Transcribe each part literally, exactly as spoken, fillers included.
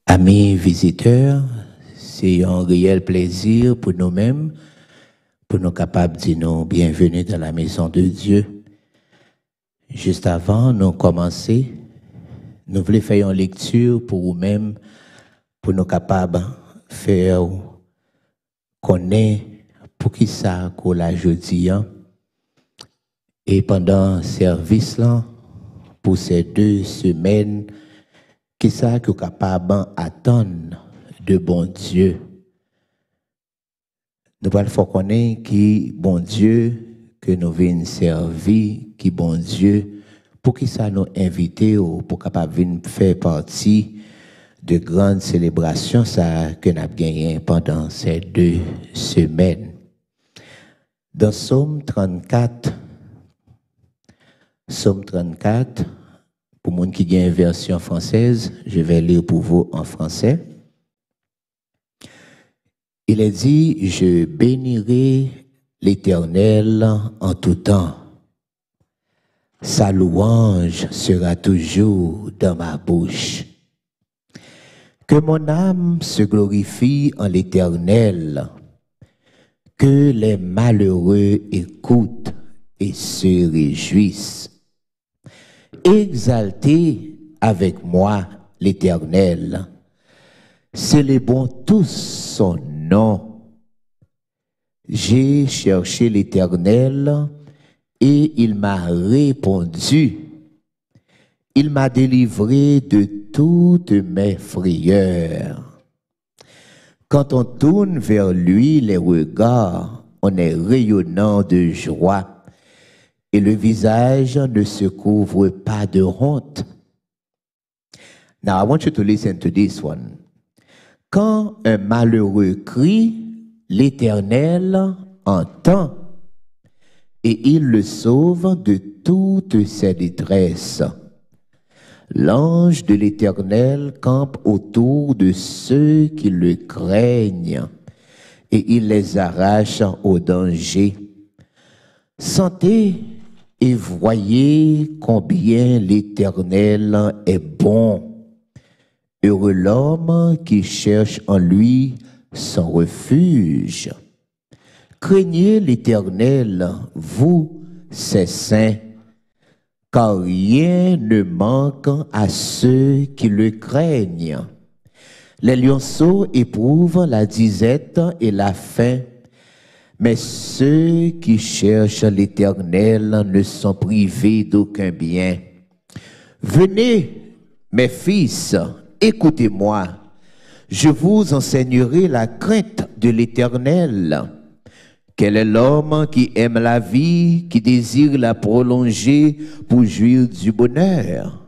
Amis visiteurs, c'est un réel plaisir pour nous-mêmes, pour nous capables de dire nous bienvenue dans la maison de Dieu. Juste avant de commencer, nous voulons faire une lecture pour vous-même, pour nous capables de faire connaître pour qui ça qu'on l'a jeudi. Et pendant le service là, pour ces deux semaines, qui ça que capable d'attendre de bon Dieu. Nous allons faire connaître qui bon Dieu que nous venons servir, qui bon Dieu, pour qui ça nous inviter ou pour capable venir faire partie de grandes célébrations ça que nous avons gagné pendant ces deux semaines. Dans Psaume trente-quatre, Psaume trente-quatre, pour les gens qui ont une version française, je vais lire pour vous en français. Il est dit, je bénirai l'Éternel en tout temps. Sa louange sera toujours dans ma bouche. Que mon âme se glorifie en l'Éternel. Que les malheureux écoutent et se réjouissent. Exaltez avec moi l'Éternel. Célébrons tous son nom. J'ai cherché l'Éternel et il m'a répondu. Il m'a délivré de toutes mes frayeurs. Quand on tourne vers lui les regards, on est rayonnant de joie. Et le visage ne se couvre pas de honte. Now, I want you to listen to this one. Quand un malheureux crie, l'Éternel entend et il le sauve de toutes ses détresses. L'ange de l'Éternel campe autour de ceux qui le craignent et il les arrache au danger. Sentez et voyez combien l'Éternel est bon. Heureux l'homme qui cherche en lui son refuge. Craignez l'Éternel, vous, ses saints, car rien ne manque à ceux qui le craignent. Les lionceaux éprouvent la disette et la faim, mais ceux qui cherchent l'Éternel ne sont privés d'aucun bien. Venez, mes fils, écoutez-moi. Je vous enseignerai la crainte de l'Éternel. Quel est l'homme qui aime la vie, qui désire la prolonger pour jouir du bonheur?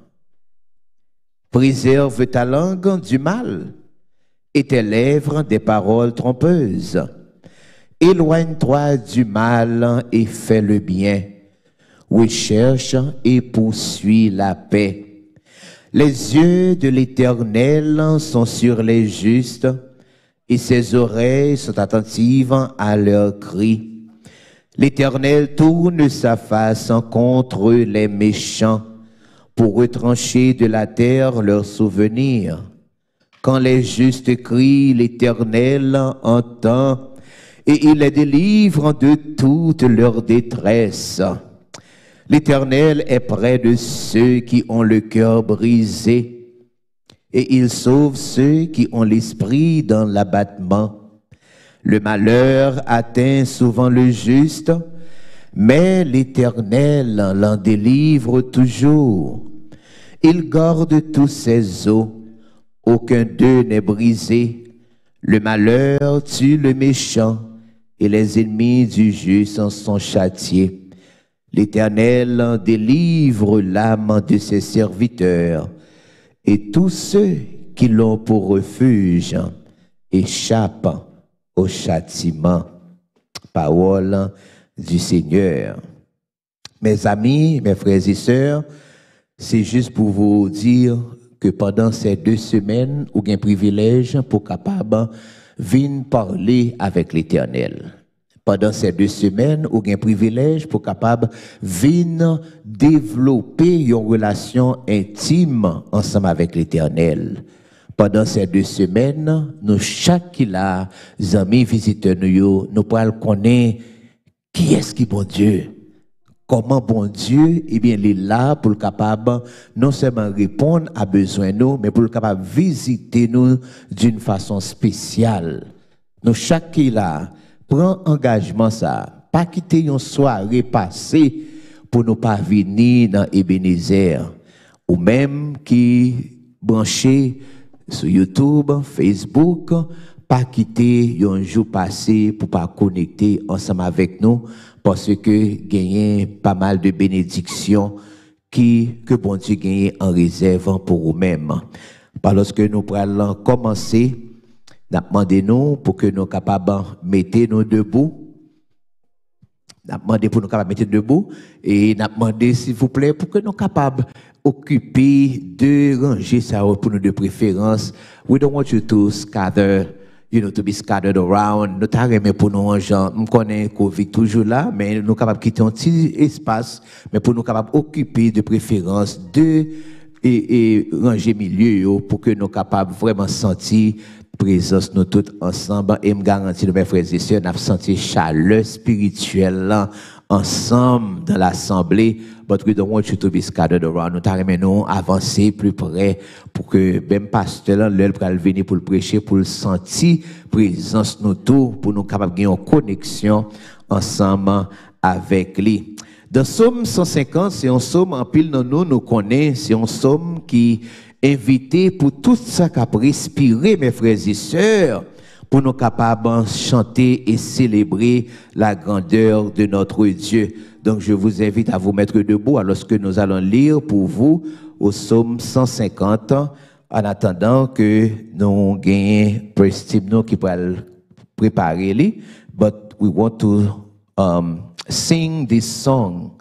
Préserve ta langue du mal et tes lèvres des paroles trompeuses. Éloigne-toi du mal et fais le bien. Recherche et poursuis la paix. Les yeux de l'Éternel sont sur les justes et ses oreilles sont attentives à leurs cris. L'Éternel tourne sa face contre les méchants pour retrancher de la terre leurs souvenirs. Quand les justes crient, l'Éternel entend et il les délivre de toute leur détresse. L'Éternel est près de ceux qui ont le cœur brisé, et il sauve ceux qui ont l'esprit dans l'abattement. Le malheur atteint souvent le juste, mais l'Éternel l'en délivre toujours. Il garde tous ses os, aucun d'eux n'est brisé. Le malheur tue le méchant, et les ennemis du juste en sont châtiés. L'Éternel délivre l'âme de ses serviteurs, et tous ceux qui l'ont pour refuge échappent au châtiment. Parole du Seigneur. Mes amis, mes frères et sœurs, c'est juste pour vous dire que pendant ces deux semaines, vous avez un privilège pour capable venir parler avec l'Éternel. Pendant ces deux semaines, vous avez un privilège pour capable venir développer une relation intime ensemble avec l'Éternel. Pendant ces deux semaines, nous, chaque qui l'a, amis visiteurs, nous, nous pourrons connaître qui est-ce qui est bon Dieu. Comment bon Dieu, eh bien, il est là pour le capable non seulement répondre à besoin nous, mais pour le capable visiter nous d'une façon spéciale. Nous, chaque qui là, prend engagement ça, pas quitter une soirée passée pour ne pas venir dans Ebenezer, ou même qui branché sur YouTube, Facebook, pas quitter un jour passé pour pas connecter ensemble avec nous, parce que gagner pas mal de bénédictions qui que bon Dieu gagne en réserve pour vous-même. Parce que nous allons commencer, nous demandons pour que nous capables de mettre nous debout. Nous demandons pour nous capables de mettre debout et nous demandons s'il vous plaît pour que nous capables occuper de ranger ça pour nous de préférence. We don't want you to scatter, you know, to be scattered around. Nous t'arrêtons pour nous, gens, nous connaissons Covid toujours là, mais nous sommes capables de quitter un petit espace, mais pour nous capables occuper de préférence de et, et ranger milieu pour que nous soyons capables vraiment sentir présence nous tous ensemble et me garantir mes frères et sœurs, nous avons senti chaleur spirituelle là, ensemble dans l'assemblée. But we don't want you to be scattered around. Nous t'arrêtons avancer plus près pour que même pasteur là, l'heure pour venir pour le prêcher, pour le sentir présence nous tous, pour nous capables de gagner une connexion ensemble avec lui. Dans Somme cent cinquante, c'est un somme en pile dans nous, nous connaissons, c'est un somme qui invité pour tout ça qu'a respiré, mes frères et sœurs, pour nous capables de chanter et célébrer la grandeur de notre Dieu. Donc, je vous invite à vous mettre debout alors que nous allons lire pour vous au Psaume cent cinquante, en attendant que nous gagnions Prestige qui pourra préparer les. But we want to um, sing this song.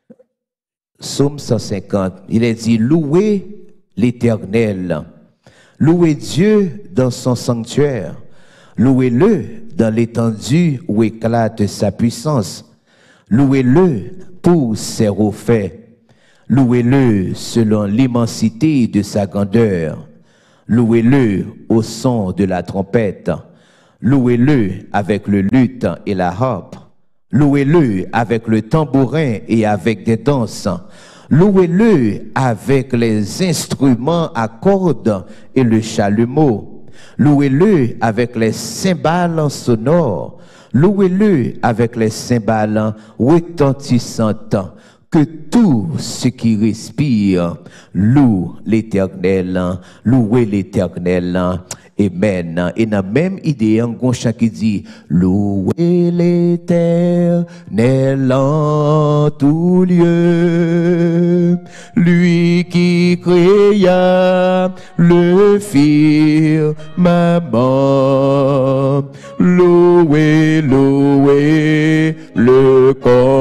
Psaume cent cinquante. Il est dit, louez l'Éternel. Louez Dieu dans son sanctuaire. Louez-le dans l'étendue où éclate sa puissance. Louez-le pour ses refaits. Louez-le selon l'immensité de sa grandeur. Louez-le au son de la trompette. Louez-le avec le luth et la harpe. Louez-le avec le tambourin et avec des danses. Louez-le avec les instruments à cordes et le chalumeau. Louez-le avec les cymbales sonores. Louez-le avec les cymbales retentissantes. Que tout ce qui respire loue l'Éternel. Louez l'Éternel. Amen. Et dans la même idée, un grand chant qui dit, louez l'Éternel en tout lieu, lui qui créa le firmament. Louez, louez le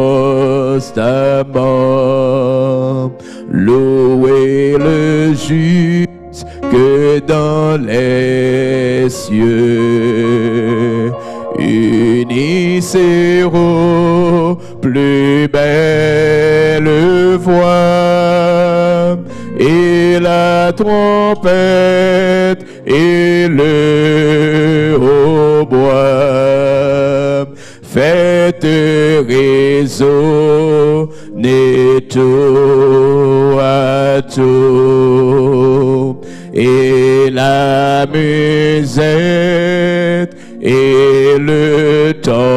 constamment. Louez le juste que dans les cieux, unissez aux plus belles voix, et la trompette et le hautbois. Faites résonner tout à tout, et la musette et le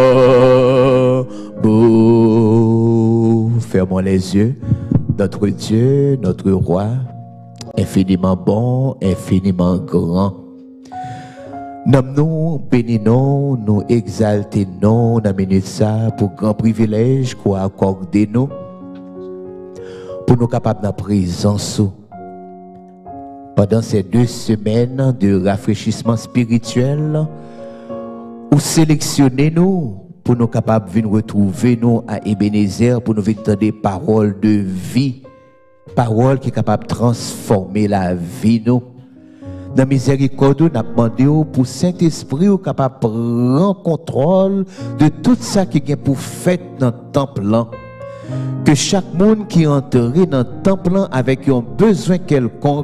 tambour. Fermons les yeux. Notre Dieu, notre roi, infiniment bon, infiniment grand. Nous bénissons, nous exaltons dans minute ça pour grand privilège qu'on accorde nous, pour nous capables de présence pendant ces deux semaines de rafraîchissement spirituel, ou sélectionner nous pour nous capables de venir retrouver nous à Ebenezer, pour nous entendre des paroles de vie, paroles qui sont capables de transformer la vie nous. Dans miséricorde, nous avons demandé pour Saint-Esprit capable de prendre contrôle de tout ça qui est pour faire dans le temple. Que chaque monde qui est entré dans le temple avec un besoin quelconque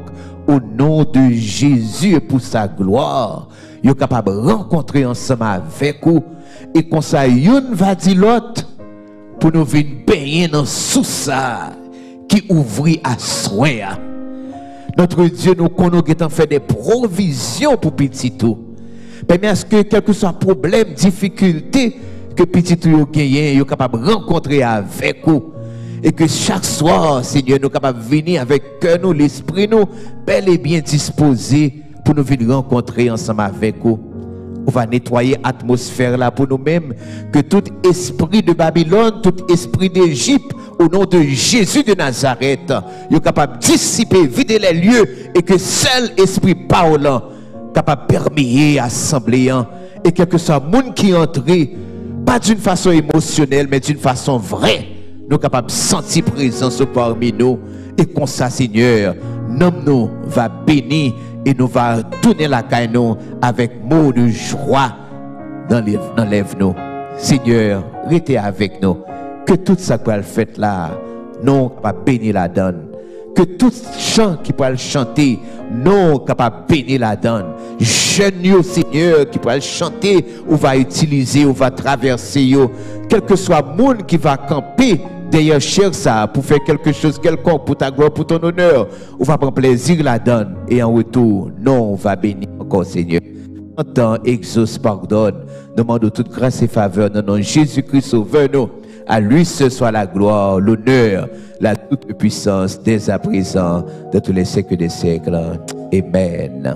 au nom de Jésus et pour sa gloire, yo capable de rencontrer ensemble avec vous et comme ça yon va dire l'autre pour nous venir baigner dans sous ça qui ouvrit à soin. Notre Dieu nous connaît qui fait des provisions pour petit tout. Mais est-ce que quel que soit problème, difficulté que petit tout yo gagné, yo capable de rencontrer avec vous et que chaque soir, Seigneur, nous capable de venir avec cœur nous, l'esprit nous bel et bien disposé pour nous venir rencontrer ensemble avec vous. On va nettoyer l'atmosphère là pour nous-mêmes, que tout esprit de Babylone, tout esprit d'Égypte, au nom de Jésus de Nazareth, est capable de dissiper, vider les lieux, et que seul esprit parlant, capable de permettre l'assemblée, et quel que soit le monde qui entre, pas d'une façon émotionnelle, mais d'une façon vraie, nous capables de sentir présence parmi nous, et comme ça, Seigneur, nom nous va bénir et nous va tourner la caille nous avec mots de joie dans les nous. Seigneur, restez avec nous. Que tout ça qu'on a fait là, nous capable bénir la donne. Que tout chant qui peut chanter, nous capable bénir la donne. Jeunes, Seigneur, qui peut chanter, ou va utiliser, ou va traverser, yo. Quel que soit le monde qui va camper derrière cher ça pour faire quelque chose quelconque pour ta gloire, pour ton honneur, on va prendre plaisir la donne et en retour, non, on va bénir encore Seigneur. Entends, exauce, pardonne, demande toute grâce et faveur dans le nom de Jésus-Christ sauveur nous. À lui ce soit la gloire, l'honneur, la toute puissance dès à présent, de tous les siècles des siècles. Amen.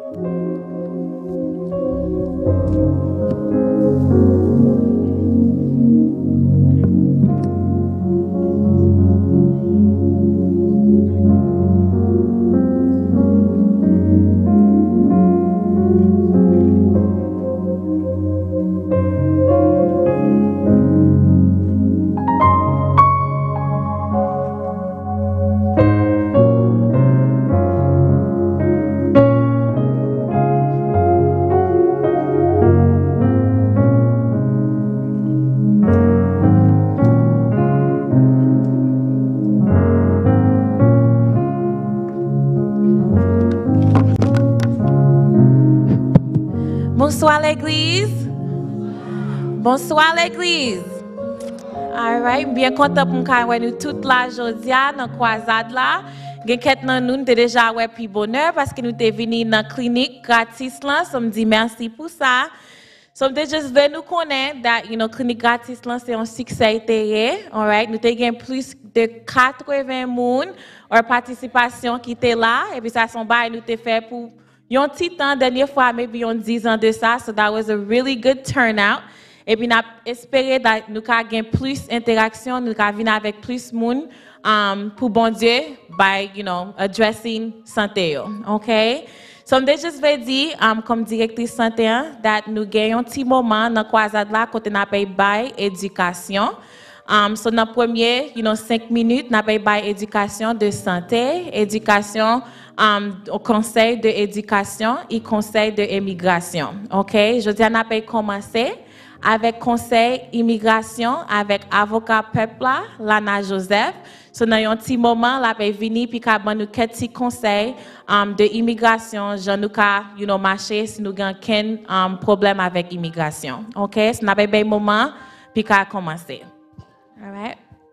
Bonsoir l'église. Bonsoir l'église. All right, bien content pour nous nous toute la journée dans croisade là. Gen ket nan nous t'es déjà ouais puis bonheur parce que nous t'es venu dans clinique gratis là, so me dit merci pour ça. So me juste veut nous connaître that you know clinique gratis là c'est un succès terrible. All right, nous t'ai gain plus de quatre-vingts moun en participation qui était là et puis ça son bail nous t'ai fait pour yon petit temps dernière fois maybe yon dix ans de ça, so that was a really good turnout. Et puis, nous espérons que nous avons gagné plus d'interaction, nous avons venir avec plus de monde um, pour bon Dieu, by, you know, addressing santé. OK? So, je juste veux dire, um, comme directrice santé, that nous gagnons un petit moment dans la croisade là, quand nous avons by éducation. Um, so, dans le premier, you know, cinq minutes, nous avons by éducation de santé, éducation um, au conseil de éducation et conseil de immigration. OK? Je dis, nous avons commencé avec conseil immigration, avec avocat peuple, Lana Joseph. So, dans un petit moment, la paix vini, puis qu'à nous quelques conseils um, de immigration, je nous ka, you know, marcher si nous avons aucun um, problème avec immigration. OK? So, n'a pas un moment, puis qu'à commencer. All right?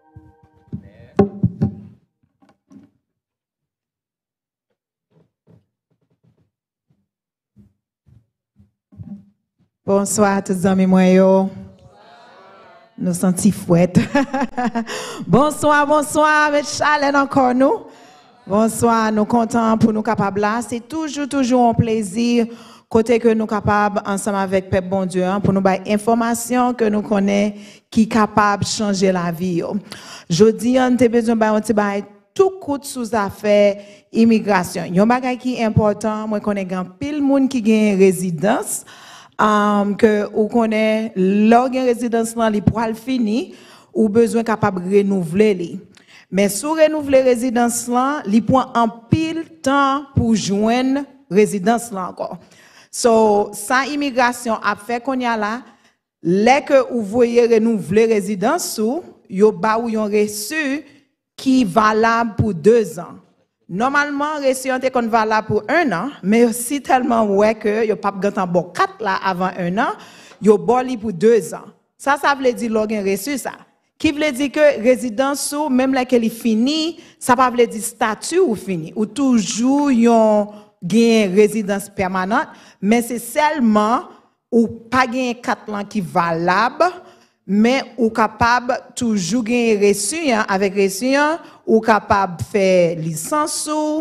Bonsoir à tous les amis, moi, nous sentons fouette. Bonsoir, bonsoir, mes chalets encore nous. Bonsoir, nous contents pour nous capables là. C'est toujours, toujours un plaisir côté que nous capables ensemble avec Peuple Bon Dieu pour nous avoir information que nous connaissons qui est capable de changer la vie. Je dis, on a besoin de tout coût sous affaire immigration. Il y a un bagage qui est important. Moi, je connais pile monde qui a une résidence. Um, que ou connaît l'organe résidence là li pour fini ou besoin capable renouveler li mais sous renouveler résidence là li prend en pile temps pour joindre résidence là encore so sa immigration a fait qu'on y a là les que vous voyez renouveler résidence sous yo ba ou yon reçu qui valable pour deux ans Normalement, reçu est qu'on va là pour un an, mais si tellement ouais que yo pas gantan bon quatre là avant un an, yo boli pour deux ans. Ça, ça veut dire l'organe reçu ça. Qui veut dire que résidence ou même là qu'elle est finie, ça pas veut dire statut ou fini ou toujours yon gain résidence permanente, mais c'est seulement ou pas gain quatre ans qui valable, mais ou capable toujours gain reçu hein, avec reçu hein, ou capable faire licence ou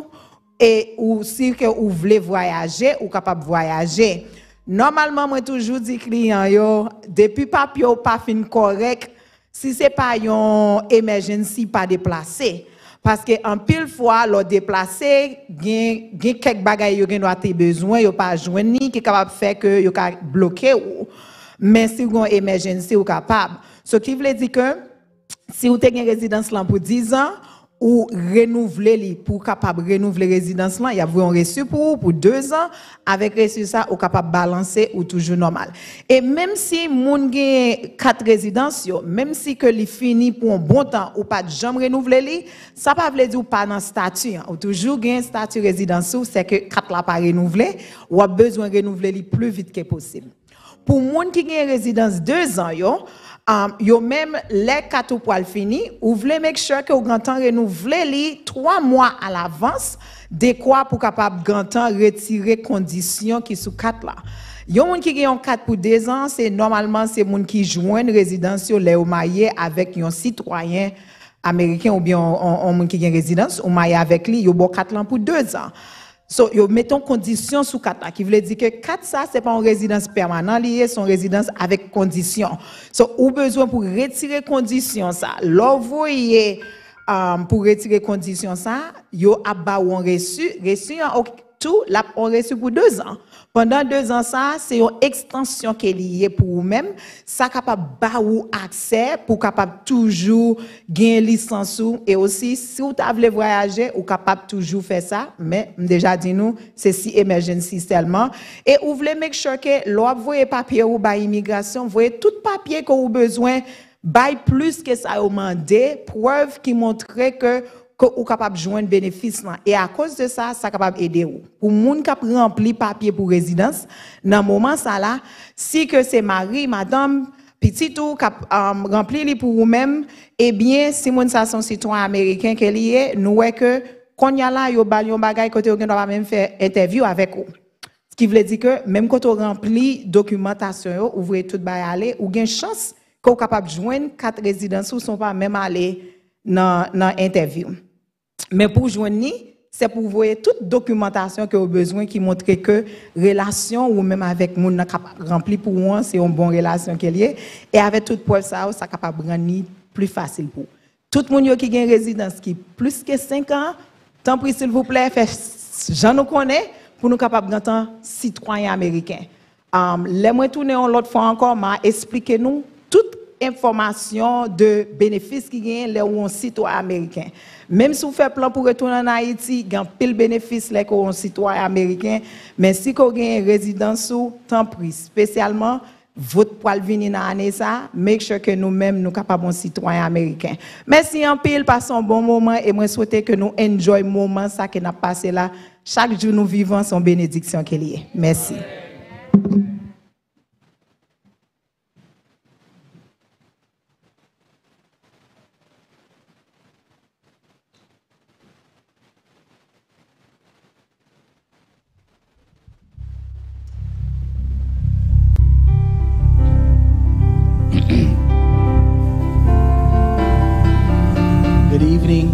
et ou si que ou voulez voyager ou capable voyager. Normalement moi toujours dis client yo depuis papier ou pas fin correct si c'est pas yon emergency pas déplacé parce que en pile fois l'on déplacé gen gen quelques bagages yo gen doit ter besoin yo pas joindre ni qui capable faire que yo ka bloquer ou mais si yon emergency ou capable ce qui veut dire que si vous avez une résidence là pour dix ans ou renouveler li pour capable renouveler résidence là, il y a un reçu pour pour deux ans avec reçu ça ou capable balancer ou toujours normal. Et même si moun gen quatre résidences yo, même si que li fini pour un bon temps ou pas jamais renouveler li, ça pas veut dire ou pas dans statut, hein, ou toujours gen statut résidence ou c'est que quatre la pas renouveler ou a besoin renouveler li plus vite que possible. Pour moun qui gen résidence deux ans yo, Um, yo même les quatre poils fini, ou voulez make sure que vous grand temps renouveler li trois mois à l'avance, de quoi pour capable grand temps retirer conditions qui sous quatre là. Yo moun qui gen quatre pour deux ans, c'est normalement c'est moun qui joignent résidence yo les ou marié avec un citoyen américain ou bien on moun qui gen résidence ou marié avec lui, yo bon quatre ans pour deux ans. So, yo mettons condition sous quatre qui veut dire que quatre ça c'est pas une résidence permanente liée, son résidence avec condition. So, ou besoin pour retirer condition ça. L'envoyer um, pour retirer condition ça, yo abba ou on reçu, reçu en tout, là on reçu pour deux ans. Pendant deux ans ça, c'est une extension qui est liée pour vous-même, ça capable ba ou accès pour capable toujours gagner licence ou et aussi si vous voulez voyager ou capable toujours faire ça, mais déjà dit nous, c'est si emergency seulement et vous voulez make sure que l'on voyez papier ou ba immigration, voyez tout papier que vous besoin, bail plus que ça au mandé, preuve qui montrait que que ou capable joindre bénéfice là et à cause de ça ça capable aider ou pour moun qui rempli papier pour résidence dans moment ça là si que c'est mari madame petit ou cap um, rempli li pour vous même et bien si moun ça son citoyen américain que lié nous ouais que qu'on y a là yo bal yon bagay côté on doit même faire interview avec ou ce qui veut dire que même quand on remplit documentation yo ouvrez tout bail aller ou gain chance qu'on capable joindre quatre résidences ou sont pas même aller dans dans interview. Mais pour joindre c'est pour voir toute documentation que vous avez besoin qui montre que relation ou même avec moun nan capable rempli pour moi c'est une bonne relation qui est liée et avec toute preuve ça ça capable rendre plus facile pour tout moun yo qui gagne résidence qui plus que cinq ans tant pis s'il vous plaît fait j'en nous connaît pour nous capable d'entendre citoyen américain. Um, les moi tourner l'autre fois encore m'a expliqué nous toute information de bénéfices qui gagne les ou un citoyen américain. Même si vous faites plan pour retourner en Haïti, gagne pile bénéfice les ou un citoyen américain, mais si vous avez une résidence ou tant pris spécialement votre poil venir dans l'année ça, make sure que nous-mêmes nous capables un citoyen américain. Merci en pile passe un bon moment et moi souhaiter que nous enjoy le moment ça que n'a passé là. Chaque jour nous vivons son bénédiction qui est liée. Merci. Good evening.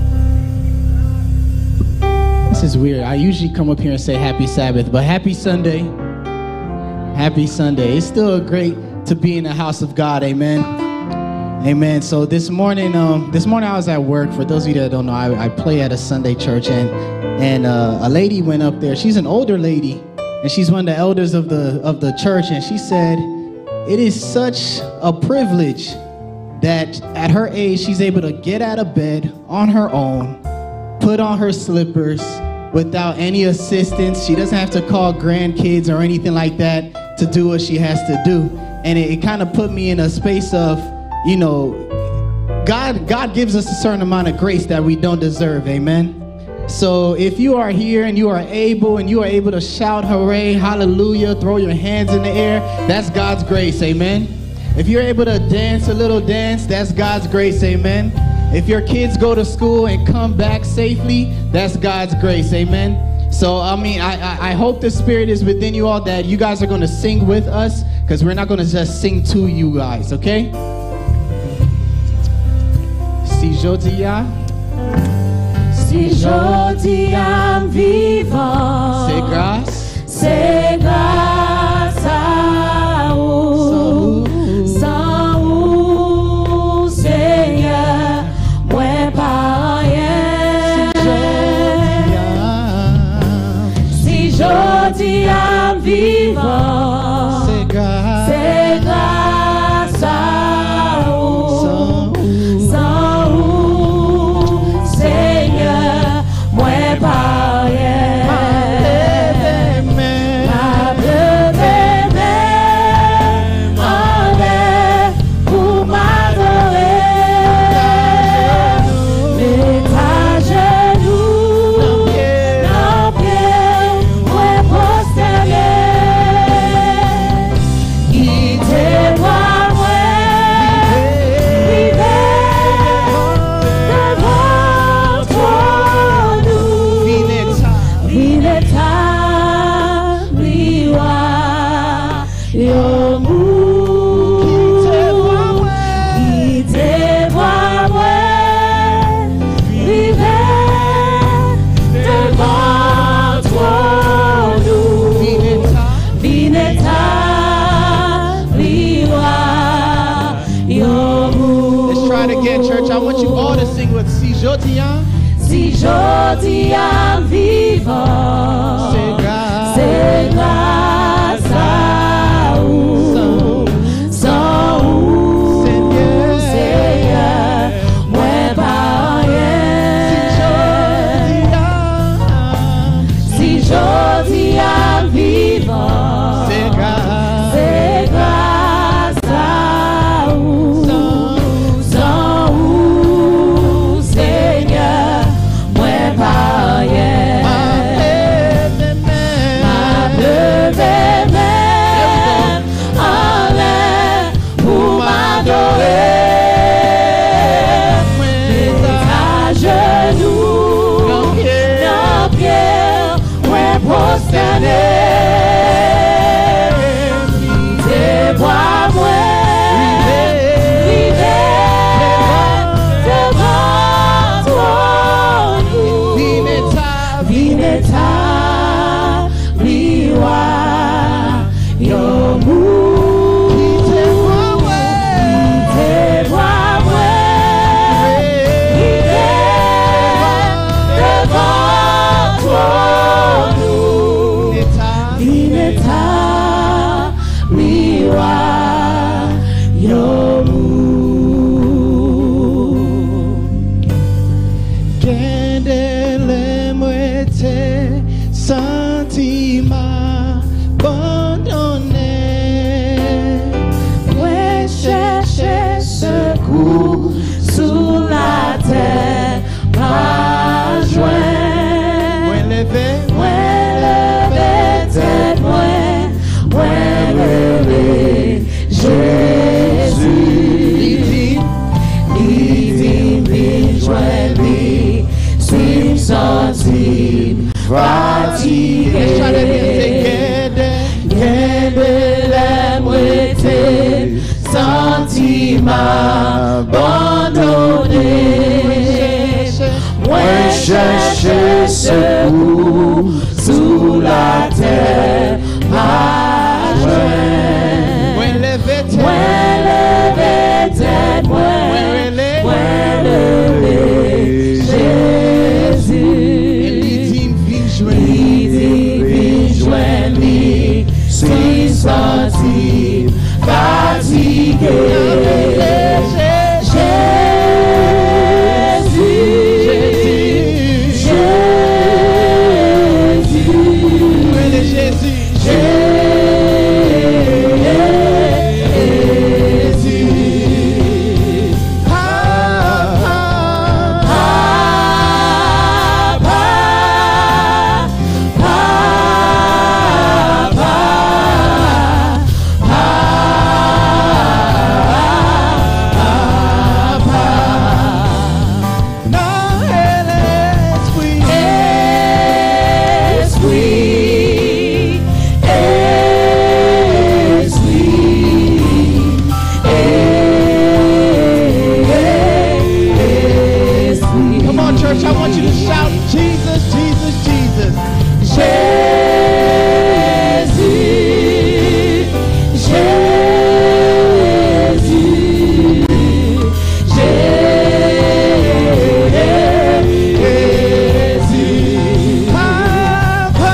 This is weird. I usually come up here and say happy Sabbath, but happy Sunday. Happy Sunday. It's still great to be in the house of God. Amen. Amen. So this morning, um, this morning I was at work. For those of you that don't know, I, I play at a Sunday church, and and uh, a lady went up there. She's an older lady, and she's one of the elders of the of the church, and she said, "It is such a privilege that at her age she's able to get out of bed on her own, put on her slippers without any assistance. She doesn't have to call grandkids or anything like that to do what she has to do." And it, it kind of put me in a space of, you know, God, God gives us a certain amount of grace that we don't deserve. Amen. So if you are here and you are able and you are able to shout hooray, hallelujah, throw your hands in the air, that's God's grace, amen. If you're able to dance a little dance, that's God's grace, amen. If your kids go to school and come back safely, that's God's grace, amen. So, I mean, I, I, I hope the Spirit is within you all that you guys are going to sing with us, because we're not going to just sing to you guys, okay? Si jodia, Si jodia vivant, c'est grâce, c'est grâce à vous, sans vous, Seigneur, moi pas rien. Si jodia vivant, c'est grâce, c'est grâce à vous, sans vous, Seigneur, moi pas rien. Ma levée même en l'air pour m'adorer, mais à genoux, dans pied, moi prosterné, quittez-moi, moi, vivez devant toi, nous. Vineta liwa yo mou, quittez-moi, ouais, vivez devant toi, nous. Vineta liwa yo mou. Let's try it again, church. I want you all to sing with Si jodia. Si jodia vivant, C'est grâce, c'est grâce à vous, sans vous, Seigneur, Seigneur, moi pas rien. Si jodia vivant, c'est grâce, c'est grâce à vous, sans vous, Seigneur, moi pas rien. Ma levée même en l'air pour m'adorer, mais à genoux, dans pied, moi prosterné, quittez-moi, moi, vivez devant toi, nous. Vineta liwa yo mou, quittez-moi, moi, vivez devant toi, nous. Vineta liwa yo mou. Kendele mwete sentiment abandonné. Ouais, chercher secours sous la terre, pas joint. Moi levé, Ouais, levé tête, ouais, ouais, levé Jésus. Il dit, il joint, lui, suis senti fatigué. let's try that again. Say, Gende la moitié, sentiment abandonné. Moi chercher secours sous la terre, pas joint. moi levé, Moi levé tête, moi, moi levé Jésus. il dit, viens jouer. Il dit, joint, lui, suis senti fatigué. Jésus, Jésus, church, I want you to shout, Jesus, Jesus, Jesus. Jésus, Jésus, Jésus. Papa,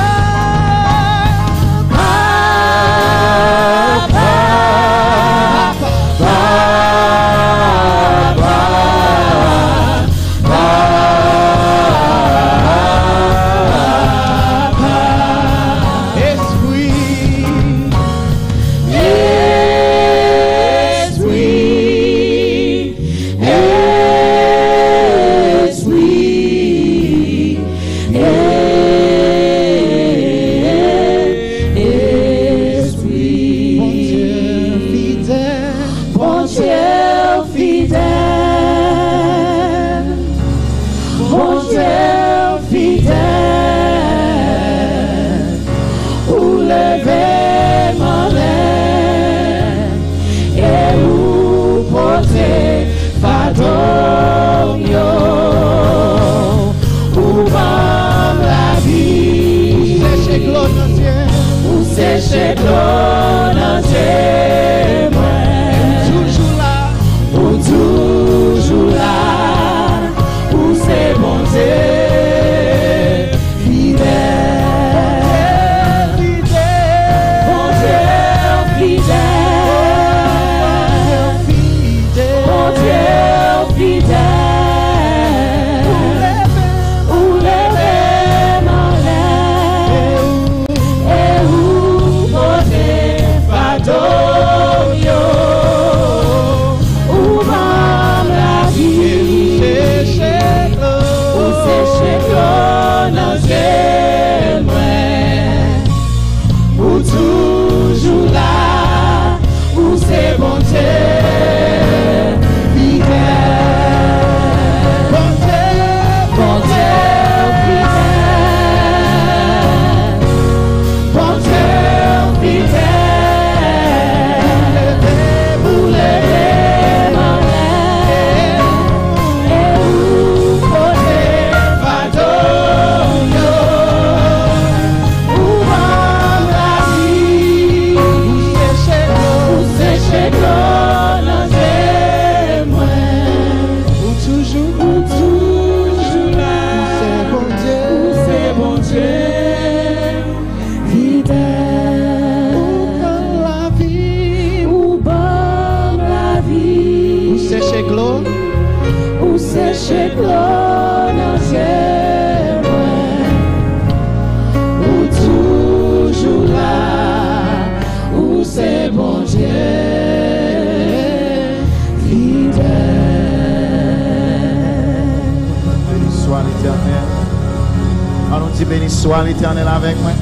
Béni soit l'Éternel avec moi.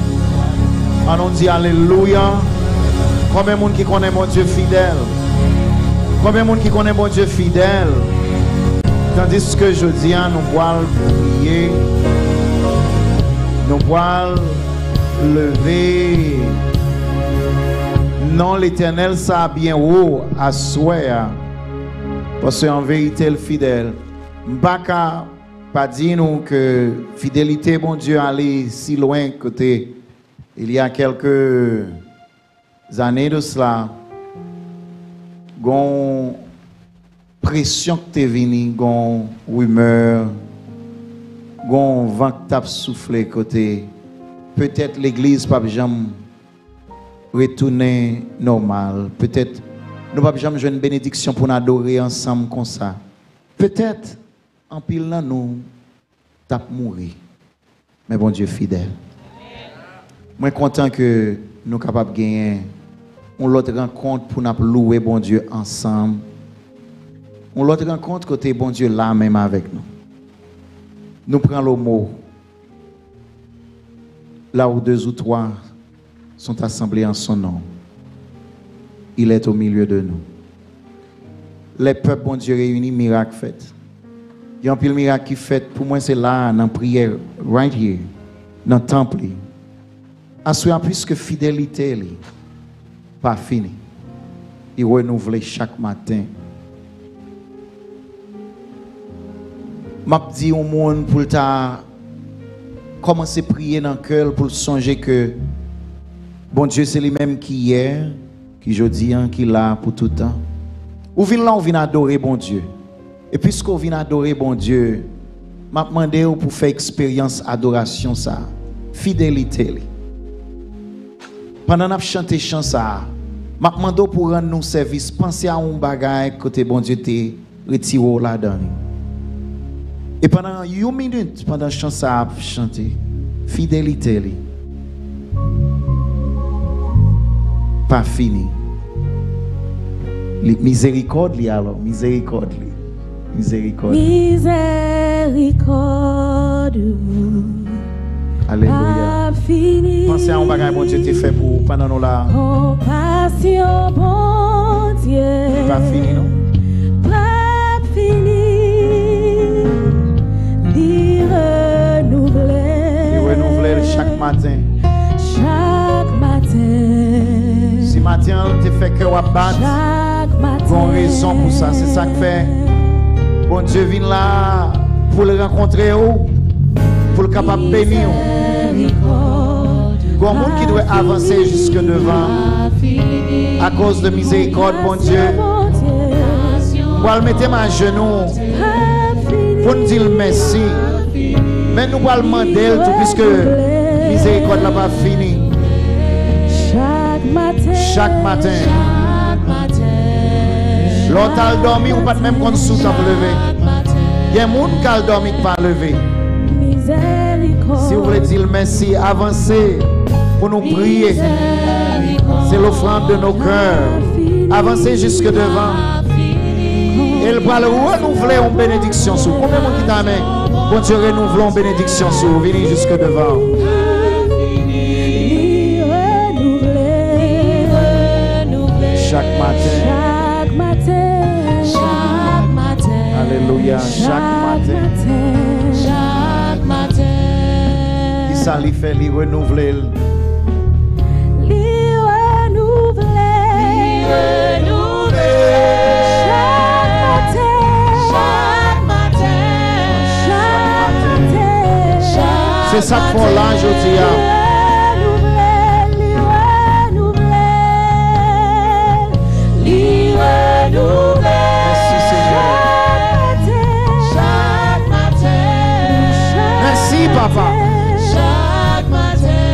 On dit Alléluia. Combien de monde qui connaît mon Dieu fidèle? Combien de monde qui connaît mon Dieu fidèle? Tandis que je dis, nous pouvons prier, nous pouvons lever. Non, l'Éternel, ça bien haut à souhait. Parce qu'en vérité, le fidèle. Mbaka pas dit nous que fidélité, bon Dieu, allait si loin côté. Il y a quelques années de cela, gon pression que t'es venu, gon rumeur, gon vent que t'a soufflé côté. Peut-être l'église pas jamais retourner normal. Peut-être nous pas jamais jouer une bénédiction pour nous adorer ensemble comme ça. Peut-être en pile là nous t'a mourir. Mais bon Dieu fidèle. Moi content que nous capables de gagner on l'autre rencontre pour nous louer bon Dieu ensemble. On l'autre rencontre côté bon Dieu là même avec nous. Nous prenons le mot là où deux ou trois sont assemblés en son nom. Il est au milieu de nous. Les peuples bon Dieu réunis, miracle fait. Il y a un pile miracle qui fait pour moi c'est là dans la prière right here dans le temple. Assoyant puisque fidélité li pas fini. Il renouvelle chaque matin. m'a dit au monde pour ta commencer à prier dans le cœur pour songer que bon Dieu c'est lui-même qui hier, qui aujourd'hui, qui là pour tout le temps. Ou vient là, on vient adorer bon Dieu. Et puisqu'on vient adorer bon Dieu, m'a demandé pour faire expérience adoration ça, fidélité. Pendant qu'on chante chant ça, m'a demandé pour rendre nous service, pensez à un bagage côté bon Dieu te retiré là-dedans. Et pendant une minute, pendant que je chante, chanter, fidélité, li. Pas fini. Li, miséricorde, li alors, miséricorde, li. Miséricorde. Miséricorde. Alléluia. Pensez à un bagage que bon Dieu t'a fait pour vous pendant nous là. Compassion, bon Dieu. Pas fini, non? Pas fini. Renouveler chaque matin. Chaque matin. Si matin tu fais que tu battre, bon raison pour ça. C'est ça que fait. Bon Dieu vient là pour le rencontrer, pour le capable de bénir. Il y a un monde qui doit avancer jusque devant à cause de miséricorde, bon Dieu. Moi, je mettre ma genou pour nous dire merci. Mais nous allons demander tout puisque miséricorde n'a pas fini. Chaque matin. Chaque matin. L'autre a dormi ou pas même qu'on sous t'a levé. Il y a des gens qui ont dormi et pas levé. Si vous voulez dire merci, avancez pour nous prier. C'est l'offrande de nos cœurs. Avancez jusque devant. Et il va renouveler une bénédiction sur vous. Combien de gens qui t'amènent? Bon Dieu, renouvelons bénédiction sur vous. Venez jusque devant. Chaque matin. Chaque matin. Chaque matin. Alléluia. Chaque matin. Chaque matin. Qui ça lui fait lui renouveler? Lui renouveler. C'est ça qu'il faut là aujourd'hui. Merci Seigneur. Chaque matin. Merci Papa. Chaque matin.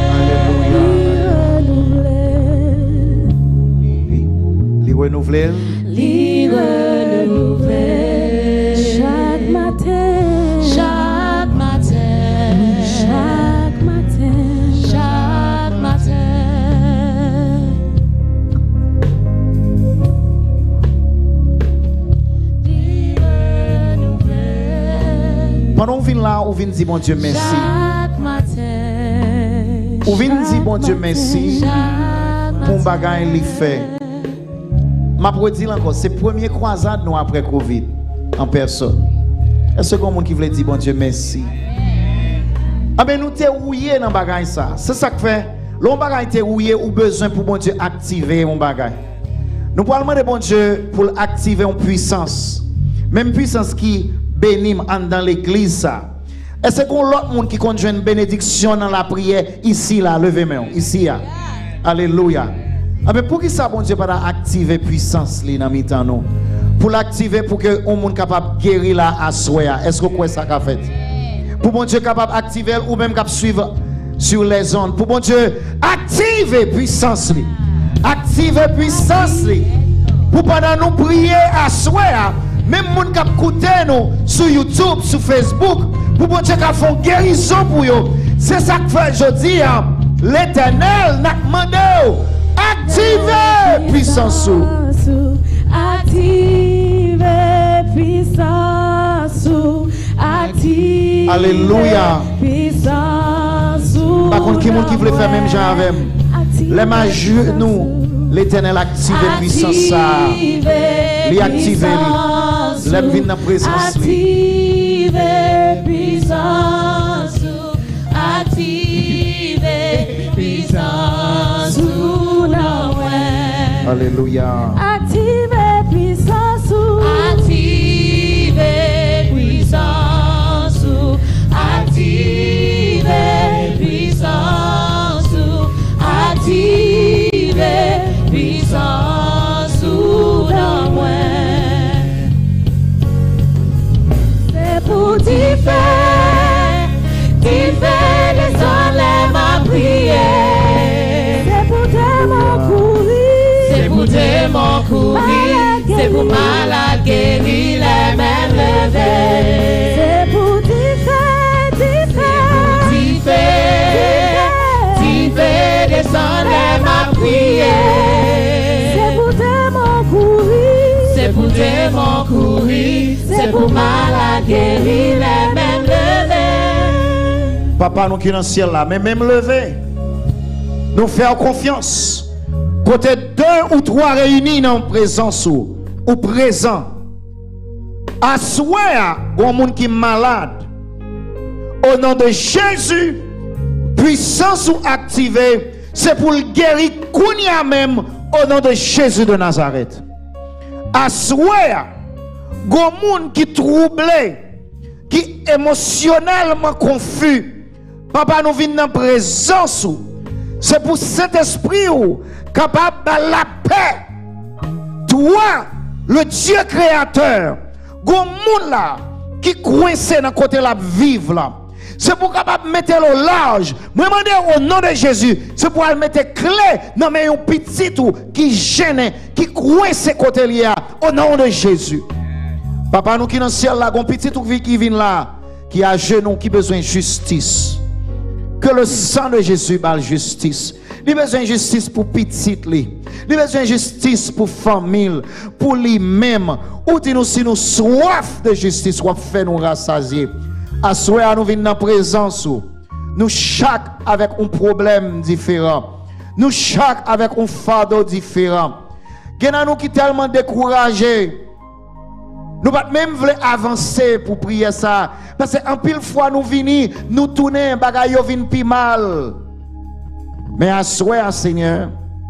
Alléluia. Li renouveler. Li renouveler. Chaque matin. Chaque matin. Chaque matin. Chaque matin. Li renouveler. Pendant qu'on vient là, on vient dire bon Dieu merci. Chaque matin. On vient dire bon Dieu merci pour le bagage qu'il fait. Ma pour dire encore, c'est la première croisade nous après Covid en personne. Est-ce qu'il y a quelqu'un qui veut dire bon Dieu merci? Ah ben nous t'es rouillé dans bagage ça. C'est ça que fait. L'on bagage t'es rouillé ou besoin pour bon Dieu activer mon bagage. Nous pouvons demander bon Dieu pour activer une puissance. Même puissance qui bénit dans l'église ça. Est-ce qu'on a l'autre monde qui conduit une bénédiction dans la prière ici là, levez main ici là. Alléluia. Ah mais pour qui ça bon Dieu pas activer puissance li dans mi-temps nous? Pour l'activer pour que on monde capable guérir là à soya. Est-ce que quoi ça qu'a fait? Pour bon Dieu capable activer ou même capable suivre sur les ondes. Pour bon Dieu activer puissance li. Activer puissance li. Pour pendant nous prier à soya, même monde cap écouter nous sur YouTube, sur Facebook, pour bon Dieu cap font guérison pour yo. C'est ça que fait aujourd'hui l'Éternel n'a demandé. Activez puissance. Activez puissance. Activez Alléluia. puissance. Par contre, qui est qui voulait faire même genre avec les mages nous, l'Éternel active puissance ça. Les activer. Les venir dans présence. Activez puissance. Activez puissance. Alléluia. Activez puissance. Activez puissance. mon courir, c'est pour malade guéri, les mains levées. C'est pour t'y faire, t'y faire, t'y faire, t'y faire descendre ma prière. C'est pour tes mon courir, c'est pour tes mon courir, c'est pour malade guéri, les mains levées. Papa, nous qui dans le ciel là, mais même levé, nous faire confiance. Côté deux ou trois réunis dans présence ou, ou présent. À souhait, un monde qui est malade. Au nom de Jésus, puissance ou activée, c'est pour le guérir kounia même au nom de Jésus de Nazareth. À souhait, un monde qui est troublé, qui est émotionnellement confus. Papa, nous venons dans présence ou. C'est pour cet esprit ou capable de la paix. Toi, le Dieu créateur, gon moun là qui coincé dans côté la vivre là. C'est pour capable mettre le large. Me demander au nom de Jésus, c'est pour mettre clé dans mes petit ou qui gêne, qui coincé côté là au nom de Jésus. Papa, nous qui dans le ciel là, gon petit ou qui vient là, qui a genou, qui besoin de justice. Que le sang de Jésus balle justice. Il a besoin de justice pour petit li. Il a besoin de justice pour famille, pour lui-même. Ou dit nous si nous soif de justice, ou fait nous rassasier. À soir nous venons dans présence. Nous chaque avec un problème différent. Nous chaque avec un fardeau différent. Gen nous qui tellement découragés. Nous ne même voulons avancer pour prier ça. Parce qu'en pile fois nous venons, nous tournons, bagaille yo vin pi mal. Mais à souhait, Seigneur,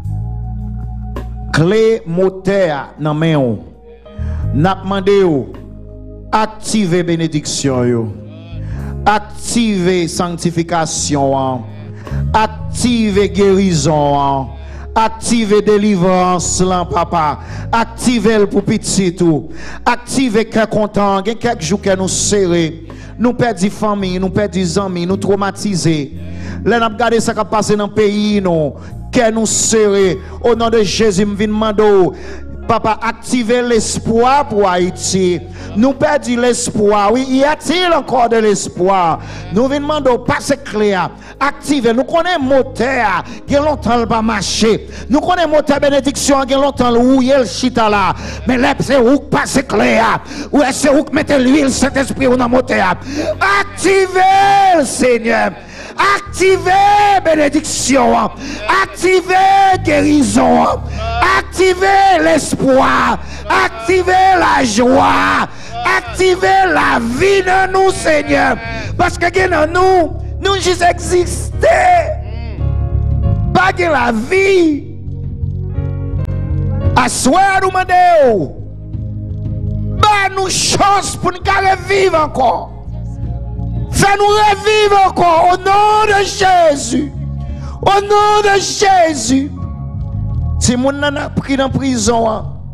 clé moteur dans main ou. N'a demandé ou activer bénédiction yo. Activer sanctification, activer guérison. Activez délivrance là papa, activez pour petit tout, activez qu'un content, quelques jours que nous serrés, nous perdons famille, nous perdons amis, nous traumatisés. Là nous regardons ce qui passe dans le pays nous, que nous serrés. Au nom de Jésus, me viens demander papa, activez l'espoir pour Haïti. Nous perdons l'espoir. Oui, y a-t-il encore de l'espoir? Nous venons demander, passe clair. Activez. Nous connaissons moteur qui a longtemps pas marché. Nous connaissons moteur bénédiction qui a longtemps où il y a le chita là. Mais là, c'est où passe clair. Ou est-ce où mettez l'huile, cet esprit dans le moteur? Activez, Seigneur. Activez bénédiction. Activez guérison. Activez l'espoir. Activez la joie. Activez la vie de nous, Seigneur. Parce que dans nous, nous juste exister. Pas que la vie. À soir, nous demandons. Bah, nous chance pour nous revivre encore. Fais-nous revivre encore au nom de Jésus. Au nom de Jésus. Si mon nana pris dans prison,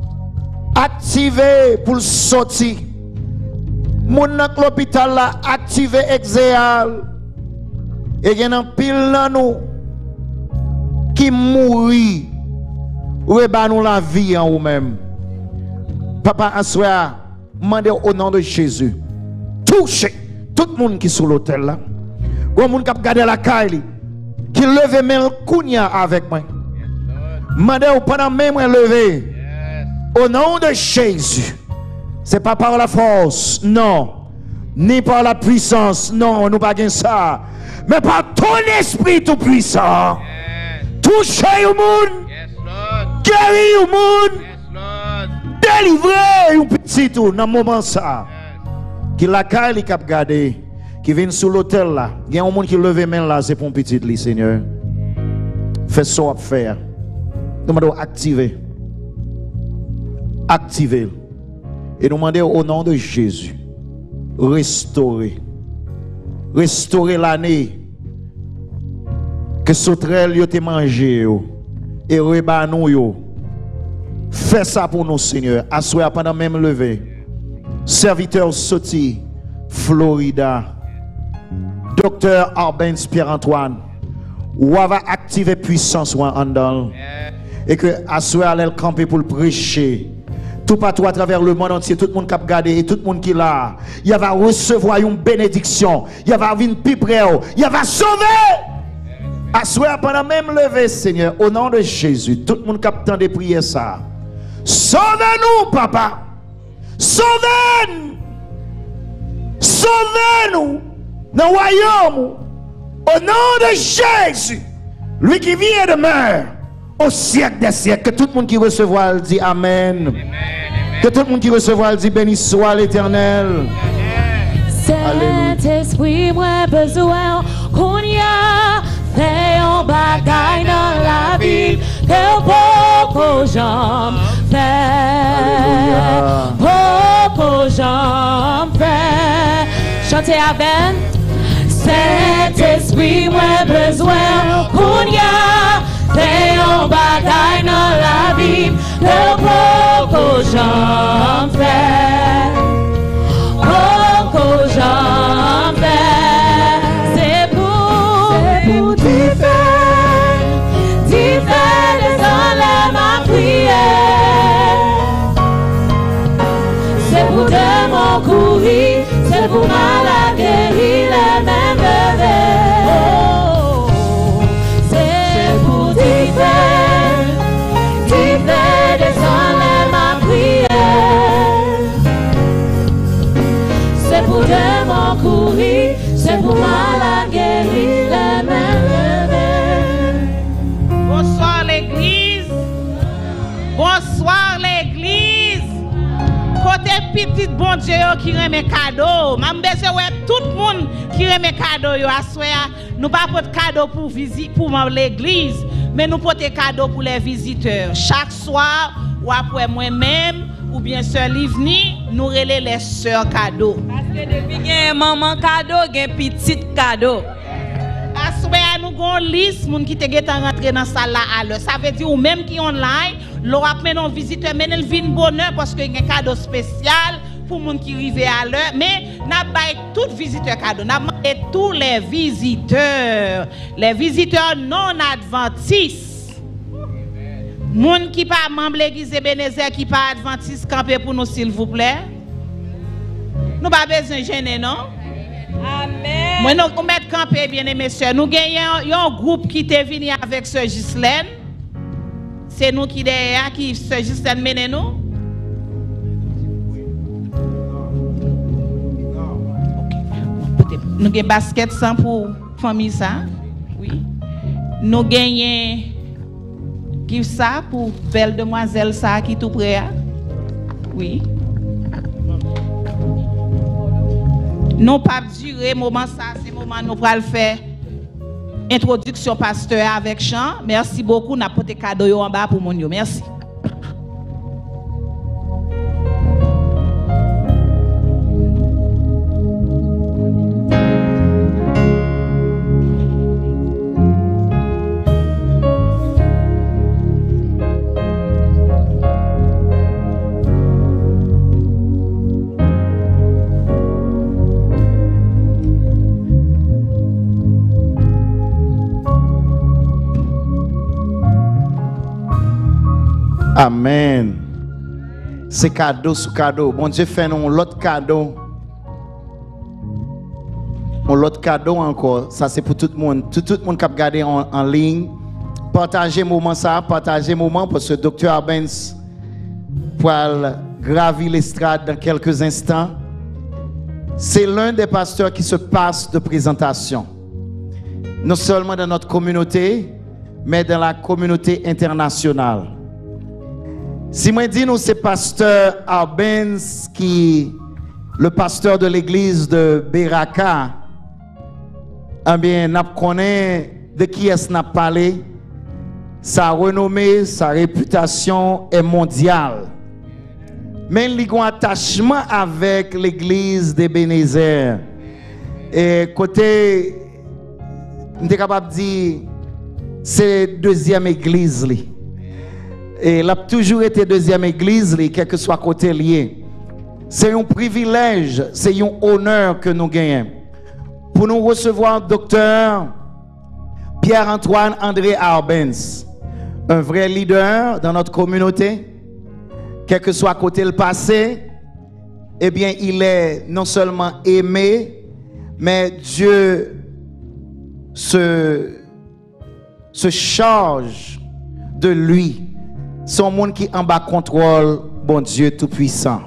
activé pour sortir. Mon nana l'hôpital là, activé exéal. Et il y a un pile dans nous qui mourit. Ou est nous la vie en vous-même. Papa, à soir, demandez au nom de Jésus. Touchez tout le monde qui est sur l'hôtel là. Ou le monde qui a gardé la caille, qui lève même kounya avec moi. Demandez au pendant même lever. Au nom de Jésus. C'est pas par la force, non. Ni par la puissance, non, nous pas ça. Mais par ton esprit tout puissant. Touchez le monde. Guérir le monde. Délivrer un petit tout dans le moment ça. Qui la caille qui a gardé, qui vient sur l'hôtel là. Il y a un monde qui lève main là, c'est pour un petit lit, Seigneur. Fais ça à faire. Nous demandons activer. Activer. Et nous demandons au nom de Jésus, restaurer. Restaurer l'année que sauterelle yo te mangé yo et rebanou yo. Fais ça pour nous, Seigneur. Assoyez pendant même lever. Serviteur Soti, Florida. Docteur Arbens Pierre-Antoine. Ou va activer puissance ou en dans. Et que à ce allait le camper pour le prêcher. Tout partout à travers le monde entier, tout le monde qui a regardé, tout le monde qui est là, il va recevoir une bénédiction. Il va venir plus près, il va sauver. À ce pendant même lever, Seigneur, au nom de Jésus, tout le monde qui a attendu prier ça. Sauvez-nous, papa. Sauvez-nous. Sauvez-nous dans le royaume. Au nom de Jésus, lui qui vient de mort au siècle des siècles. Que tout le monde qui recevra le dit Amen. Amen. Que tout le monde qui recevra le dit béni soit l'Éternel. Saint-Esprit, moi besoin qu'on y a fait un bagaille dans la vie. Que beaucoup j'en fais. Beaucoup j'en fais. Chantez avec. Saint-Esprit, moi besoin qu'on y a fait un bagaille dans la vie. Que beaucoup j'en fais. Beaucoup j'en fais. C'est pour, c'est pour t'y faire, t'y faire descendre ma prière. C'est pour de mon courir, c'est pour ma guérir les mêmes bébés. Oh, c'est pour t'y faire, t'y faire descendre ma prière. C'est pour de mon courir, c'est pour ma guérir les mêmes bébés. Bonsoir l'église. Bonsoir l'église. Côté petit bon Dieu qui remet cadeau. M'a besoin ouais tout le monde qui remet cadeau yo assoya. Nous pas porter cadeau pour visite pour l'église, mais nous porter cadeau pour les visiteurs. Chaque soir ou après moi-même ou bien sœur Livni, nous relais les sœurs cadeau. Parce que depuis qu'il y a un maman cadeau, il y a un petit cadeau. Assoya nous avons une liste moun qui te get rentrer dans salle là à l'heure. Ça veut dire ou même qui online, l'on a mené un visiteur, mais il vient bonheur parce qu'il y a un cadeau spécial pour moun qui arrive à l'heure. Mais n'a pas tout visiteur cadeau, n'a pas tous les visiteurs, les visiteurs non adventistes. Moun qui pas membre l'église Ebenezer qui pas adventiste camper pour nous s'il vous plaît. Nous pas besoin de gêner non. Amen. Moi nous mettre camper bien aimés sœurs. Nous gagnons un groupe qui est venu avec sœur Gislaine. C'est nous qui derrière qui sœur Gislaine mène nous. Okay. Nous gagnons basket sans pour famille ça. Oui. Nous gagnons qui ça pour belle demoiselle ça qui tout près. Oui. Non pas durer moment ça, c'est moment nous pral faire introduction pasteur avec chant. Merci beaucoup, n'a porté cadeau en bas pour mon yo. Merci. Amen. C'est cadeau sous cadeau. Bon Dieu fait nous l'autre cadeau. L'autre cadeau encore. Ça c'est pour tout le monde. Tout, tout le monde qui a regardé en, en ligne. Partagez moment ça, partagez moment parce que docteur Arbens pour gravir l'estrade dans quelques instants. C'est l'un des pasteurs qui se passe de présentation. Non seulement dans notre communauté, mais dans la communauté internationale. Si moi dis nous c'est pasteur Arbens qui le pasteur de l'église de Beraka, eh bien n'a connaît de qui est-ce n'a parlé, sa renommée, sa réputation est mondiale. Mais il y a un attachement avec l'église d'Ebenezer. Et côté, je suis capable de dire, c'est la deuxième église. Et elle a toujours été deuxième église, quel que soit côté lié. C'est un privilège, c'est un honneur que nous gagnons. Pour nous recevoir docteur Pierre-Antoine André Arbens. un vrai leader dans notre communauté, quel que soit côté le passé, eh bien, il est non seulement aimé, mais Dieu se, se charge de lui. Son monde qui en bas contrôle, bon Dieu Tout-Puissant.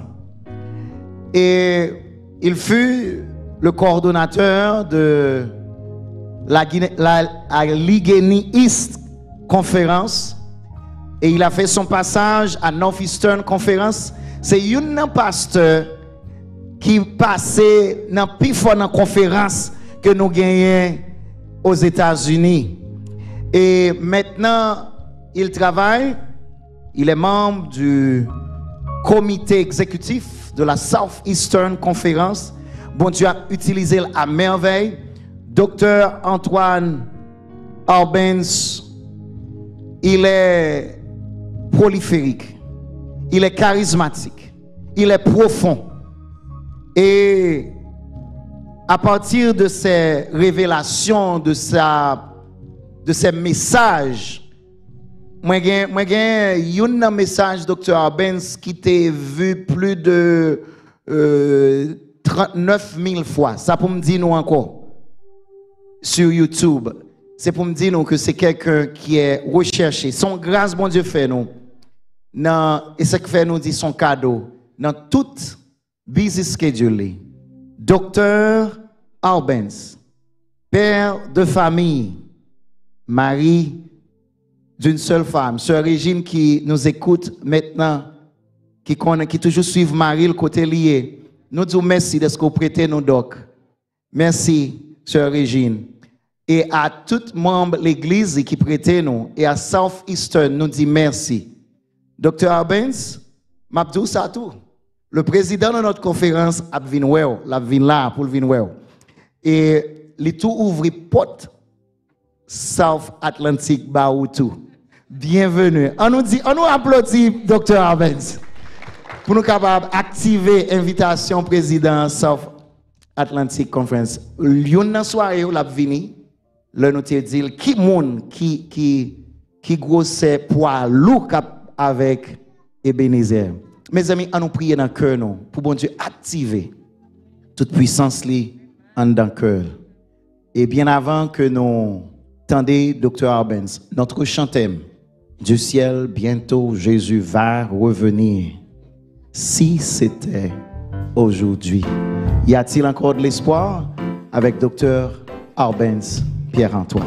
Et il fut le coordonnateur de la, la, la Allegheny East Conference. Et il a fait son passage à Northeastern Conference. C'est un pasteur qui passait dans la plus forte conférence que nous gagnons aux États-Unis. Et maintenant, il travaille, il est membre du comité exécutif de la Southeastern Conference. Bon Dieu a utilisé à merveille. Docteur Antoine Arbenz, il est prolifique, il est charismatique, il est profond. Et à partir de ces révélations, de, sa, de ces messages, moi j'ai un message, docteur Arbenz, qui t'a vu plus de euh, trente-neuf mille fois. Ça pour me dire nous encore sur YouTube. C'est pour me dire nous que c'est quelqu'un qui est recherché. Son grâce, bon Dieu, fait nous. Non, et ce que fait nous dit son cadeau. Dans toute busy schedule, docteur Arbenz, père de famille, mari d'une seule femme, sœur Régine qui nous écoute maintenant, qui connaît, qui toujours suit Marie le côté lié. Nous disons merci de ce que vous prêtez nous doc. Merci, sœur Régine. Et à tout membre de l'église qui prêtait nous, et à Southeastern, nous dit merci. docteur Arbenz, m'abdou ça tout. Le président de notre conférence a venu la vin là pour venir. Et les tout ouvre porte South Atlantic Baou tout. Bienvenue. On nous dit, on nous applaudit docteur Arbenz pour nous capables d'activer l'invitation président South Atlantic Conference. Une soirée où la vini, le nous dit qui monde qui qui qui grosse poids lourd avec Ebenezer. Mes amis, on nous prier dans le cœur nous pour bon Dieu activer toute puissance li en dans le cœur. Et bien avant que nous tendez docteur Arbenz, notre chantème du ciel, bientôt Jésus va revenir. Si c'était aujourd'hui. Y a-t-il encore de l'espoir avec docteur Arbenz Pierre-Antoine?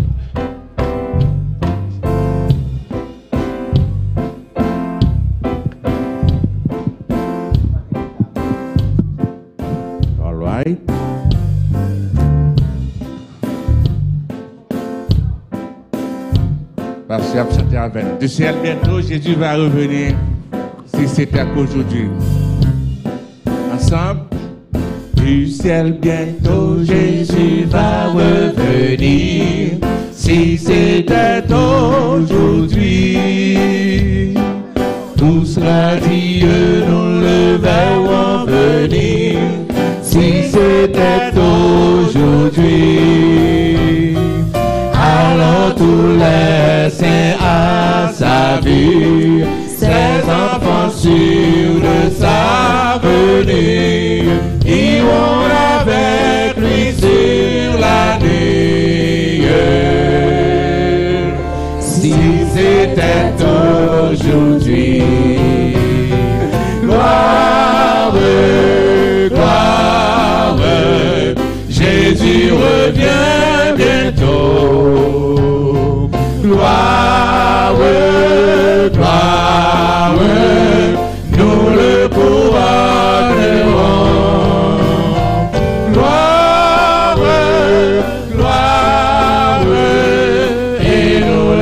All right. Parce que j'ai chanté avec. Du ciel bientôt Jésus va revenir. Si c'était qu'aujourd'hui. Ensemble. Du ciel bientôt Jésus va revenir. Si c'était aujourd'hui. Tout sera Dieu, nous le verrons venir. Si c'était aujourd'hui. Alors tous les saints à sa vue. Ses enfants sûrs de sa venue iront avec lui sur la nuit. Si c'était aujourd'hui, gloire, gloire, Jésus revient bientôt. Gloire, gloire, nous le couronnerons. Gloire, gloire, et nous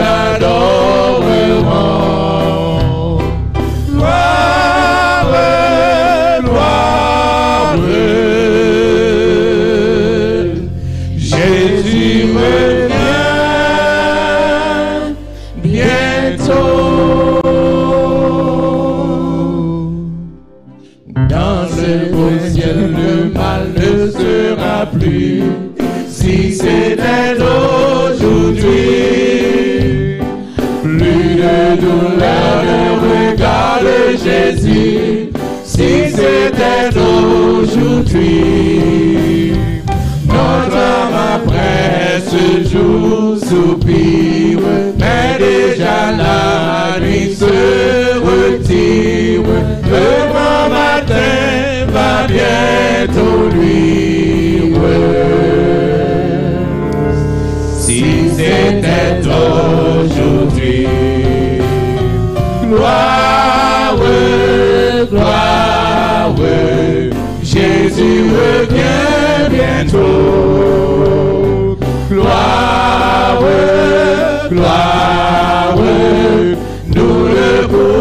l'adorerons. Gloire, gloire, Jésus revient bientôt. Dans ce beau ciel, le mal ne sera plus. Si c'était aujourd'hui, plus Jésus, si c'était aujourd'hui, notre âme après ce jour soupire, mais déjà la nuit se retire, le grand matin va bientôt luire. Si c'était aujourd'hui, gloire, gloire, Jésus revient bientôt. Gloire, gloire, nous le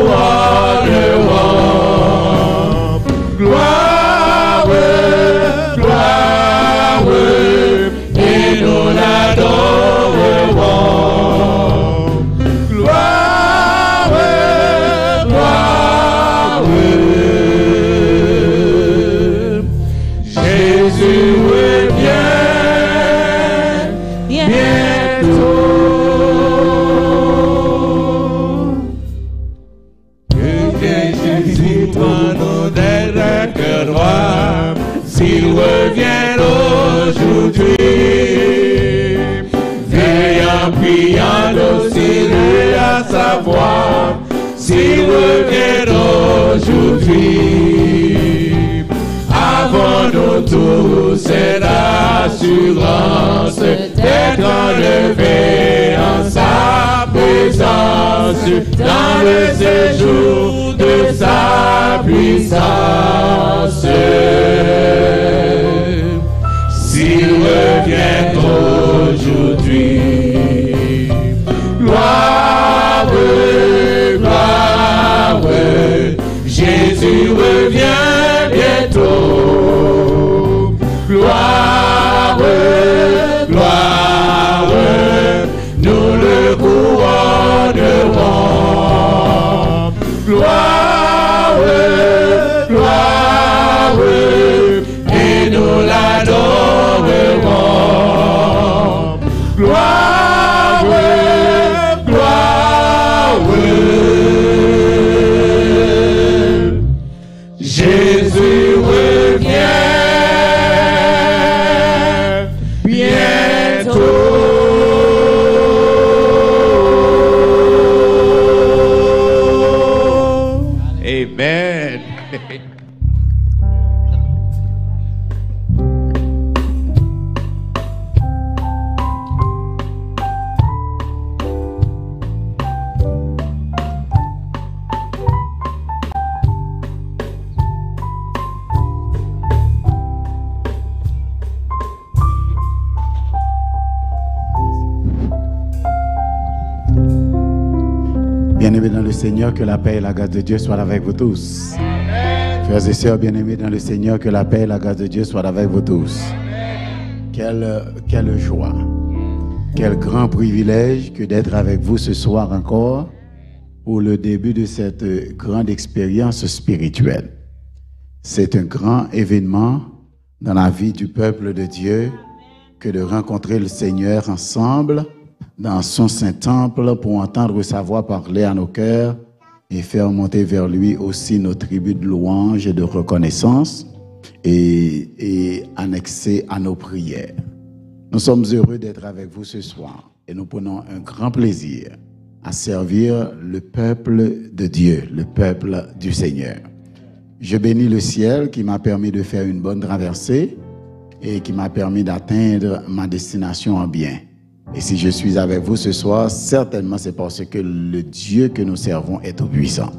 couronnerons. Gloire, gloire, et nous l'adorerons. Gloire, gloire, Jésus revient bientôt. Que Jésus prend nos derniers cœurs droits, s'il revient aujourd'hui, veillant, priant, docile à sa voix, s'il revient aujourd'hui. Avons-nous tous cette assurance d'être enlevés en sa présence dans le séjour de sa puissance. S'il revient aujourd'hui, gloire, gloire, Jésus revient bientôt. Gloire, gloire, nous le couronnerons. Gloire, gloire, et nous l'adorerons. Gloire, gloire, Jésus revient bientôt. Amen. Bien-aimés dans le Seigneur, que la paix et la grâce de Dieu soient avec vous tous. Amen. Frères et sœurs bien-aimés dans le Seigneur, que la paix et la grâce de Dieu soient avec vous tous. Quelle, quelle joie, quel grand privilège que d'être avec vous ce soir encore pour le début de cette grande expérience spirituelle. C'est un grand événement dans la vie du peuple de Dieu que de rencontrer le Seigneur ensemble dans son Saint-Temple pour entendre sa voix parler à nos cœurs et faire monter vers lui aussi nos tribus de louange et de reconnaissance et, et annexer à nos prières. Nous sommes heureux d'être avec vous ce soir et nous prenons un grand plaisir à servir le peuple de Dieu, le peuple du Seigneur. Je bénis le ciel qui m'a permis de faire une bonne traversée et qui m'a permis d'atteindre ma destination en bien. Et si je suis avec vous ce soir, certainement c'est parce que le Dieu que nous servons est tout-puissant.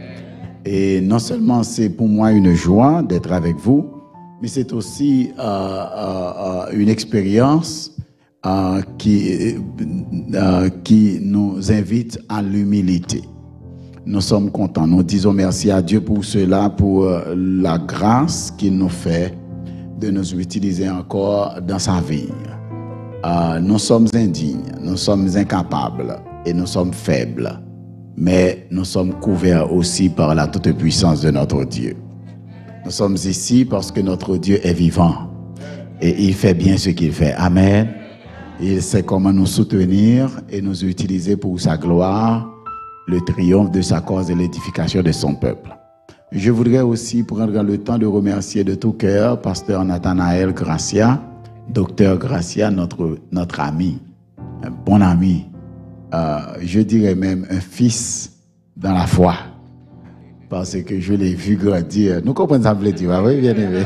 Et non seulement c'est pour moi une joie d'être avec vous, mais c'est aussi euh, euh, une expérience euh, qui, euh, qui nous invite à l'humilité. Nous sommes contents, nous disons merci à Dieu pour cela, pour euh, la grâce qu'il nous fait de nous utiliser encore dans sa vie. Euh, nous sommes indignes, nous sommes incapables et nous sommes faibles, mais nous sommes couverts aussi par la toute-puissance de notre Dieu. Nous sommes ici parce que notre Dieu est vivant et il fait bien ce qu'il fait. Amen. Il sait comment nous soutenir et nous utiliser pour sa gloire, le triomphe de sa cause et l'édification de son peuple. Je voudrais aussi prendre le temps de remercier de tout cœur Pasteur Nathanaël Gracia, Docteur Gracia, notre, notre ami, un bon ami, euh, je dirais même un fils dans la foi, parce que je l'ai vu grandir. Nous comprenons ça, veut dire, oui, bien aimé.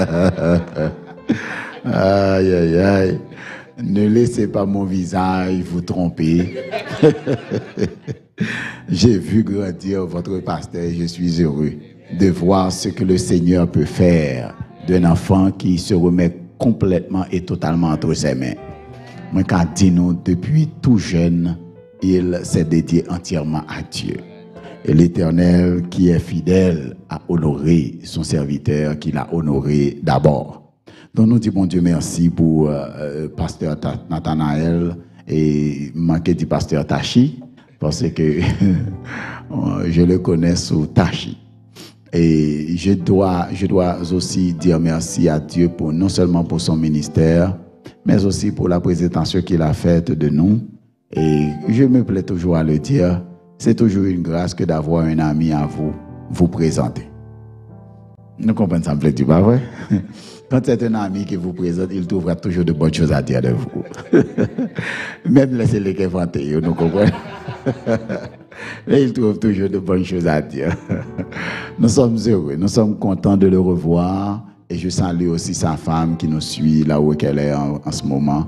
Aïe, aïe, aïe. Ne laissez pas mon visage vous tromper. J'ai vu grandir votre pasteur et je suis heureux de voir ce que le Seigneur peut faire d'un enfant qui se remet complètement et totalement entre ses mains. Moi, quand dit nous, depuis tout jeune, il s'est dédié entièrement à Dieu. Et l'Éternel qui est fidèle a honoré son serviteur, qu'il a honoré d'abord. Donc nous disons, bon Dieu, merci pour euh, pasteur Nathanaël et manqué du pasteur Tachi, parce que je le connais sous Tachi. Et je dois, je dois aussi dire merci à Dieu pour, non seulement pour son ministère, mais aussi pour la présentation qu'il a faite de nous. Et je me plais toujours à le dire, c'est toujours une grâce que d'avoir un ami à vous, vous présenter. Nous comprenons ça, me plaît, pas vrai? Quand c'est un ami qui vous présente, il trouvera toujours de bonnes choses à dire de vous. Même laissez-les inventer, nous comprenons. Mais il trouve toujours de bonnes choses à dire. Nous sommes heureux, nous sommes contents de le revoir. Et je salue aussi sa femme qui nous suit là où elle est en, en ce moment.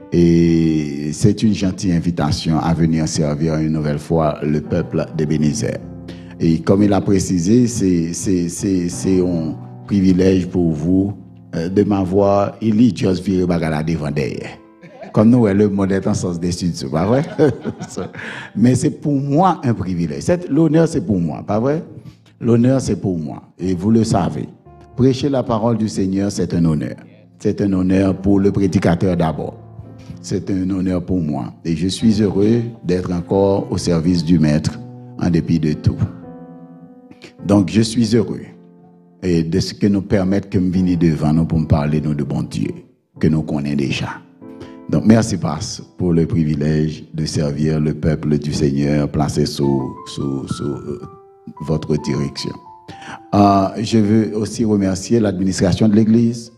Et c'est une gentille invitation à venir servir une nouvelle fois le peuple d'Ebenezer. Et comme il a précisé, c'est un privilège pour vous de m'avoir élu Dios viré bagala devant derrière. Comme nous, le monde est en sens des studios, pas vrai? Mais c'est pour moi un privilège. L'honneur, c'est pour moi, pas vrai? L'honneur, c'est pour moi. Et vous le savez. Prêcher la parole du Seigneur, c'est un honneur. C'est un honneur pour le prédicateur d'abord. C'est un honneur pour moi. Et je suis heureux d'être encore au service du Maître, en dépit de tout. Donc, je suis heureux et de ce que nous permettent que nous venions devant nous pour me parler nous de bon Dieu, que nous connaissons déjà. Donc, merci, Pasteur, pour le privilège de servir le peuple du Seigneur placé sous, sous, sous euh, votre direction. Euh, je veux aussi remercier l'administration de l'Église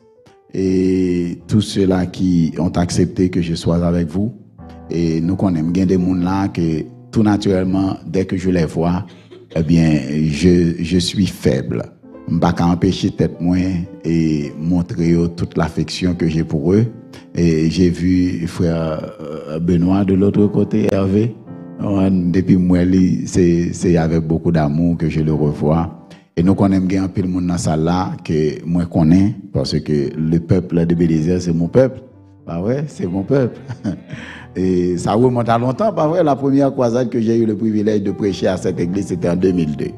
et tous ceux-là qui ont accepté que je sois avec vous. Et nous connaissons bien des gens là que tout naturellement, dès que je les vois, eh bien, je, je suis faible. Je ne peux pas empêcher tête moi et montrer toute l'affection que j'ai pour eux. Et j'ai vu frère Benoît de l'autre côté, Hervé. Depuis moi, c'est avec beaucoup d'amour que je le revois. Et nous connaissons bien un peu le monde dans ça là que moi connais parce que le peuple de Bélézère, c'est mon peuple. Pas vrai, c'est mon peuple. Et ça remonte à longtemps, pas vrai. La première croisade que j'ai eu le privilège de prêcher à cette église, c'était en deux mille deux.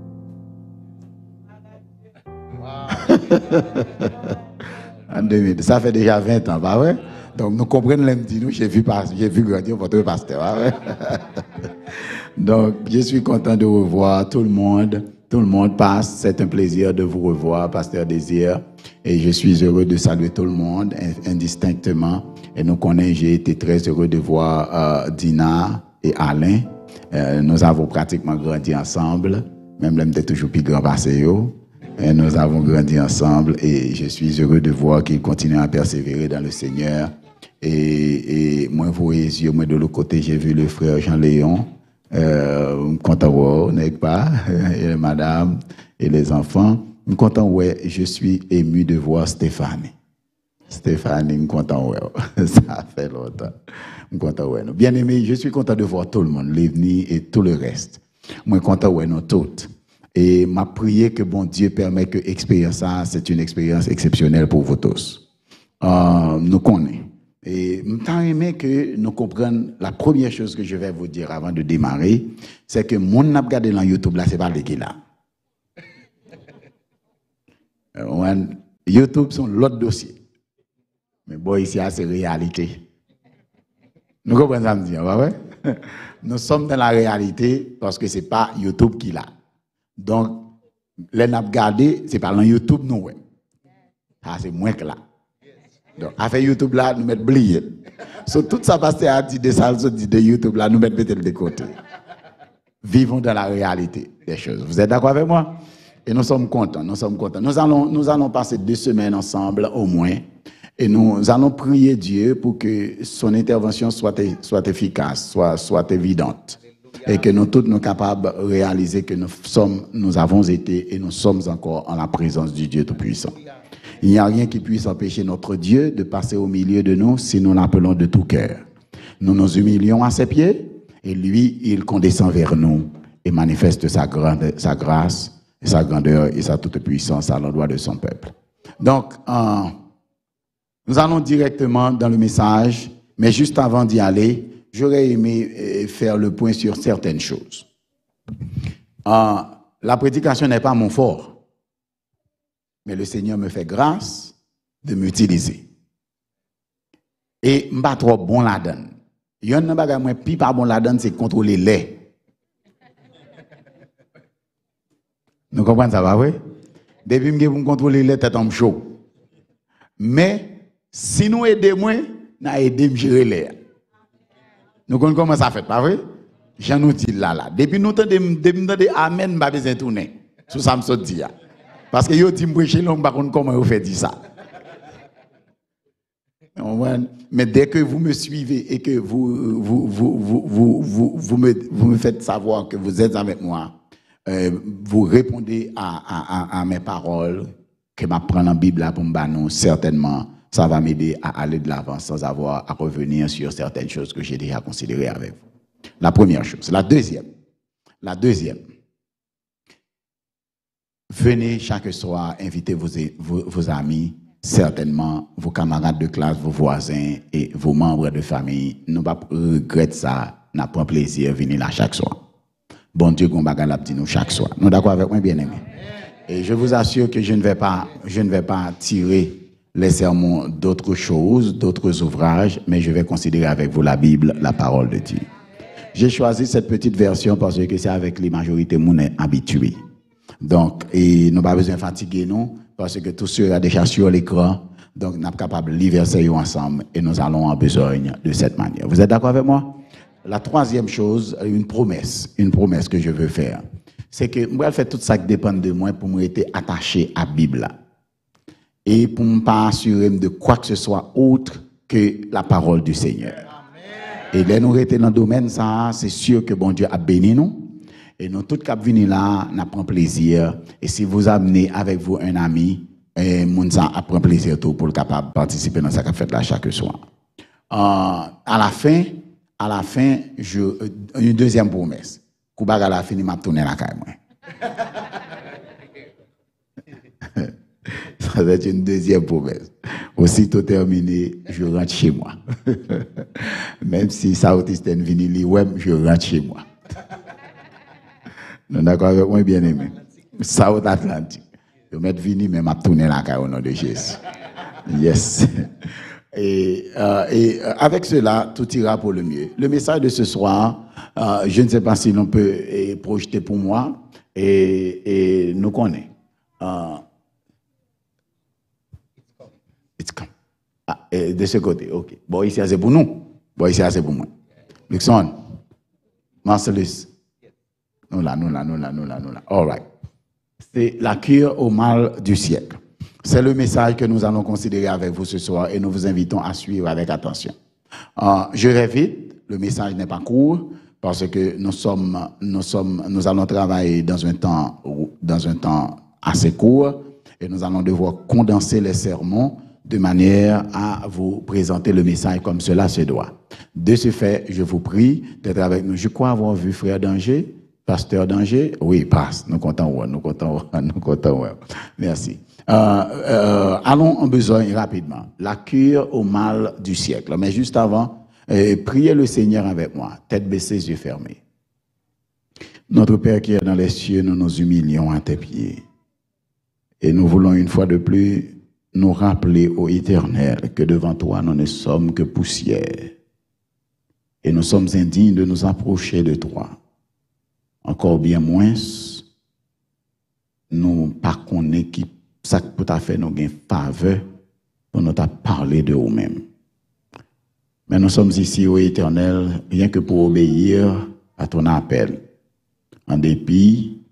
En deux mille deux. Ça fait déjà vingt ans, pas vrai? Donc nous comprenons l'imdi, nous, j'ai vu, j'ai vu grandir votre pasteur, pas vrai? Donc je suis content de revoir tout le monde. Tout le monde passe, c'est un plaisir de vous revoir, Pasteur Désir. Et je suis heureux de saluer tout le monde indistinctement. Et nous connaissons, j'ai été très heureux de voir euh, Dina et Alain. Euh, nous avons pratiquement grandi ensemble. Même l'homme était toujours plus grand passé. Et nous avons grandi ensemble. Et je suis heureux de voir qu'ils continuent à persévérer dans le Seigneur. Et, et moi, vous voyez les yeux, moi de l'autre côté, j'ai vu le frère Jean-Léon. Euh, content n'est-ce pas, et madame et les enfants. Je suis content, ouais, je suis ému de voir Stéphanie. Stéphanie, je suis content, ouais. Ça fait longtemps. Je suis content, ouais. Bien aimé, je suis content de voir tout le monde, l'Evni et tout le reste. Moi, je suis content, ouais, nous toutes. Et ma prière que bon Dieu permet que l'expérience, ça, c'est une expérience exceptionnelle pour vous tous. Euh, nous connaissons. Et je t'en aimé que nous comprenions la première chose que je vais vous dire avant de démarrer, c'est que mon n'a regardé dans YouTube là, c'est pas le qui là. YouTube sont l'autre dossier. Mais bon, ici, c'est réalité. Nous comprenons ça, me dire, ouais? Nous sommes dans la réalité parce que c'est pas YouTube qui l'a. Donc, les n'a regardé, c'est pas dans YouTube, non, ouais. Ça, c'est moins que là. Donc, avec YouTube là, nous mettons blier. So, tout ça passe à dire de ça, de YouTube là, nous mettons de côté. Vivons dans la réalité des choses. Vous êtes d'accord avec moi? Et nous sommes contents, nous sommes contents. Nous allons, nous allons passer deux semaines ensemble au moins. Et nous allons prier Dieu pour que son intervention soit, soit efficace, soit, soit évidente. Et que nous tous nous sommes capables de réaliser que nous, sommes, nous avons été et nous sommes encore en la présence du Dieu Tout-Puissant. Il n'y a rien qui puisse empêcher notre Dieu de passer au milieu de nous si nous l'appelons de tout cœur. Nous nous humilions à ses pieds et lui, il condescend vers nous et manifeste sa, grande, sa grâce, et sa grandeur et sa toute puissance à l'endroit de son peuple. Donc, euh, nous allons directement dans le message, mais juste avant d'y aller, j'aurais aimé faire le point sur certaines choses. Euh, la prédication n'est pas mon fort, mais le Seigneur me fait grâce de m'utiliser. Et je ne suis pas trop bon là-dedans. Il y a un bagage moi plus pas bon là-dedans, c'est contrôler les. Nous comprenons ça, va, oui? Depuis que vous contrôlez les têtes en chaud. Mais si nous aidons moi, nous aidons à gérer les. Nous comprenons comment ça fait, pas vrai? J'en nous dis là, là. Depuis nous entendons Amen, nous pas besoin de tourner. Sous ça, me dit. Parce que yo dit prêcher, nous ne sais pas comment vous faites ça. Mais dès que vous me suivez et que vous, vous, vous, vous, vous, vous, vous, me, vous me faites savoir que vous êtes avec moi, euh, vous répondez à, à, à mes paroles, que je prends la Bible là pour me battre, certainement, ça va m'aider à aller de l'avant sans avoir à revenir sur certaines choses que j'ai déjà considérées avec vous. La première chose. La deuxième. La deuxième. Venez chaque soir inviter vos, vos, vos amis, certainement vos camarades de classe, vos voisins et vos membres de famille. Nous ne pas regretter ça, nous prenons plaisir à venir là chaque soir. Bon Dieu, qu'on bagarre la nous chaque soir. Nous d'accord avec moi, bien aimé. Et je vous assure que je ne vais pas, je ne vais pas tirer les sermons d'autres choses, d'autres ouvrages, mais je vais considérer avec vous la Bible, la parole de Dieu. J'ai choisi cette petite version parce que c'est avec les majorités mon habitués. Donc, et nous n'avons pas besoin de fatiguer nous, parce que tout sera déjà sur l'écran. Donc, nous sommes capables de lire verset ensemble et nous allons en besogne de cette manière. Vous êtes d'accord avec moi? La troisième chose, une promesse, une promesse que je veux faire, c'est que moi, je fais tout ça qui dépend de moi pour me rester attaché à la Bible. Et pour ne pas assurer de quoi que ce soit autre que la parole du Seigneur. Amen. Et là, nous restons dans le domaine, ça, c'est sûr que bon Dieu a béni nous. Et nous, tous qui venus là, nous prenons plaisir. Et si vous amenez avec vous un ami, et nous prenons plaisir tout pour le capable de participer dans cette fête là chaque soir. Euh, à la fin, à la fin, je, une deuxième promesse. Koubaga la fini, m'a tourné la caille. Ça va être une deuxième promesse. Aussitôt terminé, je rentre chez moi. Même si Southeast est venu, je rentre chez moi. Nous d'accord avec moi, bien aimé. South Atlantique. Je vais venir, mais m'a tourné la caille au nom de Jésus. Yes. Et, euh, et euh, avec cela, tout ira pour le mieux. Le message de ce soir, euh, je ne sais pas si l'on peut est projeter pour moi, et, et nous connaissons. Euh, it's come. Ah, et de ce côté, ok. Bon, ici, c'est pour nous. Bon, ici, c'est pour moi. Luxon, Marcellus. Nous là, nous là, nous là, nous là, nous là. All right. C'est la cure au mal du siècle. C'est le message que nous allons considérer avec vous ce soir et nous vous invitons à suivre avec attention. Euh, je répète, le message n'est pas court parce que nous sommes, nous sommes, nous allons travailler dans un temps, dans un temps assez court et nous allons devoir condenser les sermons de manière à vous présenter le message comme cela se doit. De ce fait, je vous prie d'être avec nous. Je crois avoir vu Frère Danger, Pasteur Danger. Oui, passe. Nous comptons, nous comptons, nous comptons. Merci. Euh, euh, allons en besogne rapidement. La cure au mal du siècle. Mais juste avant, euh, priez le Seigneur avec moi. Tête baissée, yeux fermés. Notre Père qui est dans les cieux, nous nous humilions à tes pieds. Et nous voulons une fois de plus nous rappeler, ô Éternel, que devant toi, nous ne sommes que poussière. Et nous sommes indignes de nous approcher de toi. Encore bien moins, nous par contre qui ça peut fait nous gain faveur pour nous parler de nous-mêmes. Mais nous sommes ici au Éternel rien que pour obéir à ton appel, en dépit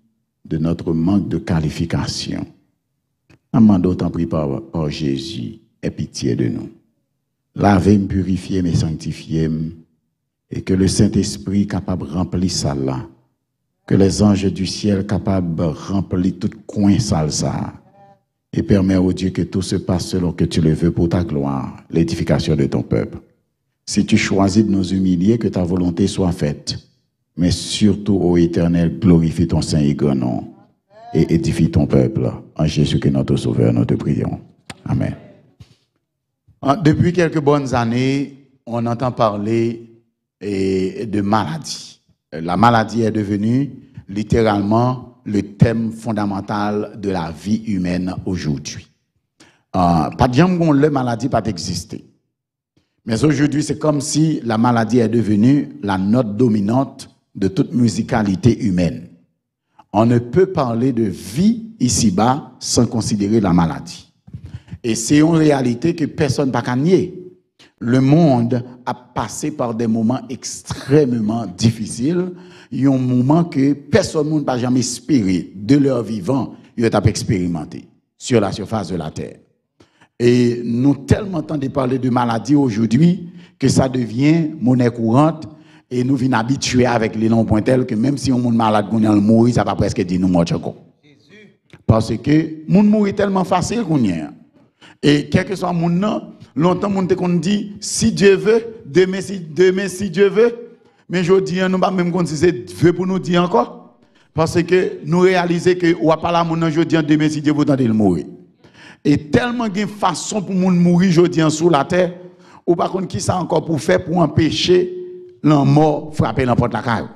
de notre manque de qualification. Amando t'en prie par, par Jésus, aie pitié de nous. Lavez-moi, purifiez-moi, sanctifiez-moi, et que le Saint-Esprit capable de remplir ça là, que les anges du ciel capables de remplir tout coin sale ça, et permet au Dieu que tout se passe selon que tu le veux pour ta gloire, l'édification de ton peuple. Si tu choisis de nous humilier, que ta volonté soit faite, mais surtout, ô Éternel, glorifie ton saint et grand nom et édifie ton peuple. En Jésus qui est notre Sauveur, nous te prions. Amen. Depuis quelques bonnes années, on entend parler de maladie. La maladie est devenue littéralement le thème fondamental de la vie humaine aujourd'hui. Euh, pas de jambe, la maladie pas exister. Mais aujourd'hui, c'est comme si la maladie est devenue la note dominante de toute musicalité humaine. On ne peut parler de vie ici-bas sans considérer la maladie. Et c'est une réalité que personne n'a qu'à nier. Le monde a passé par des moments extrêmement difficiles. Il y a un moment que personne n'a pas jamais espéré de leur vivant, ils ont expérimenté sur la surface de la terre. Et nous tellement entendons parler de maladies aujourd'hui que ça devient monnaie courante et nous venons habitués avec les noms pointels que même si on est malade, on est mourir, ça va presque dire nous morts. Parce que on mourir tellement facile qu'on y est. Et quel que soit mon nom, longtemps on dit si Dieu veut, demain si, demain si Dieu veut, mais je dis nous pas même si c'est veut pour nous dire encore parce que nous réalisons que ou pas là mon je dis demain si Dieu veut tenter de mourir. Et tellement de façon pour moun mourir jodi en sous la terre, ou par contre qui ça encore pour faire pour empêcher la mort frapper n'importe la caille.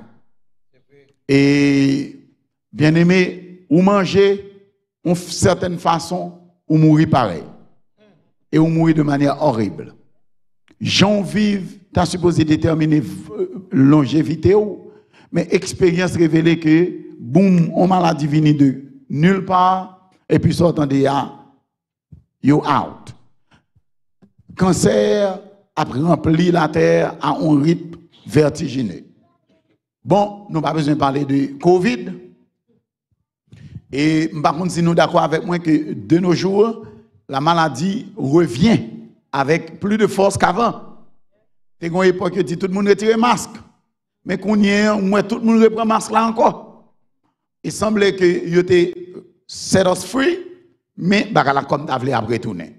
Et bien aimé, ou manger d'une certaine façon ou mourir pareil. Et ou mourir de manière horrible. Gens vivent, t'as supposé déterminer longévité ou, mais expérience révélée que boum, on maladie vient de nulle part et puis sortant de là you out. Cancer a rempli la terre à un rythme vertigineux. Bon, nous n'avons pas besoin de parler de Covid. Et par contre, si nous sommes d'accord avec moi que de nos jours, la maladie revient avec plus de force qu'avant. C'est une époque où tout le monde retire le masque. Mais qu'on y est, tout le monde reprend le masque là encore. Il semblait que il était set us free. Mais bagala comme t'avais après tourner.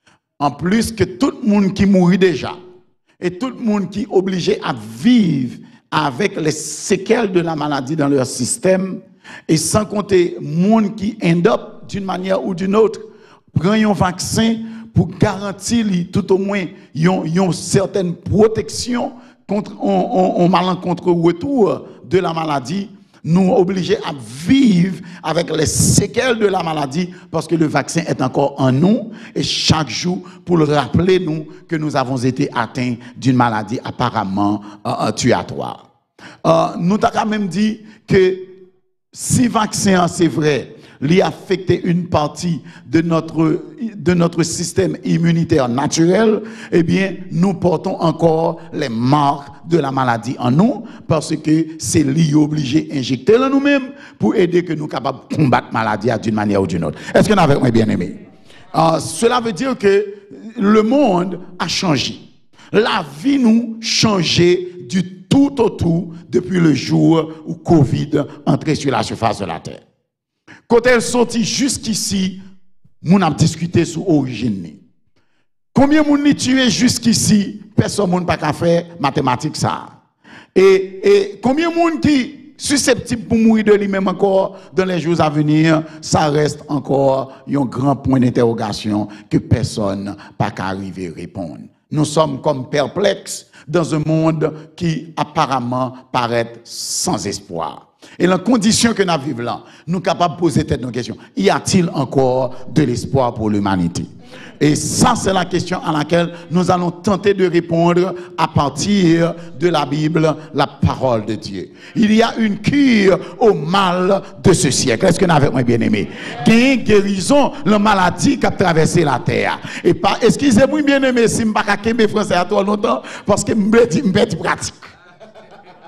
En plus que tout le monde qui mourit déjà et tout le monde qui est obligé à vivre avec les séquelles de la maladie dans leur système et sans compter monde qui end up d'une manière ou d'une autre prend un vaccin pour garantir tout au moins une certaine protection contre un malencontreux retour de la maladie. Nous obligés à vivre avec les séquelles de la maladie parce que le vaccin est encore en nous et chaque jour pour le rappeler nous que nous avons été atteints d'une maladie apparemment euh, tuatoire. Euh, nous avons quand même dit que si le vaccin c'est vrai, il affecte une partie de notre, de notre système immunitaire naturel, eh bien, nous portons encore les marques de la maladie en nous, parce que c'est lié obligé d'injecter en nous-mêmes pour aider que nous capables de combattre la maladie d'une manière ou d'une autre. Est-ce que nous avons bien aimé? Euh, cela veut dire que le monde a changé. La vie nous changé du tout au tout depuis le jour où Covid entrait sur la surface de la terre. Quand elle sortit jusqu'ici, nous avons discuté sur l'origine. Combien de gens ont tué jusqu'ici, personne n'a pas qu'à faire mathématiques ça. Et, et combien de gens qui sont susceptibles pour mourir de lui-même encore dans les jours à venir, ça reste encore un grand point d'interrogation que personne n'a pas qu'à arriver à répondre. Nous sommes comme perplexes dans un monde qui apparemment paraît sans espoir. Et la condition que nous vivons là, nous sommes capables de poser tête nos questions. Y a-t-il encore de l'espoir pour l'humanité? Et ça, c'est la question à laquelle nous allons tenter de répondre à partir de la Bible, la parole de Dieu. Il y a une cure au mal de ce siècle. Est-ce que nous avons bien aimé? Il y a une guérison, la maladie qui a traversé la terre. Et pas, excusez-moi bien aimé si je ne peux pas français à toi longtemps, parce que je me dis pratique.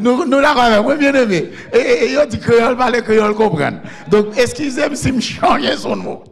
Nous, nous l'avons moi bien aimé. Et il dit créole, parler créole, comprendre. Donc, excusez-moi si je change son mot.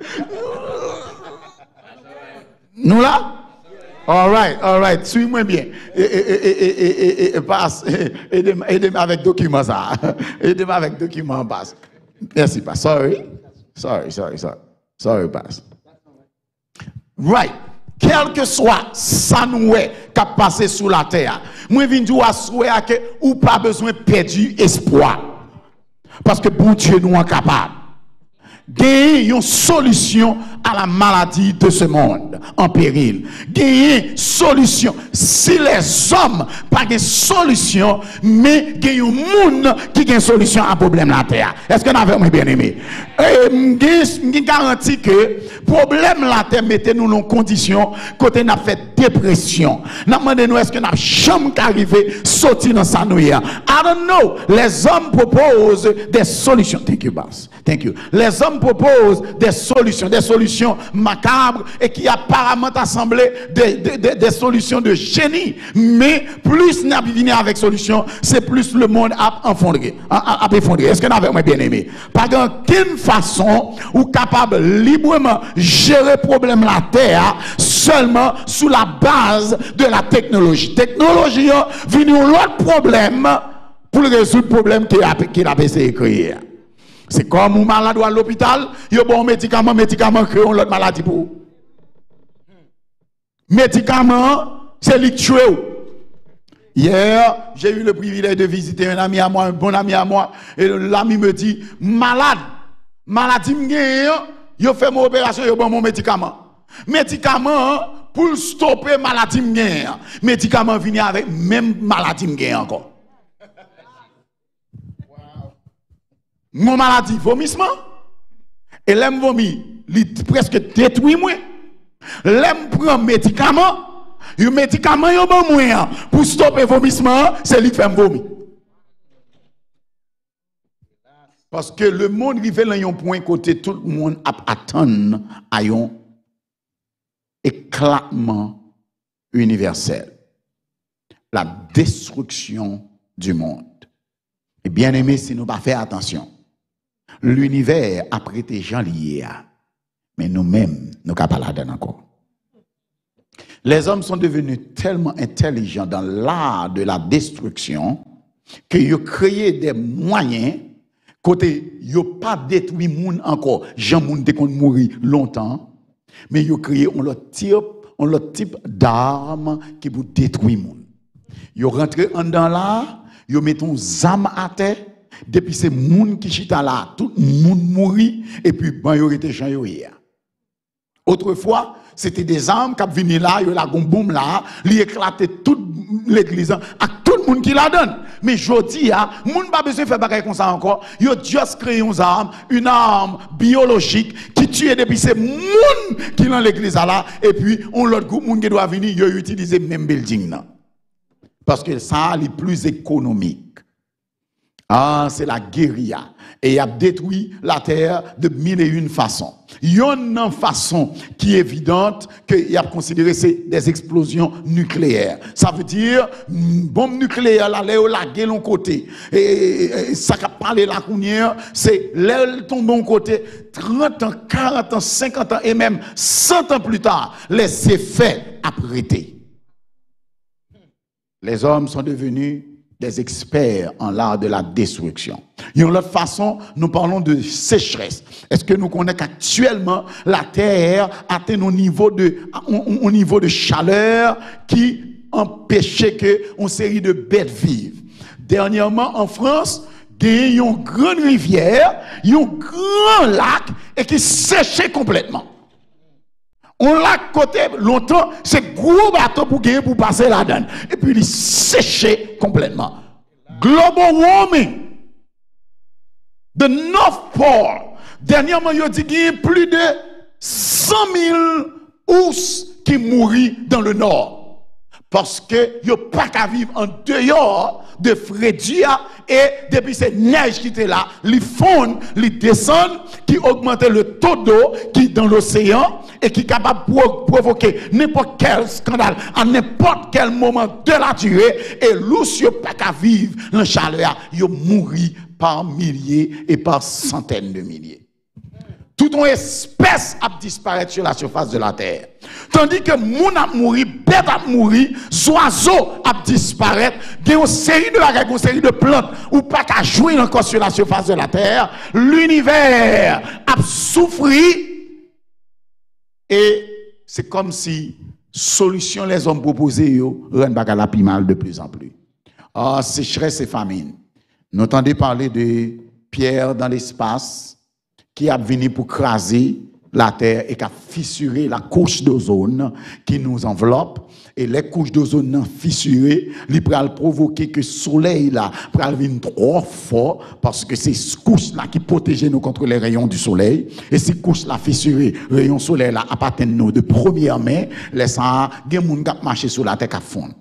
Nous là? All right, all right. Suis-moi bien. Et, et, et, et, et, et, passe. Aidez-moi aidez avec document ça. Aidez-moi avec document, passe. Merci, passe. Sorry. Sorry, sorry, sorry. Sorry, passe. Right. Quel que soit ça nous est qui a passé sous la terre, moi je viens dire à souhait que ou pas besoin de perdre espoir. Parce que bon Dieu nous est capable. Gagner une solution à la maladie de ce monde en péril. Gagner solution. Si les hommes pas de solution, mais gagner un monde qui a une solution à problème de la terre. Est-ce que nous avons bien aimé? Je garantis que problème de la terre mettez nous dans condition côté n'a fait dépression. Nous demandons nous est-ce que nous jamais arrivé sortir dans ça nous. I don't know. Les hommes proposent des solutions. Thank you, boss. Thank you. Les hommes proposent des solutions, des solutions macabres et qui apparemment assemblé des, des, des, des solutions de génie. Mais plus nous venons avec solutions, c'est plus le monde a effondré. A, a effondré. Est-ce que nous avons bien aimé? Pas d'aucune façon ou capable librement gérer le problème de la terre seulement sous la base de la technologie. Technologie vient l'autre problème pour résoudre le problème qu'il a, qu'il a essayé de créer. C'est comme un malade à l'hôpital, il y a bon médicament, médicament créent l'autre maladie pour. Médicament, c'est lui qui tue. Hier, j'ai eu le privilège de visiter un ami à moi, un bon ami à moi, et l'ami me dit, malade, maladie m'gagne, il fait mon opération, il bon mon médicament. Médicament, pour stopper maladie m'gagne, médicament vient avec même maladie m'gagne encore. Mon maladie, vomissement. Et l'aime vomi, il presque détruit moi. L'aime prend médicament. Le médicament, il bon moyen pour stopper vomissement, c'est lui qui fait vomir. Parce que le monde arrive à un point côté tout le monde attend à un éclatement universel. La destruction du monde. Et bien aimé, si nous ne pas faire attention, l'univers a prêté gens liés, mais nous-mêmes, nous ne sommes pas là-dedans encore. Les hommes sont devenus tellement intelligents dans l'art de la destruction qu'ils ont créé des moyens côté ils n'ont pas détruit le monde encore. Jean monde dès qu'on mourit longtemps, mais ils ont créé un autre type, un autre type d'armes qui pour détruire le monde. Ils ont rentré en dedans là, ils ont mis des armes à terre. Depuis ces gens qui chita là, tout le monde mourit et puis ben ils ont été gens hier. Autrefois, c'était des armes qui venaient là, ils ont la boum là, ils éclataient toute l'église à tout le monde qui la donne. Mais je dis, les gens n'ont pas besoin de faire bagarre comme ça encore. Ils ont juste créé une arme, une arme biologique qui tue depuis ces gens qui sont dans l'église là, et puis on l'autre groupe qui doit venir, ils ont utilisé le même building là. Parce que ça est plus économique. Ah, c'est la guérilla. Et il a détruit la terre de mille et une façons. Il y a une façon qui est évidente qu'il a considéré c'est des explosions nucléaires. Ça veut dire, une bombe nucléaire, là, là, la gueule de côté. Et, et ça qui a parlé la counière, c'est l'aile tombe de côté, trente ans, quarante ans, cinquante ans et même cent ans plus tard, les effets apprêtés. Les hommes sont devenus des experts en l'art de la destruction. Et en l'autre façon, nous parlons de sécheresse. Est-ce que nous connaissons qu'actuellement, la terre atteint un niveau de, un, un niveau de chaleur qui empêchait que une série de bêtes vivent. Dernièrement, en France, il y a une grande rivière, il y a un grand lac et qui séchait complètement. On l'a côté longtemps, c'est gros bateau pour gagner pour passer la donne. Et puis il séché complètement. Global warming. The North Pole. Dernièrement, il a dit qu'il y a plus de cent mille ours qui mourent dans le nord. Parce que il n'y a pas qu'à vivre en dehors de Frédia et depuis ces neiges qui étaient là, les fondent, les descendent, qui augmentaient le taux d'eau qui est dans l'océan et qui est capable de provoquer n'importe quel scandale à n'importe quel moment de la durée et l'ours pas qu'à vivre dans la chaleur, ils mourent par milliers et par centaines de milliers. Toute une espèce a disparaître sur la surface de la terre. Tandis que moun a mouri, bête a mouri, oiseaux a disparaître, il y a une série de bagages, une série de plantes, ou pas qu'à jouer encore sur la surface de la terre, l'univers a souffri, et c'est comme si solution les hommes proposés, rendent bagarre la plus mal de plus en plus. Ah, sécheresse et famine. Nous entendons parler de pierre dans l'espace, qui a venu pour craser la terre et qui a fissuré la couche d'ozone qui nous enveloppe. Et les couches d'ozone fissurées, ils peuvent provoquer que le soleil là peut venir trop fort parce que c'est ces couches là qui protègent nous contre les rayons du soleil. Et ces couches là fissurées, les rayons soleil là appartiennent nous de première main, laissant des gens qui marchent sur la terre qui fondent.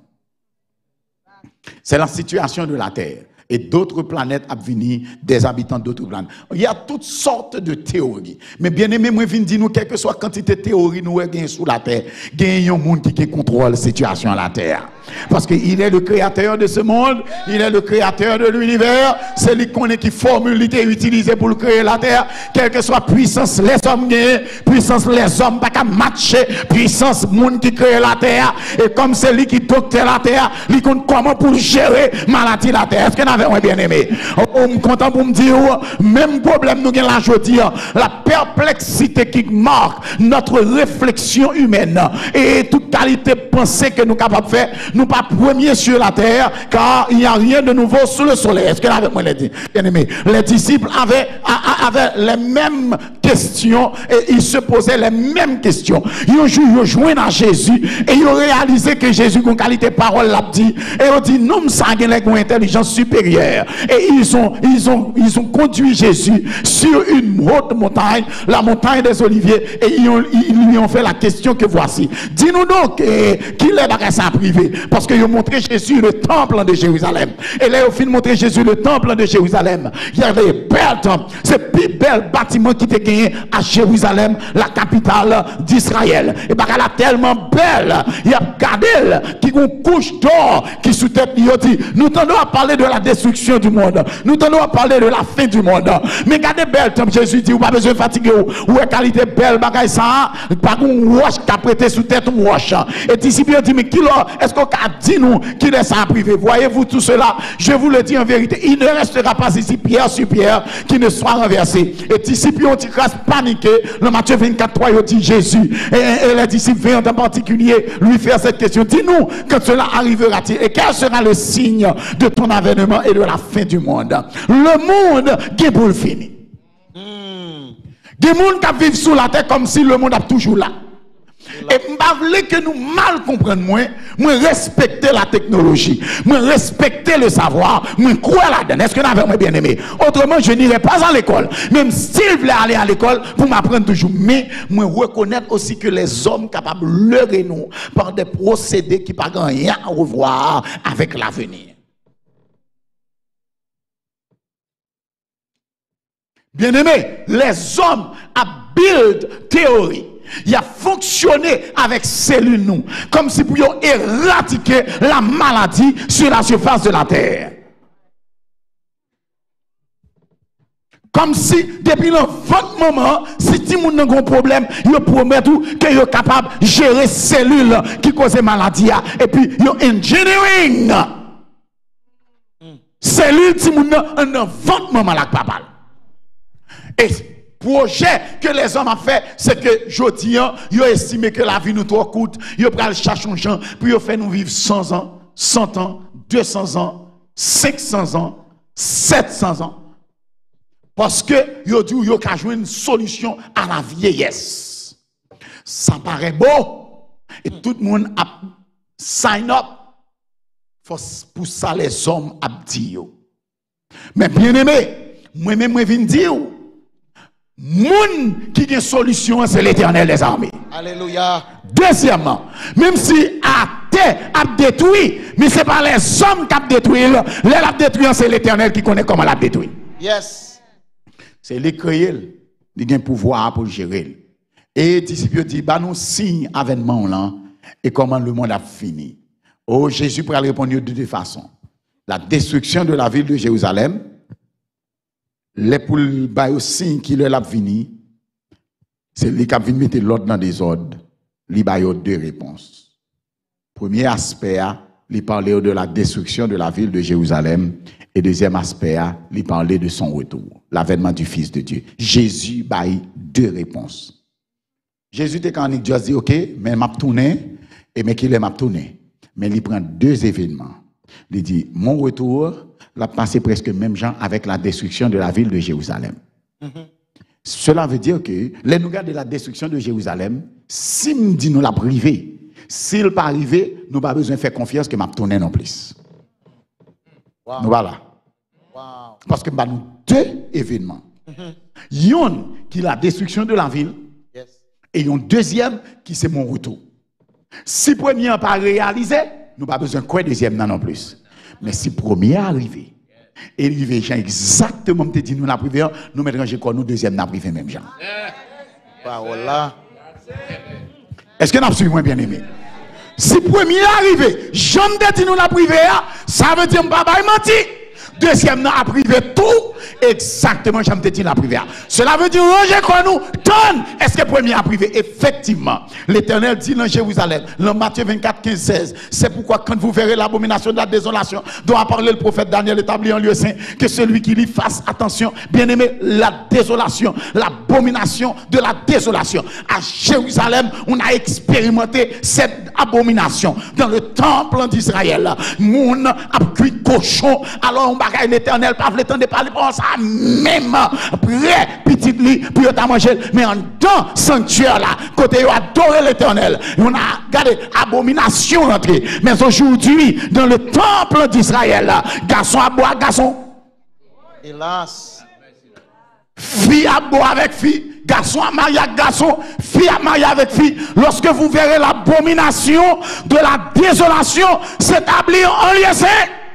C'est la situation de la terre. Et d'autres planètes à venir, des habitants d'autres planètes. Il y a toutes sortes de théories. Mais bien aimé, moi, je viens dire nous, quelle que soit la quantité de théories nous avons sous la terre, il y a un monde qui contrôle la situation à la terre. Parce qu'il est le créateur de ce monde, il est le créateur de l'univers, c'est lui qu'on est qui formule, qui est utilisé pour créer la terre, quelle que soit puissance les hommes gagnent, puissance les hommes pas qu'à matcher, puissance monde qui crée la terre, et comme c'est lui qui docteur la terre, lui compte comment pour gérer maladie la terre. Est-ce qu'on avait bien aimé? On est content pour me dire, même problème nous gagnons la journée, la perplexité qui marque notre réflexion humaine et toute qualité de pensée que nous sommes capables de faire, nous pas premiers sur la terre, car il n'y a rien de nouveau sous le soleil. Est-ce que avec moi les dit, bien aimé, les disciples avaient, avaient les mêmes questions et ils se posaient les mêmes questions. Ils ont joué à Jésus et ils ont réalisé que Jésus, con qualité parole, l'a dit, et ils ont dit, nous, ça a une intelligence supérieure. Et ils ont, ils ont, ils ont conduit Jésus sur une haute montagne, la montagne des Oliviers, et ils, ont, ils lui ont fait la question que voici. Dis-nous donc, eh, qui est dans sa privé? Parce qu'ils ont montré Jésus le temple de Jérusalem. Et là, ils ont montré Jésus le temple de Jérusalem. Il y a des belles temples. C'est le plus bel bâtiment qui était gagné à Jérusalem, la capitale d'Israël. Et bien, elle est tellement belle. Il y a Gadel qui a une couche d'or qui sous tête. Il dit, nous tendons à parler de la destruction du monde. Nous tendons à parler de la fin du monde. Mais regardez belle temple. Jésus dit, vous n'avez pas besoin de fatiguer. Ou est qualité belle bagaille ça. Pas une roche qui a prêté sous tête une roche. Et disciples ont dit, mais qui l'a, est-ce qu'on a dit nous qu'il est ça privé? Voyez-vous tout cela? Je vous le dis en vérité, il ne restera pas ici pierre sur pierre qui ne soit renversé. Et disciples ont dit, grâce paniqué. Le Matthieu vingt-quatre, trois, il dit Jésus. Et, et les disciples viennent en particulier lui faire cette question. Dis-nous quand cela arrivera-t-il et quel sera le signe de ton avènement et de la fin du monde? Le monde qui pour le finir. Des gens qui vivent sous la terre comme si le monde est toujours là. Et je veux que nous mal comprenions moins, moi respecter la technologie, moi respecter le savoir, moi croire là-dedans. Est-ce que nous avons bien aimé? Autrement, je n'irai pas à l'école. Même s'il voulait aller à l'école pour m'apprendre toujours. Mais moi reconnaître aussi que les hommes capables de leurrer nous par des procédés qui n'ont rien à revoir avec l'avenir. Bien aimé, les hommes à build théorie. Il a fonctionné avec cellules nous, comme si pour éradiquer la maladie sur la surface de la terre. Comme si, depuis le vingt moment, si tout le monde a un problème, il promet qu'il est capable de gérer les cellules qui causent la maladie. Et puis, il y a engineering. Cellules, si le monde a un vingt moment là, papa. Et projet que les hommes ont fait, c'est que jodi ils ont estimé que la vie nous trop coûte, ils ont pris chercher un gens, puis ils fait nous vivre cent ans, cent ans, deux cents ans, cinq cents ans, sept cents ans. Parce que ils ont dit qu'ils ont joué une solution à la vieillesse. Ça paraît beau. Et tout le monde a sign up pour ça les hommes a dit. Mais bien aimé, moi-même je viens dire, Moun qui a une solution, c'est l'Éternel des armées. Alléluia. Deuxièmement, même si athée a détruit, mais ce n'est pas les hommes qui ont détruit, les a détruit, c'est l'Éternel qui connaît comment l'a détruit. Yes. C'est lui créé, il a un pouvoir pour gérer. Et disciples dit, bah nous signe avènement là et comment le monde a fini. Oh, Jésus pourrait répondre de deux façons. La destruction de la ville de Jérusalem, les poules bah signe qui leur a fini, c'est lui qui a venu mettre l'ordre dans des ordres. Il y a deux réponses. Premier aspect, il parlait de la destruction de la ville de Jérusalem. Et deuxième aspect, il parlait de son retour, l'avènement du Fils de Dieu. Jésus a eu deux réponses. Jésus était quand il dit, ok, mais m'a tourné, et mais qu'il est m'a tourné. Mais il prend deux événements. Il dit, mon retour, il a passé presque même genre avec la destruction de la ville de Jérusalem. Mm-hmm. Cela veut dire que, les nous de la destruction de Jérusalem, si nous dit nous la privé, s'il n'est pas arrivé, nous n'avons pas besoin de faire confiance que m'a tourné non plus. Wow. Nous voilà. Wow. Parce que nous avons deux événements. Il y a un qui est la destruction de la ville, yes. Et il y a un deuxième qui c'est mon retour. Si le premier n'a pas réalisé, nous n'avons pas besoin de quoi deuxième non plus. Mais si le premier est arrivé, et il arrive exactement comme tu dis nous la privé, nous mettrons quoi nous deuxième n'a privé même gens. Voilà. Est-ce que nous suivi moins bien aimé? Si le premier est arrivé, j'en dit nous la privé, ça veut dire que papa menti. Deuxième n'a privé tout exactement j'aime te dire la privé. Cela veut dire ranger quoi nous donne. Est-ce que premier a privé? Effectivement, l'Éternel dit dans Jérusalem, dans Matthieu vingt-quatre, quinze, seize, c'est pourquoi quand vous verrez l'abomination de la désolation dont a parlé le prophète Daniel établi en lieu saint, que celui qui lui fasse attention, bien aimé, la désolation, l'abomination de la désolation. À Jérusalem, on a expérimenté cette abomination dans le temple d'Israël. Moun a cuit cochon, alors on va l'Éternel pas voulait tendre parler pour ça même près petit lit pour ta manger mais en dans sanctuaire là côté yo adorer l'Éternel on a regardé abomination rentrée mais aujourd'hui dans le temple d'Israël garçon à boire garçon hélas fille à boire avec fille garçon à marier avec garçon fille à marier avec fille lorsque vous verrez l'abomination de la désolation s'établir en lieu saint.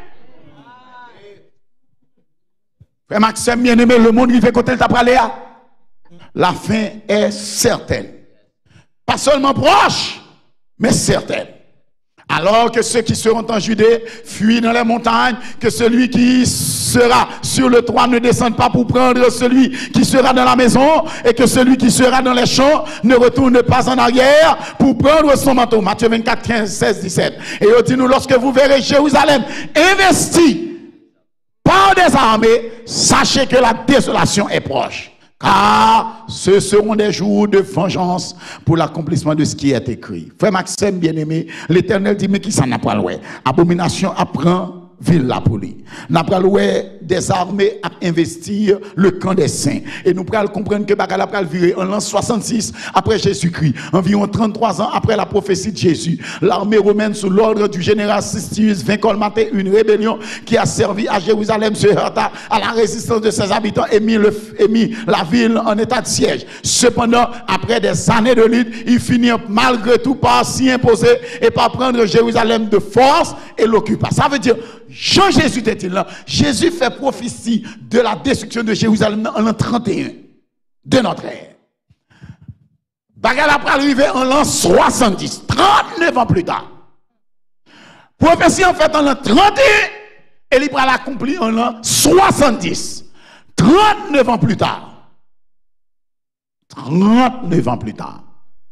Frère Maxime, bien aimé, le monde qui fait côté t'a parlé, la fin est certaine. Pas seulement proche, mais certaine. Alors que ceux qui seront en Judée fuient dans les montagnes, que celui qui sera sur le toit ne descende pas pour prendre celui qui sera dans la maison, et que celui qui sera dans les champs ne retourne pas en arrière pour prendre son manteau. Matthieu vingt-quatre, quinze, seize, dix-sept. Et il dit nous, lorsque vous verrez Jérusalem investi par des armées, sachez que la désolation est proche. Car ce seront des jours de vengeance pour l'accomplissement de ce qui est écrit. Frère Maxime, bien-aimé, l'Éternel dit, mais qui ça n'a pas loué? Abomination apprend ville là pour lui. N'a pas loué des armées à investir le camp des saints. Et nous pourrons comprendre que Bagala pral virer en l'an soixante-six après Jésus-Christ, environ trente-trois ans après la prophétie de Jésus. L'armée romaine sous l'ordre du général Sistius vint colmater une rébellion qui a servi à Jérusalem, se heurta à la résistance de ses habitants et mis, le, et mis la ville en état de siège. Cependant, après des années de lutte, il finit malgré tout par s'y imposer et par prendre Jérusalem de force et l'occupa. Ça veut dire, Jean-Jésus était là. Jésus fait prophétie de la destruction de Jérusalem en l'an trente et un de notre ère. Bagal après arrivé en l'an soixante-dix, trente-neuf ans plus tard. Prophétie en fait en l'an trente et un et il va l'accomplir en l'an soixante-dix, trente-neuf ans plus tard. trente-neuf ans plus tard.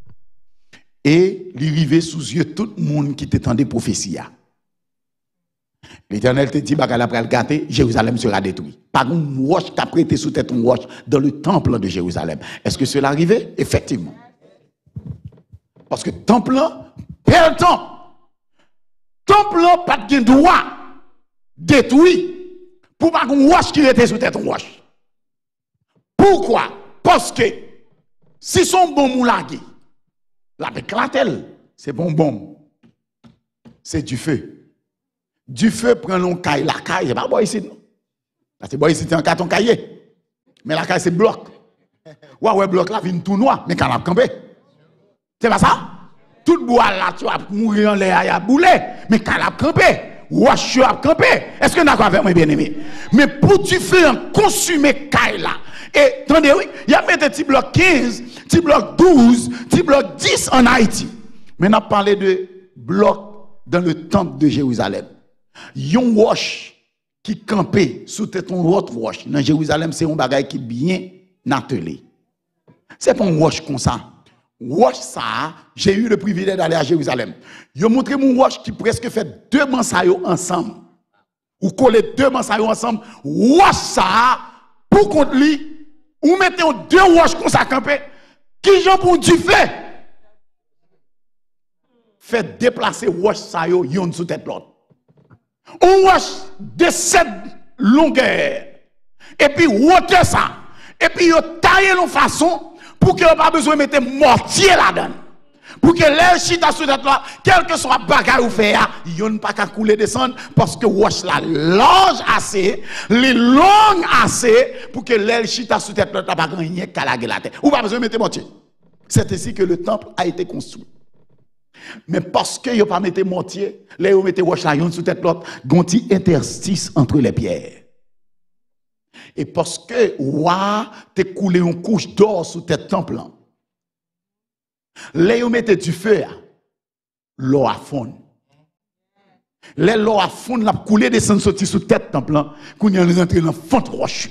Et il arrivait sous yeux tout le monde qui t'étendait prophétie. L'Éternel te dit, Bagala pral gâter, Jérusalem sera détruit. Par une roche qui a prêté sous tête une roche dans le temple de Jérusalem. Est-ce que cela arrivait? Effectivement. Parce que temple, perd le temps. Temple, pas de droit détruit pour pas une roche qui était sous tête une roche. Pourquoi? Parce que si son bon moulagui, la éclate-t-elle, c'est bon bon. C'est du feu. Du feu prend l'on caille, la caille, c'est pas bon ici, non? C'est bon ici, c'est un carton caillé. Mais la caille, c'est bloc. Ouais, ouais, bloc là, vient tout noir, mais quand on a campé. C'est pas ça? Tout bois là, tu vas mourir en l'air, il a boulé, mais quand on a campé, wash a campé. Est-ce que d'accord avec moi, bien aimé? Mais pour tu faire un consommer caille là, et attendez, oui, il y a mis des petits blocs quinze, petits blocs douze, petits blocs dix en Haïti. Mais on a parlé de blocs dans le temple de Jérusalem. Yon wash qui campait sous tête on autre wash dans Jérusalem, c'est un bagage qui bien attelé. C'est pas un wash comme ça. Wash ça, j'ai eu le privilège d'aller à Jérusalem. Yo montré mon wash qui presque fait deux mansailles ensemble. Ou coller deux mansailles ensemble. Wash ça pour contre lui. Ou mettez deux wash comme ça campé. Qui j'en pour du fait? Fait déplacer wash ça yo yon sous tête l'autre. On wash de cette longueur. Et puis water ça. Et puis yo tailler de façon pour que pas besoin de mettre mortier là-dedans. Pour que l'air chita sous tête là, quel que soit bagage ou fait, yon pas qu'à couler descendre parce que wash la large assez, les longues assez pour que l'air chita sous tête là pas gagner qu'à la tête. Ou pas besoin de mettre mortier. C'est ainsi que le temple a été construit. Mais parce que yo pas mettre mortier, là yo mettez wash la yon sous tête l'autre, gonti interstice entre les pierres. Et parce que wa te coulé une couche d'or sous tête temple. Là yo mettez du feu, l'eau a fond. Là l'eau a fond la coulé descend sorti sous tête temple, qu'on y rentré dans fond roche.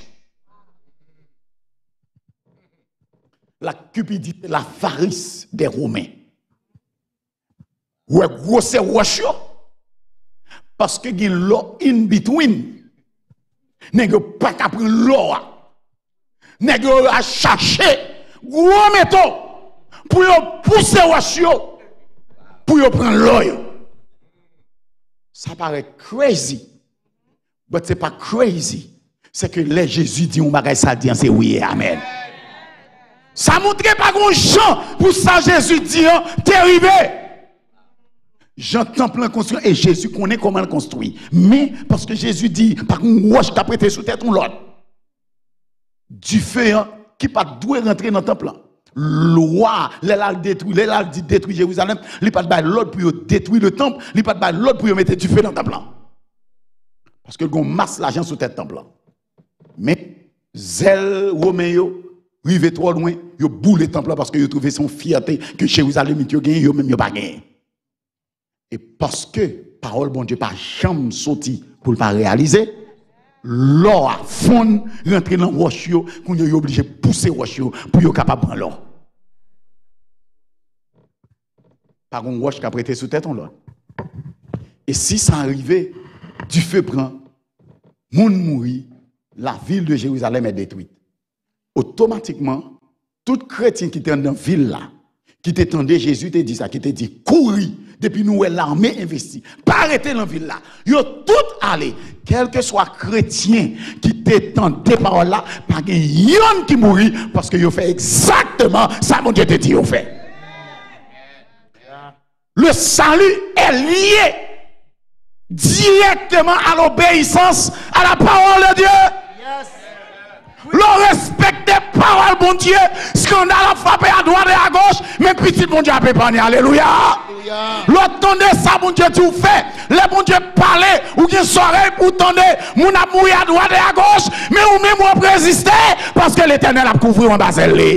La cupidité, la varice des Romains. Ouais, gros c'est roche parce que gen l'eau in between. Nèg pas qu'à prendre l'eau. Nèg a chercher gros métaux pour pousser roche pour prendre l'eau. Ça paraît crazy. Mais c'est pas crazy. C'est que les Jésus dit on bagay ça dit c'est oui et amen. Ça montre pas grand chant pour ça Jésus dit t'es arrivé. J'entends plein construit et Jésus connaît comment le construit. Mais parce que Jésus dit, par contre, roche t'a prêté sous tête ou l'autre. Du feu hein, qui pas doué rentrer dans le temple. Loi, l'elle détruit, l'elle dit détruire Jérusalem, il pas de l'autre pour détruire le temple, il pas de l'autre pour mettre du feu dans le temple. Parce que gon masse l'argent sous tête temple. Mais zèle romain yo rive trop loin, yo boule le temple parce que yo trouvé son fierté que Jérusalem yo gagné, yo même yo pas gagné. Et parce que parole bon Dieu pas jamais sorti pour le pas réaliser, l'eau a fond rentrer dans roche yo, qu'on est obligé pousser roche yo pour yo capable prendre l'eau. Par une roche qui a prêté sous tête on l'eau. Et si ça arrivait, du feu prend, monde mourit, la ville de Jérusalem est détruite. Automatiquement, tout chrétien qui était dans la ville là, qui t'étendait Jésus te dit ça, qui te dit courir depuis nous l'armée investie, pas arrêter dans la ville là. Yo tout allé, quel que soit chrétien qui t'étendait par là, pas de yon qui mourit parce que yo fait exactement ça mon Dieu te dit yo fait. Le salut est lié directement à l'obéissance à la parole de Dieu. L'on respecte les paroles, bon Dieu. Scandale a frappé à droite et à gauche, mais petit bon Dieu a préparé. Alléluia. L'entendez ça, bon Dieu, tu fait. Les bon Dieu parler, ou bien soirée, ou tendez, mon a mouru à droite et à gauche, mais ou même ou résister, parce que l'éternel a couvert en bas.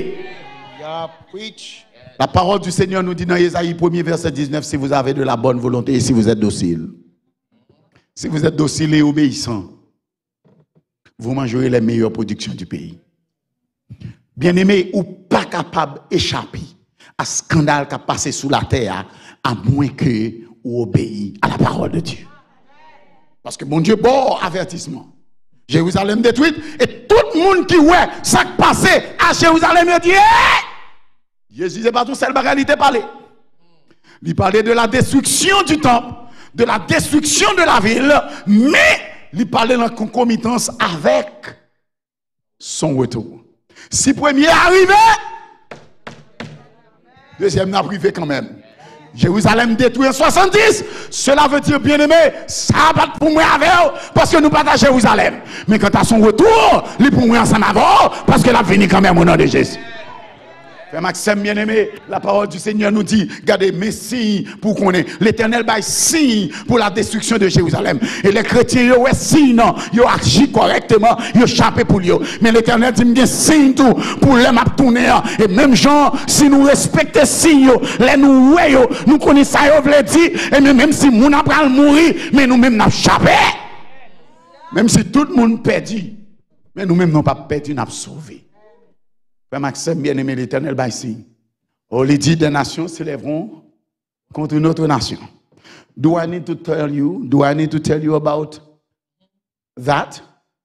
La parole du Seigneur nous dit dans Ésaïe premier verset dix-neuf, si vous avez de la bonne volonté et si vous êtes docile. Si vous êtes docile et obéissant, vous mangerez les meilleures productions du pays. Bien-aimé, ou pas capable d'échapper à ce scandale qui a passé sous la terre, à moins que vous obéissez à la parole de Dieu. Parce que mon Dieu, bon avertissement. Jérusalem détruite, et tout le monde qui ouais, ça qui passé à Jérusalem, il dit, hey! Jésus n'est pas tout seul, il a parlé. Il parlait de la destruction du temple, de la destruction de la ville, mais il parlait en concomitance avec son retour. Si premier arrivé, deuxième n'a privé quand même. Jérusalem détruit en soixante-dix. Cela veut dire, bien aimé, ça va pour moi avec eux, parce que nous partageons Jérusalem. Mais quand à son retour, il pour moi ensemble avant, parce que la venu quand même au nom de Jésus. Frère Maxime, bien aimé, la parole du Seigneur nous dit, regardez, mes signes pour qu'on ait, l'Éternel baille signe pour la destruction de Jérusalem. Et les chrétiens, ils ont signe, ils ont agi correctement, ils ont échappé pour eux. Mais l'Éternel dit, bien signe tout pour les map tourner. Et même gens, si nous respectons signe, les nous voyons, nous connaissons ça, vous l'avez dit, et même si nous n'avons pas mourir, mais nous-mêmes nous échappé. Même si tout le monde perdu, mais nous-mêmes n'avons pas perdu, nous avons sauvé. Frère Maxime, bien-aimé, l'Éternel, bah ici. Oh, les dix des nations s'élèveront contre une autre nation. Do I need to tell you? Do I need to tell you about that?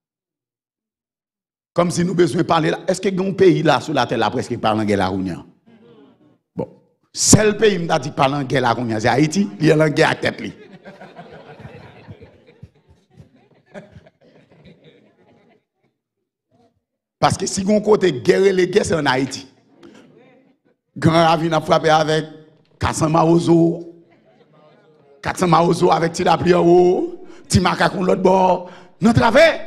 Comme si nous besoin de parler là. Est-ce qu'il y a un pays là sur la terre là presque qui parle en guerre la Rounia? Bon, seul pays qui m'a dit parle en guerre la Rounia, c'est Haïti. Il y a la guerre à tête li. Parce que si on côté guerre les guerres, c'est en Haïti. Grand Ravine a frappé avec Kassan Maozo, Kassan Maozo avec Tila Pliao, Timaka contre l'autre bord, nous travers.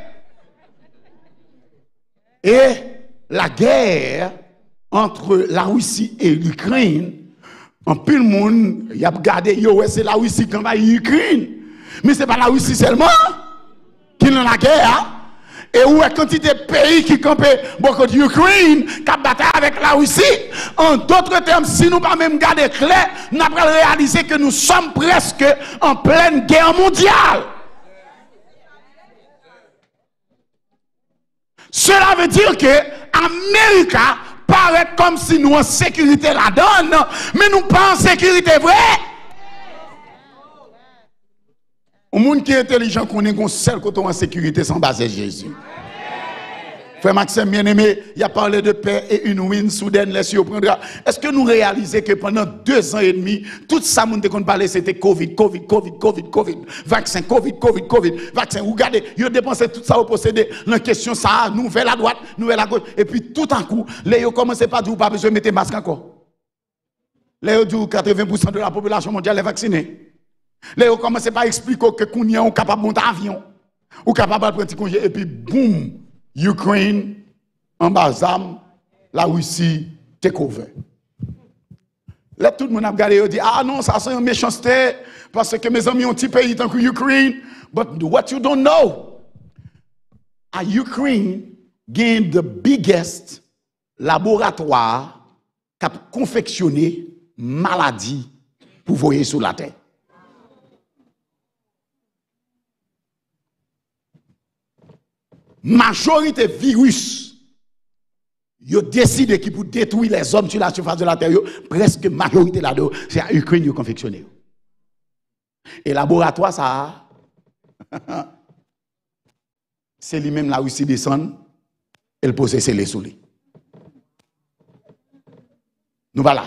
Et la guerre entre la Russie et l'Ukraine, en plus le monde, il a regardé, c'est la Russie qui envahit l'Ukraine. Mais ce n'est pas la Russie seulement qui est dans la guerre. Et où est quantité de pays qui campaient beaucoup d'Ukraine, qui bataille avec la Russie. En d'autres termes, si nous ne pas même garder clair, nous avons réalisé que nous sommes presque en pleine guerre mondiale. Cela veut dire que l'Amérique paraît comme si nous en sécurité la donne, mais nous pas en sécurité vraie. Au monde qui est intelligent connaît qu'on seul côté en sécurité sans baser Jésus. Frère Maxime bien-aimé, il a parlé de paix et une win soudaine, les cieux prendra. Est-ce que nous réalisons que pendant deux ans et demi, tout ça, monde qu'on parlait, c'était Covid, Covid, Covid, Covid, Covid, vaccin, Covid, Covid, Covid, vaccin. Regardez, ils ont dépensé tout ça au possédé. La question, ça, nouvelle à droite, nouvelle à gauche. Et puis tout en coup, les ont commencé par dire, pas besoin de mettre masque encore. Les ont dit, quatre-vingts pour cent de la population mondiale est vaccinée. Là, on commence par expliquer que qu'on est capable de monter un avion, ou capable de prendre un congé, et puis boum, Ukraine, en bas d'armes, la Russie, take over. Là, tout le monde a regardé et dit, ah non, ça c'est une méchanceté, parce que mes amis ont un petit pays tant que Ukraine. But what you don't know, à Ukraine, gain the biggest laboratoire qui a confectionné maladie pour voyer sur la terre. Majorité virus, ils décident qui pour détruire les hommes sur la surface de la terre, presque majorité là-dedans, c'est à Ukraine qui a confectionné. Et laboratoire, ça, c'est lui-même la Russie descend, elle possède les sous lui. Nous voilà.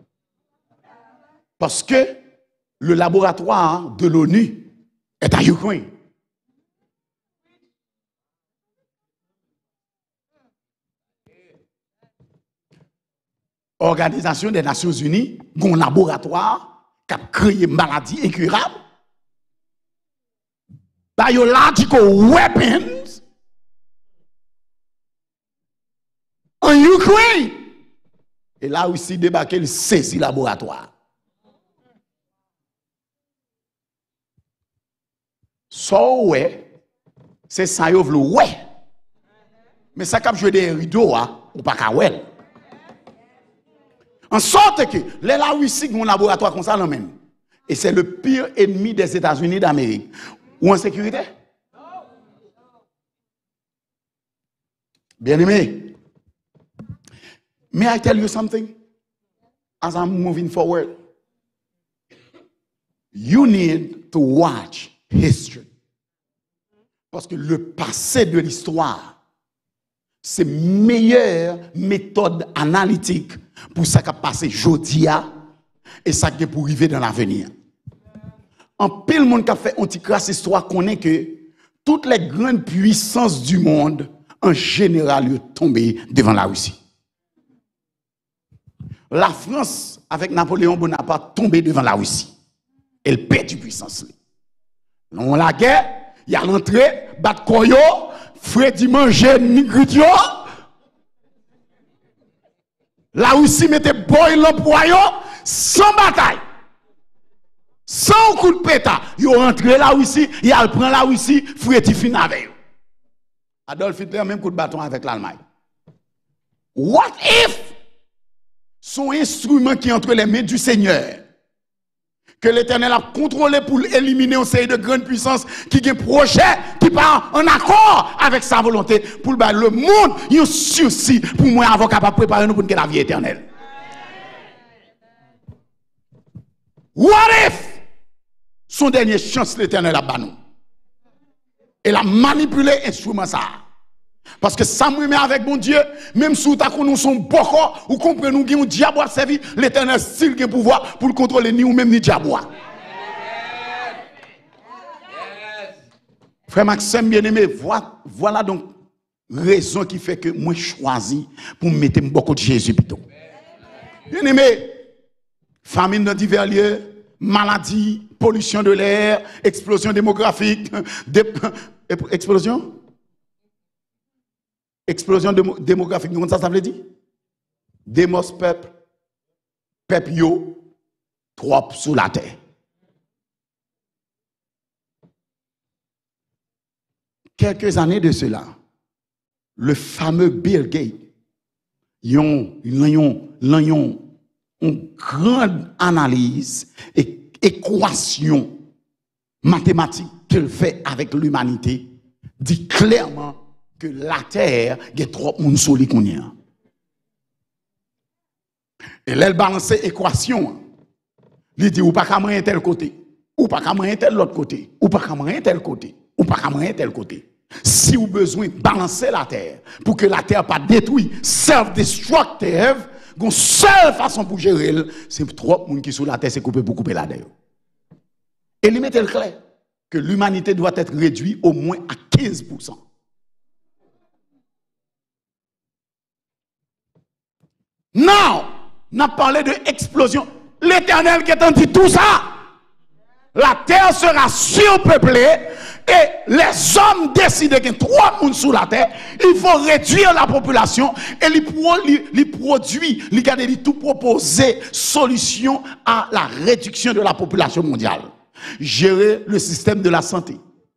Parce que le laboratoire de l'ONU est à Ukraine. Organisation des Nations Unies, un laboratoire qui a créé une maladie incurable, biological weapons en Ukraine. Et là aussi débarqué le saisit laboratoire. So ouais, c'est ça yo vle ouais. Mais ça cap jouer des rideaux ou pas ka ouais. En sorte que les la Russie ont un laboratoire comme ça même. Et c'est le pire ennemi des États-Unis d'Amérique. Ou en sécurité? Bien-aimé. May I tell you something? As I'm moving forward. You need to watch history. Parce que le passé de l'histoire, c'est la meilleure méthode analytique pour ça qui a passé aujourd'hui et ça qui est pour arriver dans l'avenir. En pile monde qui a fait anticrasse histoire connaît que toutes les grandes puissances du monde en général sont tombées devant la Russie. la France, avec Napoléon Bonaparte, tombée devant la Russie. Elle perd du puissance. Non, la guerre, il y a l'entrée, bat koyo, Freddy manger, nigritio. La Russie mettait boy l'empoyo, sans bataille. Sans coup de pétard. Ils ont rentré la Russie, ils ont pris la Russie, Freddy fin avec eux. Adolf Hitler, même coup de bâton avec l'Allemagne. What if son instrument qui est entre les mains du Seigneur, que l'Éternel a contrôlé pour éliminer un série de grandes puissances qui ont un projet qui part en accord avec sa volonté pour le monde, il y a un sursis pour moi avoir capable de préparer nous pour la vie éternelle. What if son dernière chance l'Éternel a banni? Elle a manipulé l'instrument ça. Parce que ça me met avec mon Dieu, même si nous sommes beaucoup, ou comprenez nous que un diable a servi, l'Éternel style qui pouvoir pour le contrôler ni ou même ni diable. Frère Maxime bien-aimé, voilà donc raison qui fait que moi choisis pour mettre beaucoup de Jésus plutôt. Bien-aimé, famine dans divers lieux, maladie, pollution de l'air, explosion démographique, explosion Explosion démographique, comment ça, ça veut dire? Démos peuple, peuple yo, trop sous la terre. Quelques années de cela, le fameux Bill Gates, yon, yon, yon, une grande analyse et équation mathématique qu'il fait avec l'humanité, dit clairement que la terre a trop de monde sur les cognacs. Et là, elle balance l'équation. Il dit, ou pas qu'à moyen tel côté, ou pas qu'à moyen tel l'autre côté, ou pas qu'à moyen tel côté, ou pas qu'à moyen tel côté. Si vous avez besoin de balancer la terre, pour que la terre pas détruite, self-destructive, une seule façon pour gérer, c'est trop de monde qui sont sur la terre, c'est couper pour couper la terre. Et il met le clair que l'humanité doit être réduite au moins à quinze pour cent. Non, on a parlé de explosion. L'Éternel qui a dit tout ça, la terre sera surpeuplée et les hommes décident qu'il y a trois personnes sous la terre. Il faut réduire la population et les produits, les garder, tout proposer solution à la réduction de la population mondiale. Gérer le système de la santé.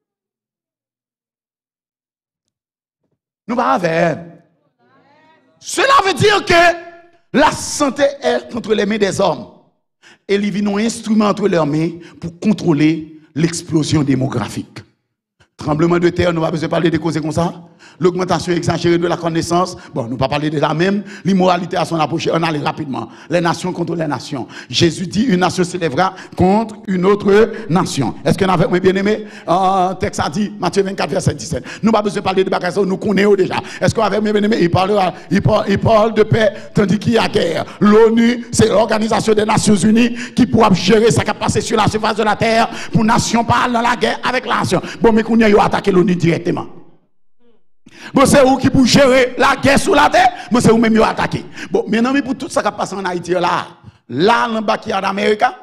Nous va avec. Cela veut dire que la santé est entre les mains des hommes. Et ils vivent un instrument entre leurs mains pour contrôler l'explosion démographique. Tremblement de terre, nous n'avons pas besoin de parler de causes comme ça. L'augmentation exagérée de la connaissance, bon, nous ne pas parler de la même. L'immoralité à son approche, on allait rapidement. Les nations contre les nations. Jésus dit, une nation s'élèvera contre une autre nation. Est-ce qu'on avait bien aimé? Un texte a dit, Matthieu vingt-quatre, verset dix-sept. Nous n'avons pas besoin de parler de bagages, nous connaissons déjà. Est-ce qu'on avait bien aimé? Il parle, il, parle, il parle de paix, tandis qu'il y a guerre. L'ONU, c'est l'Organisation des Nations Unies qui pourra gérer ce qui a passé sur la surface de la terre pour nation parle dans la guerre avec la nation. Bon, mais qu'on y a attaqué l'ONU directement. Bon, c'est vous qui pour gérer la guerre sous la terre, bon, c'est vous même qui attaqué. Bon, maintenant, mais pour tout ça qui passe en Haïti, là, là, dans le bas qui est en Amérique, là,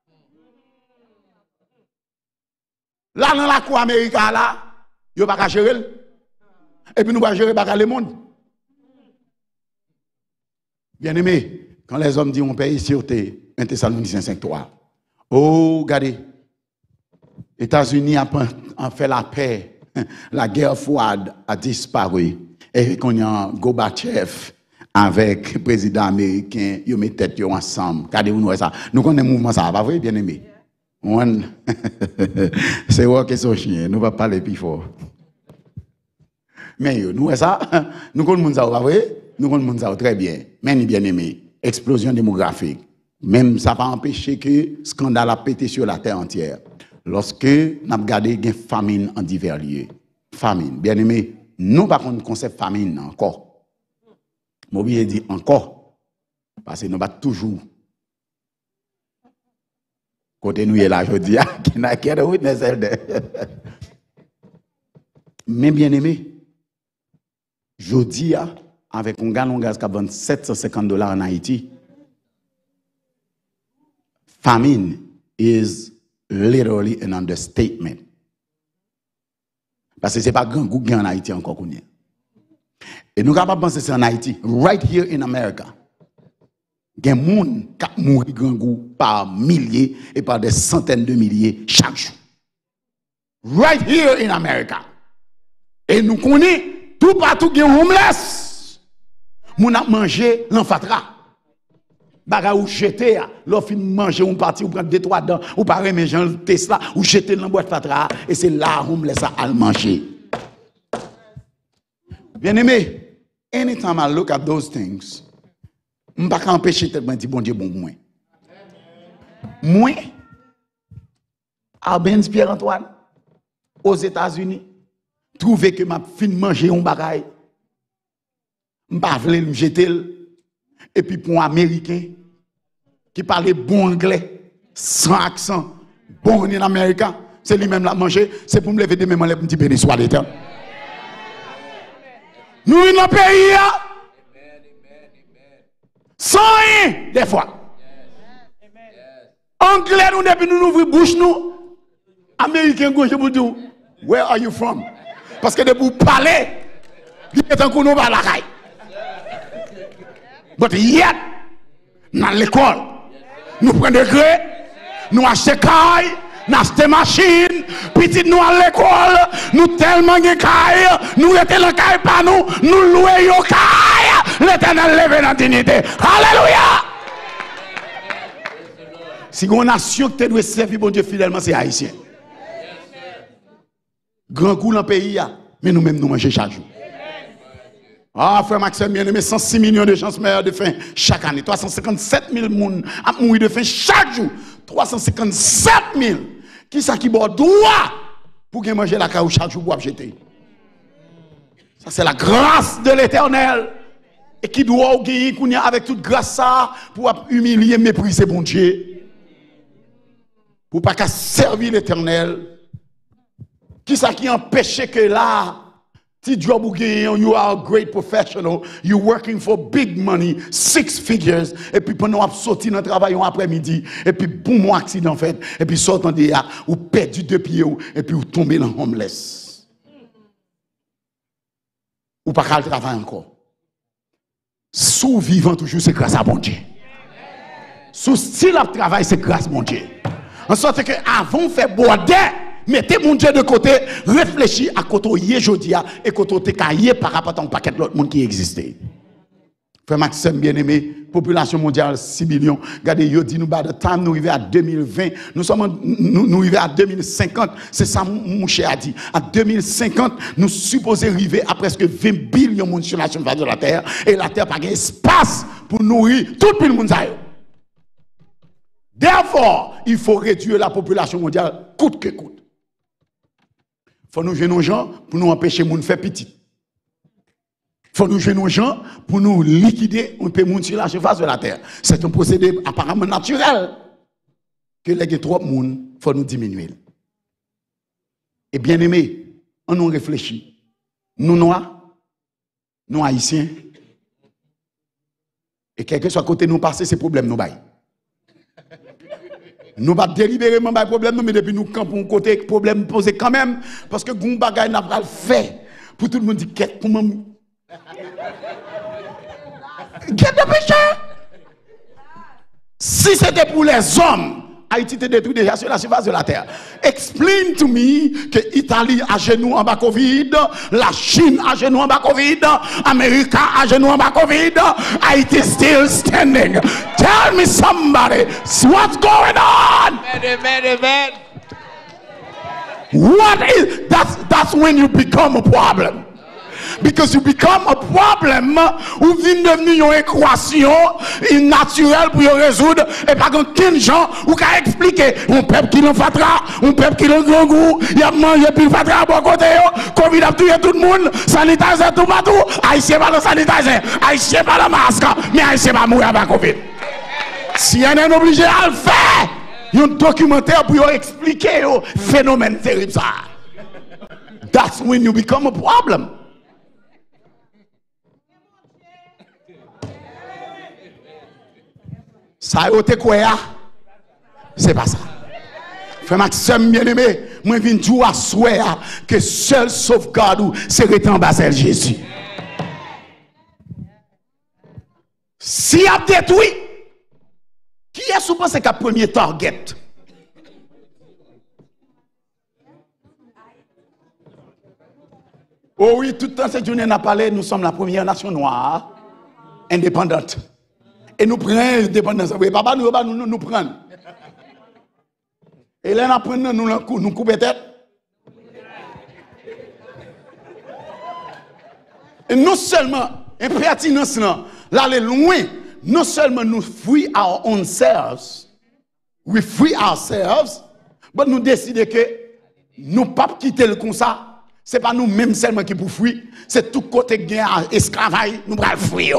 dans la cour américaine, là, il n'y a pas qu'à gérer. Et puis nous allons gérer le monde. Bien aimé, quand les hommes disent on paye sûreté, un Thessaloniciens cinq trois. Oh, regardez, États-Unis ont fait la paix. La guerre froide a disparu. Et qu'on y a Gorbatchev avec le président américain, ils mettent tête ensemble. Regardez-vous ça. Nous connaissons le mouvement, ça va, vrai, bien aimé. C'est vrai que c'est chien. Nous ne va pas parler plus fort. Mais nous, ça, nous connaissons ça, vrai? Nous connaissons ça très bien. Mais bien aimé, explosion démographique. Même ça va empêcher que le scandale a pété sur la terre entière. Lorsque nous avons regardé une famine en divers lieux. Famine, bien aimé, nous par contre, concept famine encore. Moi, je dis encore. Parce que nous avons toujours. Côté nous, là, je dis, qui n'a qu'à de witness. Mais bien aimé, je dis, avec un gallon de gaz qui a vendu sept cent cinquante dollars en Haïti, famine is literally an understatement. Parce que ce n'est pas grand goût en Haïti encore qu'on est. Et nous ne pouvons pas penser c'est en Haïti, right here in America. Il y a des gens qui mourent grand goût par milliers et par des centaines de milliers chaque jour. Right here in America. Et nous connaissons tout partout qui est homeless. Moun a mangé l'enfatra. Baga ou jeter, l'on fin manger un parti ou prendre deux trois dents ou pas remettre Jean Tesla ou jeter dans boîte fatra et c'est là homeless à manger. Bien aimé, anytime I look at those things, je ne peux pas empêcher de dire bon Dieu bon moi. Moi, Albens Pierre-Antoine, aux États-Unis, trouver que ma fin manger un bagaille, je ne peux pas me jeter. Et puis pour un Américain qui parle bon anglais, sans accent, bon en américain, c'est lui-même la manger, c'est pour me lever demain, me lever un petit béni soit l'éternel. Nous, dans le pays, sans rien, des fois. Anglais, nous, depuis nous ouvrons bouche, nous, Américains, gauche, vous dire, where are you from? Parce que de vous parler, il est un coup, nous, la caille. But yet, dans l'école, nous prenons des grès, nous achetons des cailles, nous achetons des machines, petit nous à l'école, nous tellement de cailles, nous étions dans la caille par nous, nous louons les cailles, l'éternel lève dans la dignité. Alléluia! Si on a nation qui doit servir bon Dieu fidèlement, c'est haïtien. Grand coup dans le pays, mais nous-mêmes nous mangeons chaque jour. Ah, frère Maxime, bien aimé, cent six millions de gens meurent de faim chaque année. trois cent cinquante-sept mille personnes ont mouru de faim chaque jour. trois cent cinquante-sept mille. Qui ça qui boit droit pour manger la caillou chaque jour pour jeter? Ça, c'est la grâce de l'éternel. Et qui doit gagner avec toute grâce ça pour humilier, mépriser bon Dieu. Pour pas qu'à servir l'éternel. Qui ça qui empêche que là, si job ou gagne, you are a great professional, you working for big money, six figures, et puis pendant que vous sortez dans le travail après-midi, et puis boum, mon accident fait, et puis sortant de là, ou perdu deux pieds, et puis vous tombez dans homeless. Ou pas qu'à le travail encore. Sous vivant toujours, c'est grâce à bon Dieu. Sous style de travail, c'est grâce à bon Dieu. En sorte que avant de faire border, mettez mon Dieu de côté, réfléchis à côté de Jodia et côté de Kaye par rapport à un paquet de l'autre monde qui existait. Frère Maxime, bien aimé, population mondiale six millions. Regardez, yo dit nous, by the time nous arrivons à deux mille vingt, nous sommes, nous, nous arrivons à deux mille cinquante, c'est ça mon cher a dit. À deux mille cinquante, nous supposons arriver à presque vingt billions de monde sur la surface de la terre et la terre n'a pas d'espace pour nourrir tout le monde. Therefore, il faut réduire la population mondiale coûte que coûte. Il faut nous jouer nos gens pour nous empêcher de nous faire petit. Il faut nous jouer nos gens pour nous liquider un peu de sur la surface de la terre. C'est un procédé apparemment naturel que les trop de monde, il faut nous diminuer. Et bien aimé, on nous réfléchit. Nous noirs, nous haïtiens, et quel que soit côté nous passer, c'est problème nous bail. Nous pas délibérément pas problème, mais depuis nous campons côté problème posé quand même, parce que gon bagay n'a pas fait pour tout le monde dire qu'est comment qu'est de péché. Si c'était pour les hommes, Haïti était détruit déjà sur la surface de la terre. Explain to me que l'Italie a genoux en bas Covid, la Chine a genoux en bas Covid, l'Amérique a genoux en bas Covid, Haïti still standing. Tell me somebody, what's going on? Amen, amen, amen. What is, that's, that's when you become a problem. Because you become a problem ou vient devenir une équation naturelle pour résoudre et pas qu'un gens ou qu'à expliquer un peuple qui l'en fatra, un peuple qui l'en grand goût, il a mangé puis il fatra à bon côté, Covid a tué tout le monde, sanitizer tout partout, Haïtien pas le sanitizer, Haïtien pas le masque, mais Haïtien pas mourir avec Covid. Si on est obligé à le faire, il y a un documentaire pour expliquer le phénomène terrible ça. That's when you become a problem. Ça a été quoi? C'est pas ça. Frère Maxime bien-aimé, moi je viens tout à souhait que seul sauvegarde c'est rester en bas c'est Jésus. Si il a détruit, qui est souvent c'est qu'à premier target? Oh oui, tout le temps cette journée on a parlé, nous sommes la première nation noire indépendante. Et nous prenons l'indépendance. Oui, papa, nous, nous, nous, nous prenons. Et là, nous prenons, nous, nous, nous coupons tête. Et non seulement, impertinence, là, là, loin, non seulement nous free our own selves, we free ourselves, mais nous décidons que nous ne pouvons pas quitter le comme ça. Ce n'est pas nous-mêmes seulement qui pour fuir, c'est tout côté gain esclavage, nous allons fuir.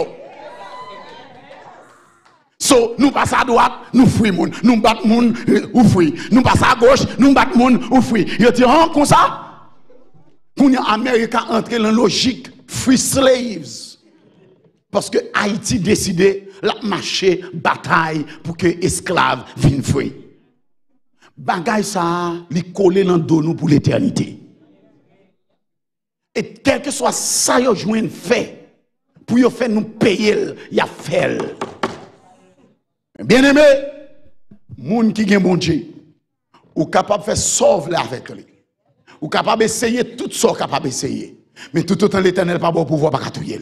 So, nous passons à droite, nous fouillons, nous battons moun, ou fouillons. Nous passons à gauche, nous battons moun, ou fouillons. Ils disent, hein, comme ça, quand les Américains entrent dans la logique free slaves. Parce que Haïti décidé la marcher bataille pour que les esclaves viennent free. Bagay ça, li coller dans dos nous pour l'éternité. Et quel que soit ça, yo jouen fait, pour yo faire nous payer, y a fait. Bien aimé, moun qui gen bon Dieu, ou capable de faire sauver avec lui. Ou capable d'essayer tout ça capable d'essayer. Mais tout autant l'Éternel pas bon pouvoir pas touyer.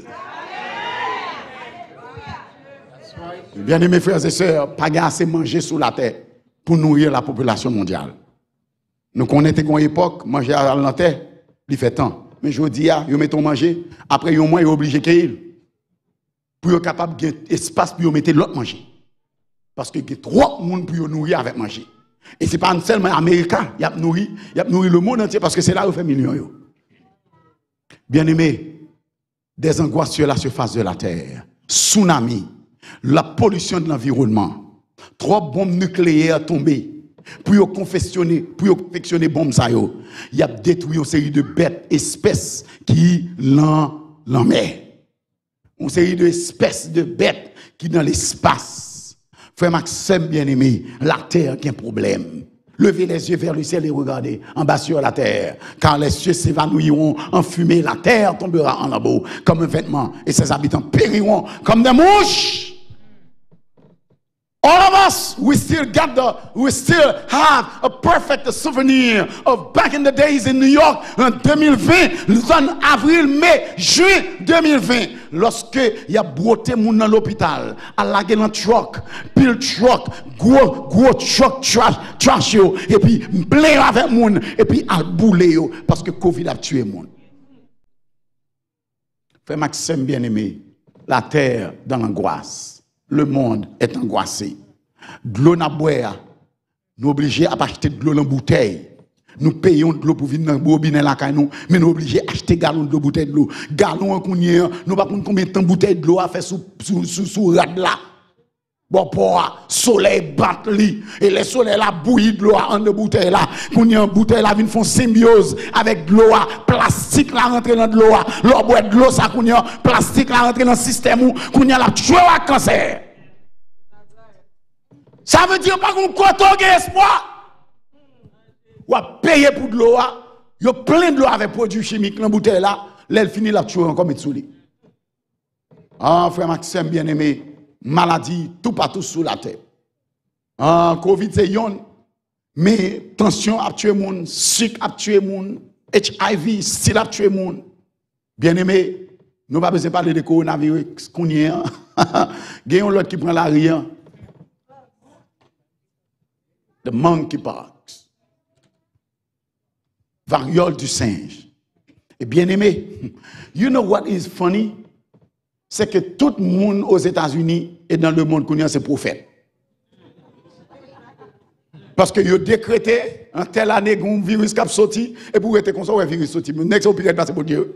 Bien aimé frères et sœurs, pas assez manger sous la terre pour nourrir la population mondiale. Nous connaissons une époque, manger à la terre, il fait temps. Mais je dis, ils mettent manger, après au moins ils sont obligés de cueillir. Pour être capable de gagner espace pour mettre l'autre manger. Parce que il y a trop de monde pour nourrir avec manger. Et ce n'est pas seulement américain, il y a nourri, il y a nourri le monde entier parce que c'est là où fait millions. Bien aimé, des angoisses sur la surface de la terre, tsunami, la pollution de l'environnement, trois bombes nucléaires tombées. Pour confectionner, pour confectionner bombes ça yo, il y a détruit une série de bêtes, espèces qui l'en l'en met. Une série d'espèces de bêtes qui dans l'espace. Frère Maxime bien-aimé, la terre qui a un problème. Levez les yeux vers le ciel et regardez en bas sur la terre. Car les cieux s'évanouiront en fumée, la terre tombera en lambeaux comme un vêtement et ses habitants périront comme des mouches. All of us, we still got the, we still have a perfect souvenir of back in the days in New York en deux mille vingt, en avril, mai, juin deux mille vingt, lorsque il y a broté moun dans l'hôpital, à la gueule en truck, pile truck, gros, gros truck, trash, trash yo, et puis plein avec moun, et puis à bouler yo, parce que Covid a tué moun. Frère Maxime bien-aimé, la terre dans l'angoisse. Le monde est angoissé. De l'eau n'a boire, nous obligés à acheter de l'eau en bouteille. Nous payons de l'eau pour venir dans le robinet là, mais nous obligés à acheter gallon de bouteille de l'eau. Gallon en combien, nous pas combien de temps bouteille de l'eau à faire sous sous sous sous rad là. Bon pour soleil bat li et le soleil là bouillit de l'eau en de bouteille là. Qu'on y a une bouteille là vient font symbiose avec de l'eau, plastique là rentre dans de l'eau. L'eau boit de l'eau ça qu'on y a plastique là rentre dans le système où qu'on y a la tuer à cancer. Ça veut dire pas qu'on compte espoir. Ou à payer pour de l'eau, il y a plein de l'eau avec produits chimiques dans la bouteille là, l'elle finit la tuer encore mettre sous lui. Ah frère Maxime bien-aimé, maladie tout partout sous la terre. Ah Covid c'est yon, mais tension a tué moun, sucre a tué moun, H I V style a tué moun. Bien-aimé, nous pas besoin de parler de coronavirus qu'on y a. Gagnons l'autre qui prend la rien. The monkeypox, variole du singe. Et bien aimé, you know what is funny? C'est que tout le monde aux États-Unis et dans le monde connaît ces prophètes. Parce que ils ont décrété en telle année un virus qui a sorti et pour être comme ça, un virus sorti. Mais next opinion c'est pour Dieu.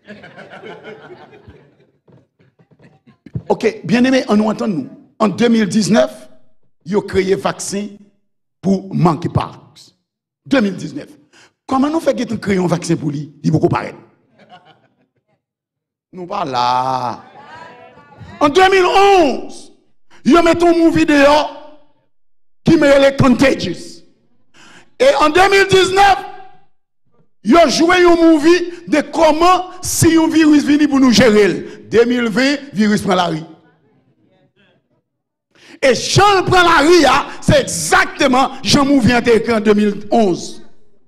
Ok, bien aimé, on nous entend nous. En deux mille dix-neuf, ils ont créé vaccin pour monkeypox. deux mille dix-neuf. Comment nous faisons qu'on crée un vaccin pour lui? Il faut qu'on paraît. Nous pas là. En deux mille onze, ils mettent un vidéo qui film est contagious. Et en deux mille dix-neuf, ils ont joué un movie de comment si un virus vient pour nous gérer. deux mille vingt, virus prend la rue. Et Jean prend la rue, c'est exactement Jean movie a été écrit en deux mille onze.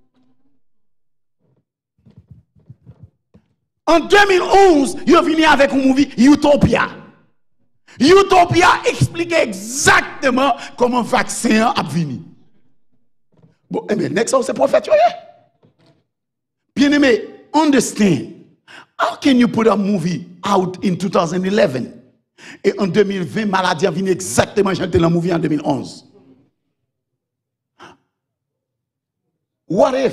En deux mille onze, ils ont venu avec un movie Utopia. Utopia explique exactement comment le vaccin a venu. Bon, eh bien, next, c'est prophète. Bien aimé, understand. How can you put a movie out in two thousand eleven? Et en deux mille vingt, maladie a venu exactement chanter la movie en deux mille onze. What if?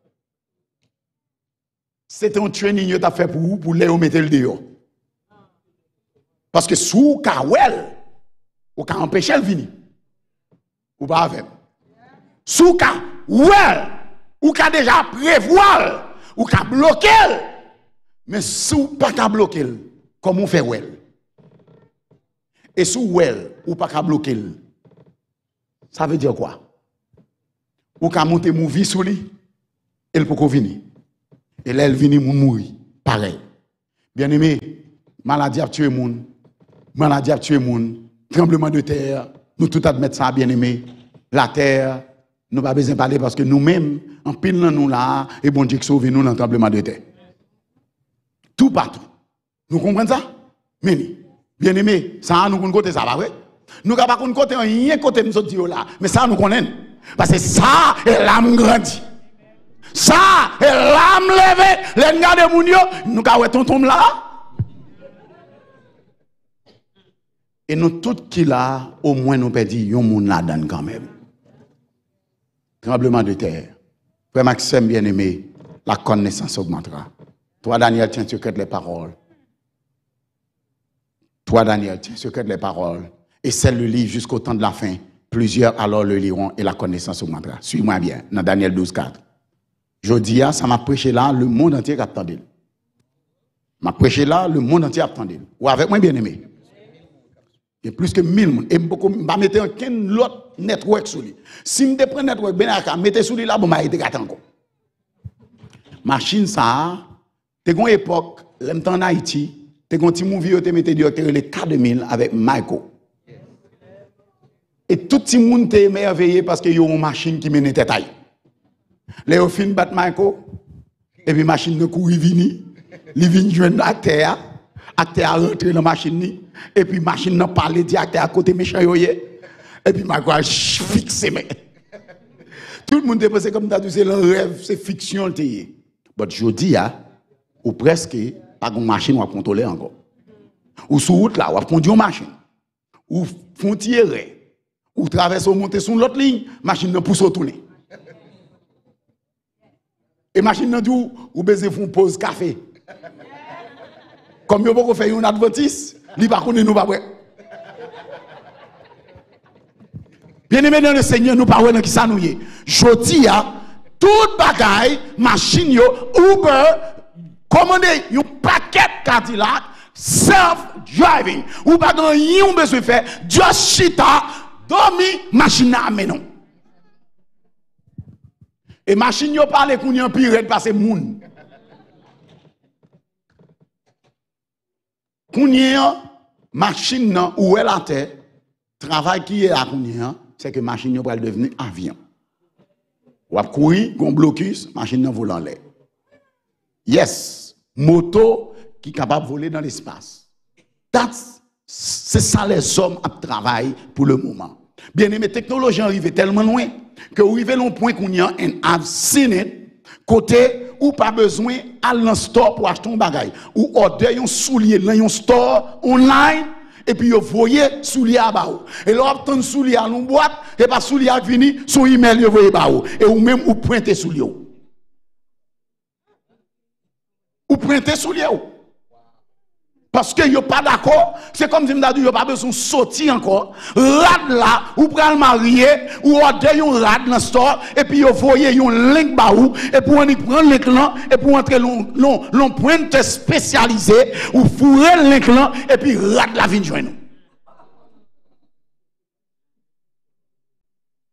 C'était un training que tu as fait pour vous, pour les mettre le dehors. Parce que sous Kawel, ou ka empêcher le venir. Ou pas avec. Sous Kawel, ou ka déjà prévoir, ou ka bloquer. Mais sous pas ka bloquer, comment on fait well? Et sous well, ou pas ka bloquer. Ça veut dire quoi? Ou ka monter movie sous lui, elle peut venir. Et là, elle vient mourir. Pareil. Bien aimé, maladie a tué moun. Maladie a tué moun. Tremblement de terre. Nous tout admettons ça, bien aimé. La terre, nous pas besoin de parler parce que nous-mêmes, en pile dans nous là, et bon Dieu qui sauve nous dans le tremblement de terre. Tout partout. Nous comprenons ça? Mais, bien aimé, ça nous connaissons ça, pas vrai? Nous ne connaissons pas côté rien côté nous autres là. Mais ça nous connaissons. Parce que ça, est l'âme grandit. Ça, et l'âme levée, les gars de Mounio, nous avons tonton là. Et nous tous qui là, au moins nous perdons yon moun là dedans quand même. Tremblement de terre. Frère Maxime bien aimé, la connaissance augmentera. Toi Daniel, tiens secret les paroles. Toi Daniel, tiens secret les paroles. Et celle le livre jusqu'au temps de la fin. Plusieurs alors le liront et la connaissance augmentera. Suis-moi bien, dans Daniel douze, quatre. Je dis, ça m'a prêché là, le monde entier attendait. M'a prêché là, le monde entier attendait. Ou avec moi, bien aimé. Il y a plus que mille personnes. Et beaucoup, je vais mettre un autre network sur lui. Si je prends un network, je vais mettre sur lui là, je vais mettre encore. Machine ça, tu as une époque, l'emtemps en Haïti, tu as un petit movie, tu as mis les quatre mille avec Michael. Et tout le monde est émerveillé parce qu'il y a une machine qui mène tête. Les au fin bat Michael, et puis machine de courir vini, li vini joindre acteur, acteur a rentré dans la machine, et puis machine n'a parlé dit acteur à côté méchant yoye, et puis Michael a fixé mais. Tout le monde est pensé comme ça, c'est le rêve, c'est fiction. Mais je dis, ou presque, pas une machine à contrôler encore. Ou sur route là, ou à conduire une machine, ou font tirer, ou traverser ou monter sur l'autre ligne, machine ne pousse au tourner. Et machine nan dou ou besoin font pause café. Comme yo pas faire une advertise, li pa connait nous pas vrai. Bien-aimé dans le Seigneur, nous pas dans qui ça nous yé. Jodi a toute bagaille, machine yo, Uber, commander un paquet Cadillac, self driving. Ou pas grand yon besoin faire, just chita, dormi, machine à menon. Et machine yo parle qu'on y a pire parce que moun. Qu'on y a machine nan ou elle a terre, travail qui est à qu'on y a, c'est que machine yo va devenir avion. Ou a courir, gon blocus, machine nan volant l'air. Yes, moto qui capable de voler dans l'espace. C'est ça les hommes à travail pour le moment. Bien aimé, technologie arrive tellement loin que vous arrivez à un point qu'on y a and I've seen it, côté ou pas besoin aller dans le store pour acheter un bagage ou order un soulier dans un store online et puis vous voyez soulier à bas et là obtient soulier à une boîte et pas soulier à venir son email vous voyez bas et ou même ou pointer soulier ou pointer soulier parce que yo pas d'accord, c'est comme si me dit yo pas besoin sortir encore, rad là ou pral marier ou order yon rad dans store et puis yo voyez yon link ba ou et pour on prend link là et pour entrer l'on l'on l'on pointe spécialisé ou fourrer link là et puis rad la vinn joindre.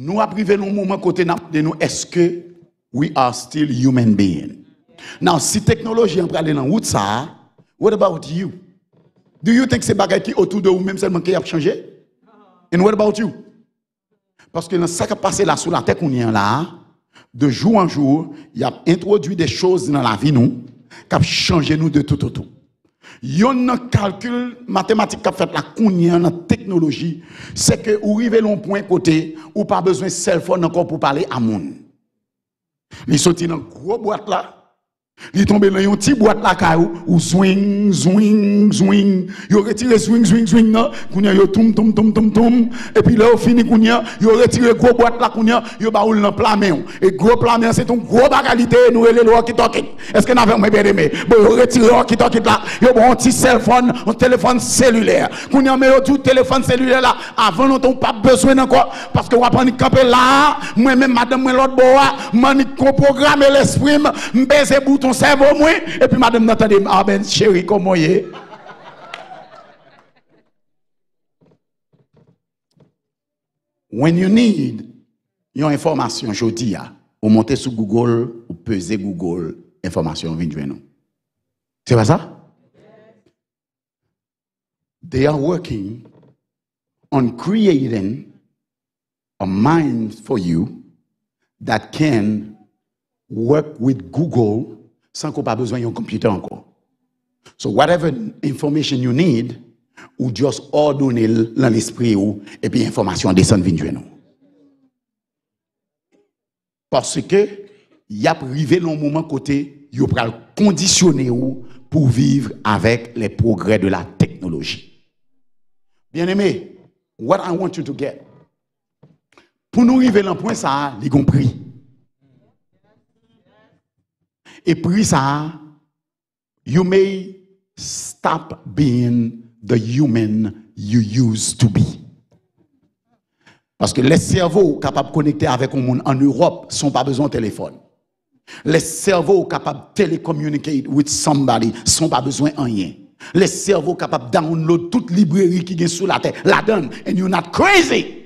nous arrivons à un moment côté de nous, est-ce que we are still human beings? Now, si technologie en aller dans route ça, what about you? Do you think c'est bagay qui autour de vous même seulement qui a changé? And what about you? Parce que dans ça qui a passé là sous la terre qu'on y est là, de jour en jour, il a introduit des choses dans la vie nous qui a changé nous de tout au tout. Il y a un calcul mathématique qui a fait la qu'on la technologie, c'est que vous arrivez à un point côté où pas besoin de cell phone encore pour parler à monde. Il sorti dans une grosse boîte là. Il tombe dans une petite boîte là, ou swing, swing, swing. Il retire swing, swing, swing, là. Kounya, yo toum, toum, toum, toum, toum. Et puis là, au fini, kounya, yo retire gros boîte là, kounya, yo baoul dans plat main. Et gros plat main, c'est une grosse bagalité, nous, et le walkie-talkie. Est-ce que nous avons bien aimé? Bon, yo retire le walkie-talkie là, yo bon, un petit cell phone, un téléphone cellulaire. Kounya, mais yo tout téléphone cellulaire là, avant, nous n'avons pas besoin encore, parce que on va prendre camper là, moi-même, madame, moi, l'autre bois, manique, programme l'esprit, m'baiser bouton cerveau moi et puis madame n'entendez ah ben chérie comment y est. When you need une information jodi a ou monter sur Google ou peser Google information vient joindre nous. C'est pas ça? They are working on creating a mind for you that can work with Google sans qu'on pas besoin d'un computer encore. So whatever information you need, ou just ordonner dans l'esprit ou et puis information descend vinn joindre nous. Parce que y a privé dans moment côté, yo pral conditionner ou pour vivre avec les progrès de la technologie. Bien-aimé, what I want you to get. Pour nous arriver dans point ça, li gon prix. Et prix ça, you may stop being the human you used to be. Parce que les cerveaux capables de connecter avec un monde en Europe sont pas besoin de téléphone. Les cerveaux capables de télécommuniquer with somebody sont pas besoin de rien. Les cerveaux capables de download toute librairie qui est sous la terre, la donne, and you're not crazy.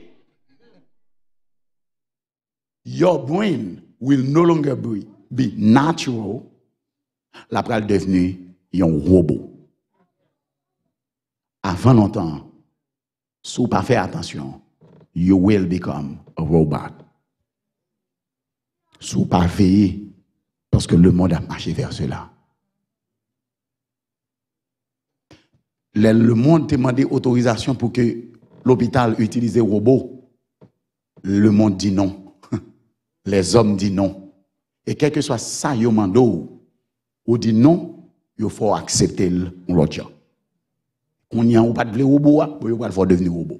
Your brain will no longer be, be natural. La pral devenu un robot. Avant longtemps, si vous pas fait attention, you will become a robot. Si vous pas veillé, parce que le monde a marché vers cela. Le, le monde demandé autorisation pour que l'hôpital utilise des robots. Le monde dit non. Les hommes disent non. Et quel que soit ça, yo mando, ou dit non, il faut accepter l'autre gens. On n'y a pas de robot, il faut devenir robot.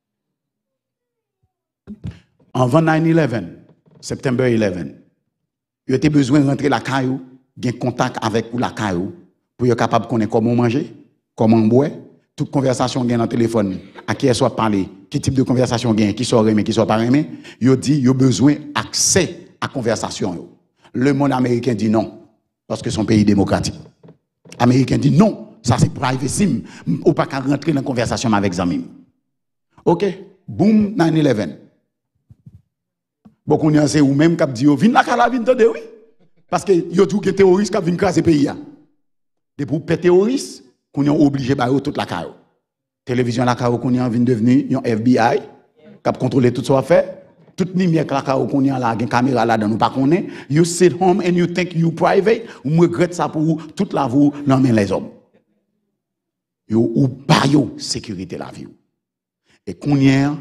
Avant neuf onze, septembre onze, il était besoin de rentrer la caillou, gagner contact avec la caillou, pour être capable de connaître comment manger, comment boire, toute conversation gagne dans le téléphone, à qui elle soit parlé, quel type de conversation gagne, qui soit aimé, qui soit pas aimé, il dit il a besoin d'accès à la conversation. Le monde américain dit non, parce que son pays démocratique. Américain dit non, ça c'est privacy, ou pas qu'à rentrer dans la conversation avec Zamim. Ok, boum, neuf onze. Beaucoup de gens ou même qui disent viens la cala viens tande oui parce que yo tout que terroriste qui viennent craser pays là. Et pour péter terroriste, qu'on est obligé ba toute la caro. Télévision la caro qu'on est vient devenir un F B I qui contrôler tout ça fait. Toute lumière la caro qu'on est là, une caméra là dans nous pas connaît. You sit home and you think you private, ou regrette ça pour toute la vie dans les hommes. Yo ou pas yo sécurité la vie. Et qu'on y a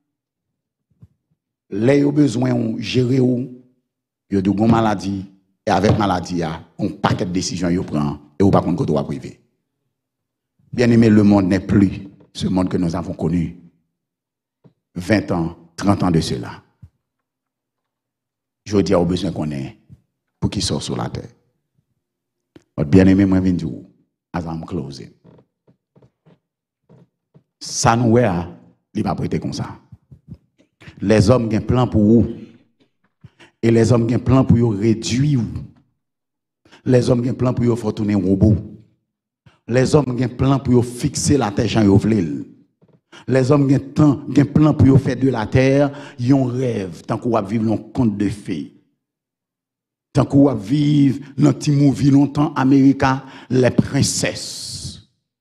les ont besoin de gérer ou yo de gon maladie et avec maladie on paquet de décisions yo prend et ou pas contre droit privé. Bien aimé, le monde n'est plus ce monde que nous avons connu vingt ans, trente ans de cela. Je dis au besoin qu'on ait pour qu'il sorte sur la terre. Bien aimé, moi viens dire as I'm closing. Ça nous est il va prêter comme ça. Les hommes ont un plan pour vous. Et les hommes ont un plan pour vous réduire. Les hommes ont un plan pour vous faire tourner un robot. Les hommes ont un plan pour vous fixer la tête, Jean Yovlil. Les hommes ont temps, ont plan pour faire de la terre, ils ont rêve, tant qu'on va vivre dans le conte de fées. Tant qu'on va vivre dans petit movie longtemps, Américain, les princesses.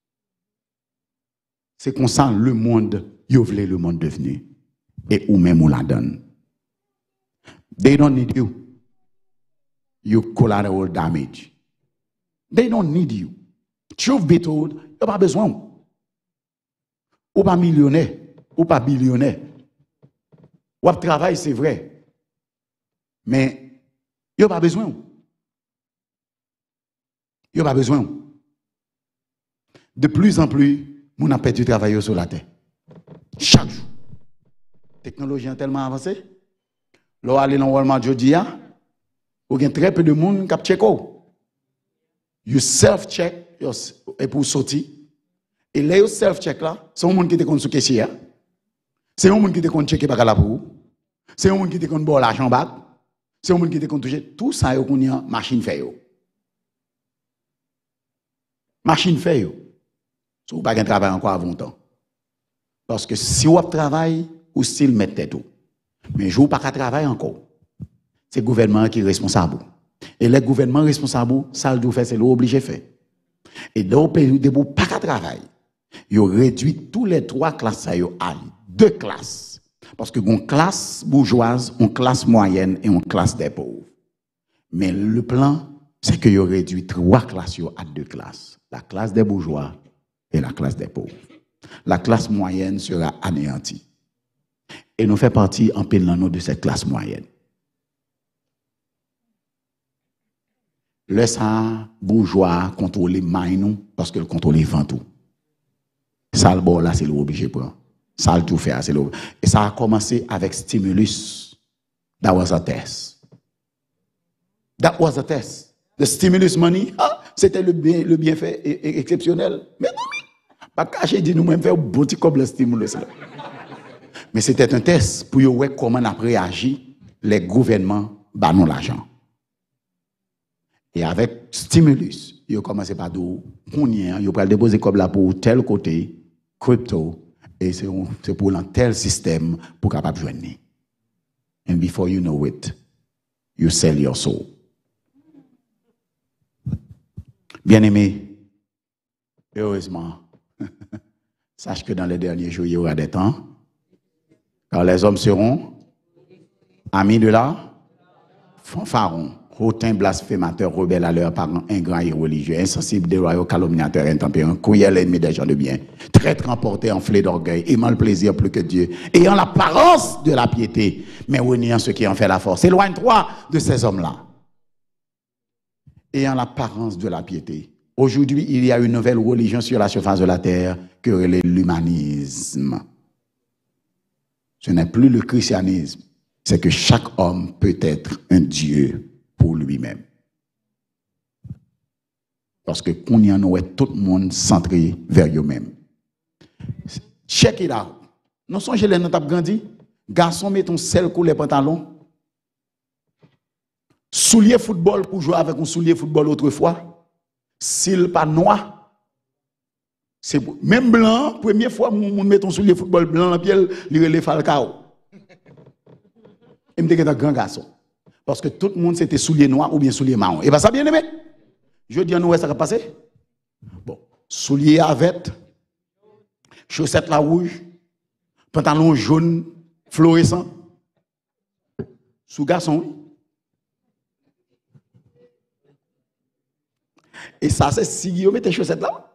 C'est comme ça le monde, ils voulaient le monde devenu. Et ou même on la donne. They don't need you. You collateral damage. They don't need you. Truth be told, you n'avez pas besoin. Ou pas millionnaire, ou pas billionnaire. Ou pas travail, c'est vrai. Mais, il n'y a pas besoin. Il n'y a pas besoin. De plus en plus, on a perdu du travail sur la terre. Chaque jour. La technologie est tellement avancée. Là, aller dans Walmart aujourd'hui, il y a très peu de monde qui a checké. You self-check et pour sortir. Et là, you self-check là, c'est un monde qui te compte sur caissier. C'est un monde qui te compte checker par la pour. C'est un monde qui te compte boire l'argent bac. C'est un monde qui te compte toucher. Tout ça, il y a une machine fait. Machine fait. Si vous n'avez pas de travail encore avant temps. Parce que si vous travaillez, vous style mettez tout. Mais je n'ai pas de travail encore. C'est le gouvernement qui est responsable. Et le gouvernement responsable, ça le fait, c'est l'obligé de faire. Et dans le pays où vous n'avez pas de travail, ils ont réduit tous les trois classes à deux classes. Parce que une classe bourgeoise, une classe moyenne et une classe des pauvres. Mais le plan, c'est qu'ils ont réduit trois classes à deux classes. La classe des bourgeois et la classe des pauvres. La classe moyenne sera anéantie. Et nous faisons partie en pile de cette classe moyenne. Le ça, bourgeois, contrôler main parce que le contrôle vend tout. Ça, le bon là, c'est l'obligé pour. Ça, le tout fait, c'est l'obligé. Et ça a commencé avec stimulus. That was a test. That was a test. The stimulus money, ah, c'était le, bien, le bienfait exceptionnel. Mais non, pas caché, dit nous-mêmes faire un bon petit comme le stimulus. Là. Mais c'était un test pour voir comment on a réagi les gouvernements bannon l'argent. Et avec stimulus, ils ont commencé par d'où, ils ont déposé comme là pour tel côté, crypto, et c'est pour un tel système pour capable joindre. And before you know it, you sell your soul. Bien-aimé, heureusement, sache que dans les derniers jours, il y aura des temps, car les hommes seront amis de la fanfaron. Hautain, blasphémateur, rebelle à leurs parents, ingrat et religieux, insensible, déloyaux, calomniateur, intempérant, cruel ennemi des gens de bien, traître emporté, enflé d'orgueil, aimant le plaisir plus que Dieu, ayant l'apparence de la piété, mais reniant ce qui en fait la force. Éloigne-toi de ces hommes-là. Ayant l'apparence de la piété. Aujourd'hui, il y a une nouvelle religion sur la surface de la terre que l'humanisme. Ce n'est plus le christianisme, c'est que chaque homme peut être un Dieu pour lui-même. Parce que qu'on y en a tout le monde centré vers eux-mêmes. Check it out. Nous songez les notables grandi. Garçon met ton sel coule les pantalons. Soulier football pour jouer avec un soulier football autrefois. S'il pas noir. C'est même blanc, première fois on met ton soulier football blanc dans pied, il relève Falcao. Et me dit que un grand garçon. Parce que tout le monde c'était soulier noir ou bien soulier marron. Et bien ça bien aimé. Je dis à nous, ça va passer. Bon, soulier avec, chaussettes la rouge, pantalon jaune, fluorescent. Sous garçon, oui. Et ça, c'est si Guillaume met tes chaussettes là.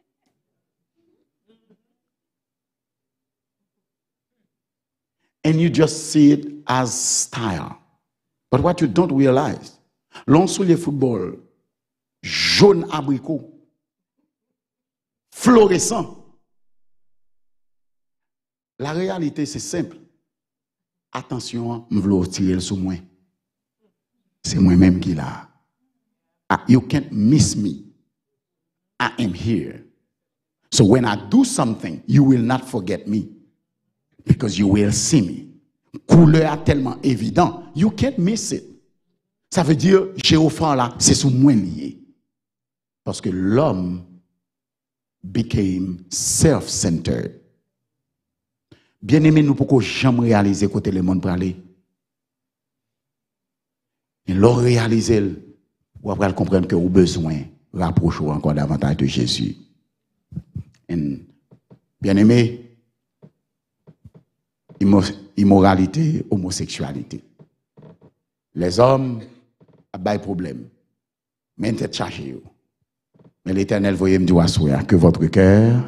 And you just see it as style. But what you don't realize, l'on soulier football, jaune abricot, fluorescent. La réalité, c'est simple. Attention, je veux tirer le sous moi. C'est moi-même qui l'a. You can't miss me. I am here. So when I do something, you will not forget me. Because you will see me. Couleur tellement évident, you can't miss it. Ça veut dire, Géophant là, c'est sous moi lié. Parce que l'homme became self-centered. Bien aimé, nous ne pouvons jamais réaliser côté le monde pour aller. Et l'on réalise, vous allez comprendre que vous avez besoin de rapprocher encore davantage de Jésus. Bien aimé, immoralité, homosexualité. Les hommes ont des problèmes. Mais ils sont chargés. Mais l'Éternel, voyez me dire à soi que votre cœur.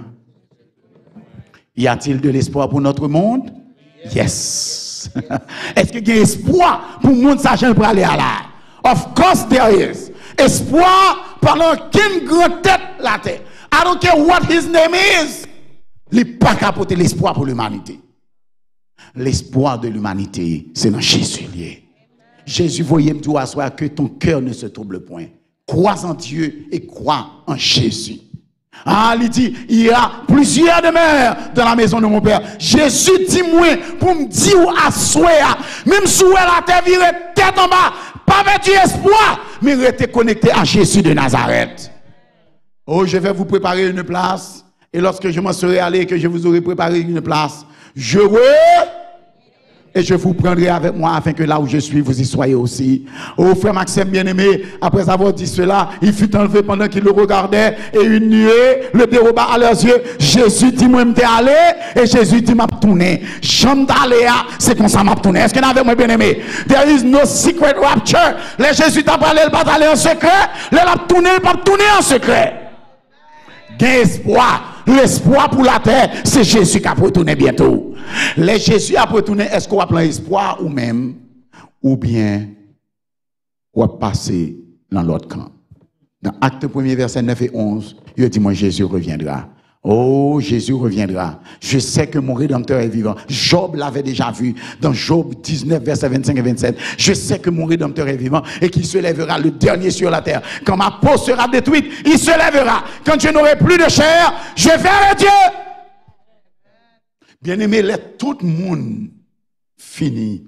Y a-t-il de l'espoir pour notre monde? Yes. Est-ce qu'il y a espoir pour le monde sachant pour aller à là? Of course there is. Espoir pendant qu'une grande tête la terre. I don't care what his name is. Il n'est pas capoté l'espoir pour l'humanité. L'espoir de l'humanité, c'est dans Jésus lié. Jésus, voyez me dire à soi que ton cœur ne se trouble point. Crois en Dieu et crois en Jésus. Ah, il dit, il y a plusieurs demeures dans la maison de mon Père. Jésus dit moi pour me dire à soi, même si la terre vire tête en bas, pas perdu espoir, mais restez connecté à Jésus de Nazareth. Oh, je vais vous préparer une place. Et lorsque je m'en serai allé, que je vous aurai préparé une place, je vais et je vous prendrai avec moi afin que là où je suis, vous y soyez aussi. Oh frère Maxime bien-aimé, après avoir dit cela, il fut enlevé pendant qu'il le regardait et une nuée le déroba à leurs yeux. Jésus dit, moi, m'étais allé et Jésus dit, m'a tourné. J'aime d'aller, c'est comme ça m'a tourné. Est-ce qu'il y en avait, moi, bien-aimé? There is no secret rapture. Les Jésus t'a parlé, il va aller en secret. Les l'a tourné, il va tourner en secret. Gain espoir. L'espoir pour la terre, c'est Jésus qui a retourné bientôt. Les Jésus a retourné, est-ce qu'on a plein espoir ou même, ou bien, on va passer dans l'autre camp. Dans Acte premier, verset neuf et onze, il dit, moi, Jésus reviendra. Oh, Jésus reviendra. Je sais que mon Rédempteur est vivant. Job l'avait déjà vu dans Job dix-neuf, verset vingt-cinq et vingt-sept. Je sais que mon Rédempteur est vivant et qu'il se lèvera le dernier sur la terre. Quand ma peau sera détruite, il se lèvera. Quand je n'aurai plus de chair, je verrai Dieu. Bien-aimé, laisse tout le monde fini.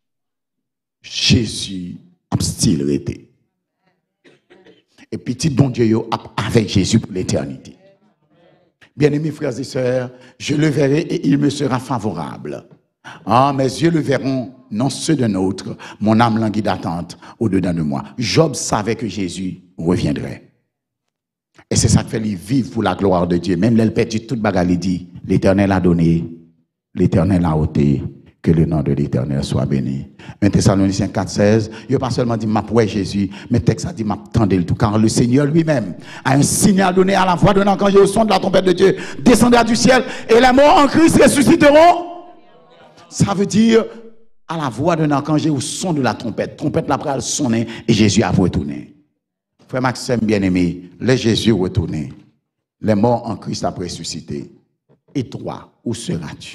Jésus a style été. Et petit bon Dieu avec Jésus pour l'éternité. Bien-aimés frères et sœurs, je le verrai et il me sera favorable. Ah, mes yeux le verront, non ceux d'un autre. Mon âme languit d'attente au-dedans de moi. Job savait que Jésus reviendrait. Et c'est ça qui fait lui vivre pour la gloire de Dieu. Même l'elle perdit toute bagarre, il dit, l'Éternel a donné, l'Éternel a ôté, que le nom de l'Éternel soit béni. un Thessaloniciens quatre, seize, il n'a pas seulement dit, m'a ouais Jésus, mais le texte a dit, m'a tendé le tout, car le Seigneur lui-même a un signal donné à la voix d'un archange au son de la trompette de Dieu, descendra du ciel, et les morts en Christ ressusciteront. Ça veut dire, à la voix d'un archange au son de la trompette, trompette la pral sonner, et Jésus a retourné. Frère Maxime bien-aimé, les Jésus retourné, les morts en Christ a ressuscité. Et toi, où seras-tu?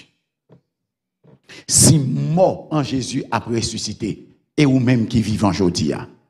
Si mort en Jésus a ressuscité, et ou même qui vivent aujourd'hui,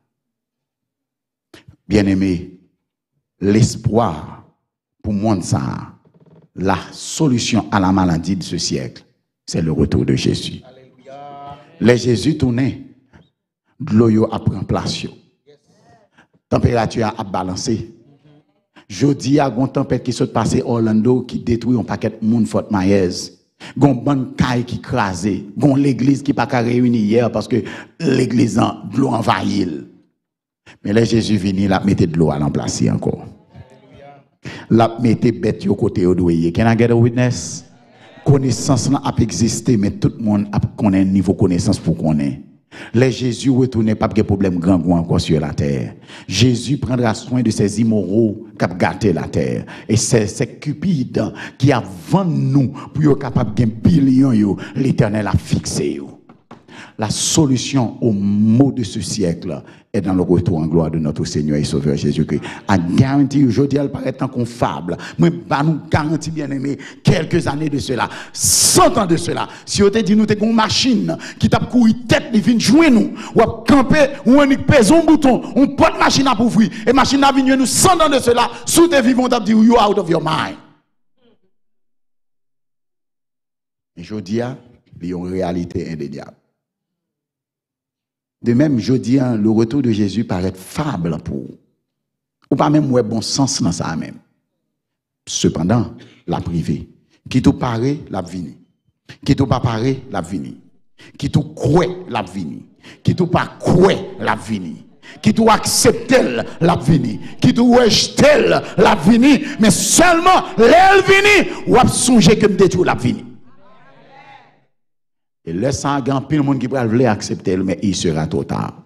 bien-aimé, l'espoir pour moi, ça, la solution à la maladie de ce siècle, c'est le retour de Jésus. Alléluia. Les Jésus tournaient, de l'eau a pris place. Température a balancé. Jeudi, il y a une tempête qui s'est passée à Orlando qui détruit un paquet de monde Fort Myers. Gon bonne caille qui crasé, gon l'église qui pas réunie hier parce que l'église en de l'eau envahit. Mais là Jésus venu la mettre de l'eau à l'emplacer encore. La mettre bête au côté au doyer. Can I get a witness? Connaissance là a existé mais tout le monde a connaît un niveau connaissance pour connaître. Les Jésus retourne pas de problème grand encore sur la terre. Jésus prendra soin de ces immoraux qui ont gâté la terre. Et c'est ces cupides qui a vendu nous pour être capable de gagner billions, l'Éternel a fixé. La solution au mot de ce siècle est dans le retour en gloire de notre Seigneur et Sauveur Jésus-Christ. À garantir, aujourd'hui, elle paraît tant qu'on fable. Mais bah, nous garantis, bien aimé, quelques années de cela, cent ans de cela. Si on te dit, nous avons une machine qui t'a couru tête, qui vient jouer nous, ou à camper, ou on pèse un bouton, on porte machine à ouvrir, et machine à venir nous cent ans de cela, sous tes vivants, on t'a dit, you out of your mind. Et aujourd'hui, il y a une réalité indéniable. De même, je dis, hein, le retour de Jésus paraît fable pour vous. Ou pas même ouais, bon sens dans ça même. Cependant, la privée, qui tout paraît, la vini. Qui tout pas paré, la vini. Qui tout croit, la vini. Qui tout pas croit, la vini. Qui tout accepte la vini. Qui tout rejette la vini. Mais seulement l'elle vini, ou a songé que me détruit la vini. Et laisse un grand pile monde qui veut accepter, mais il sera trop tard.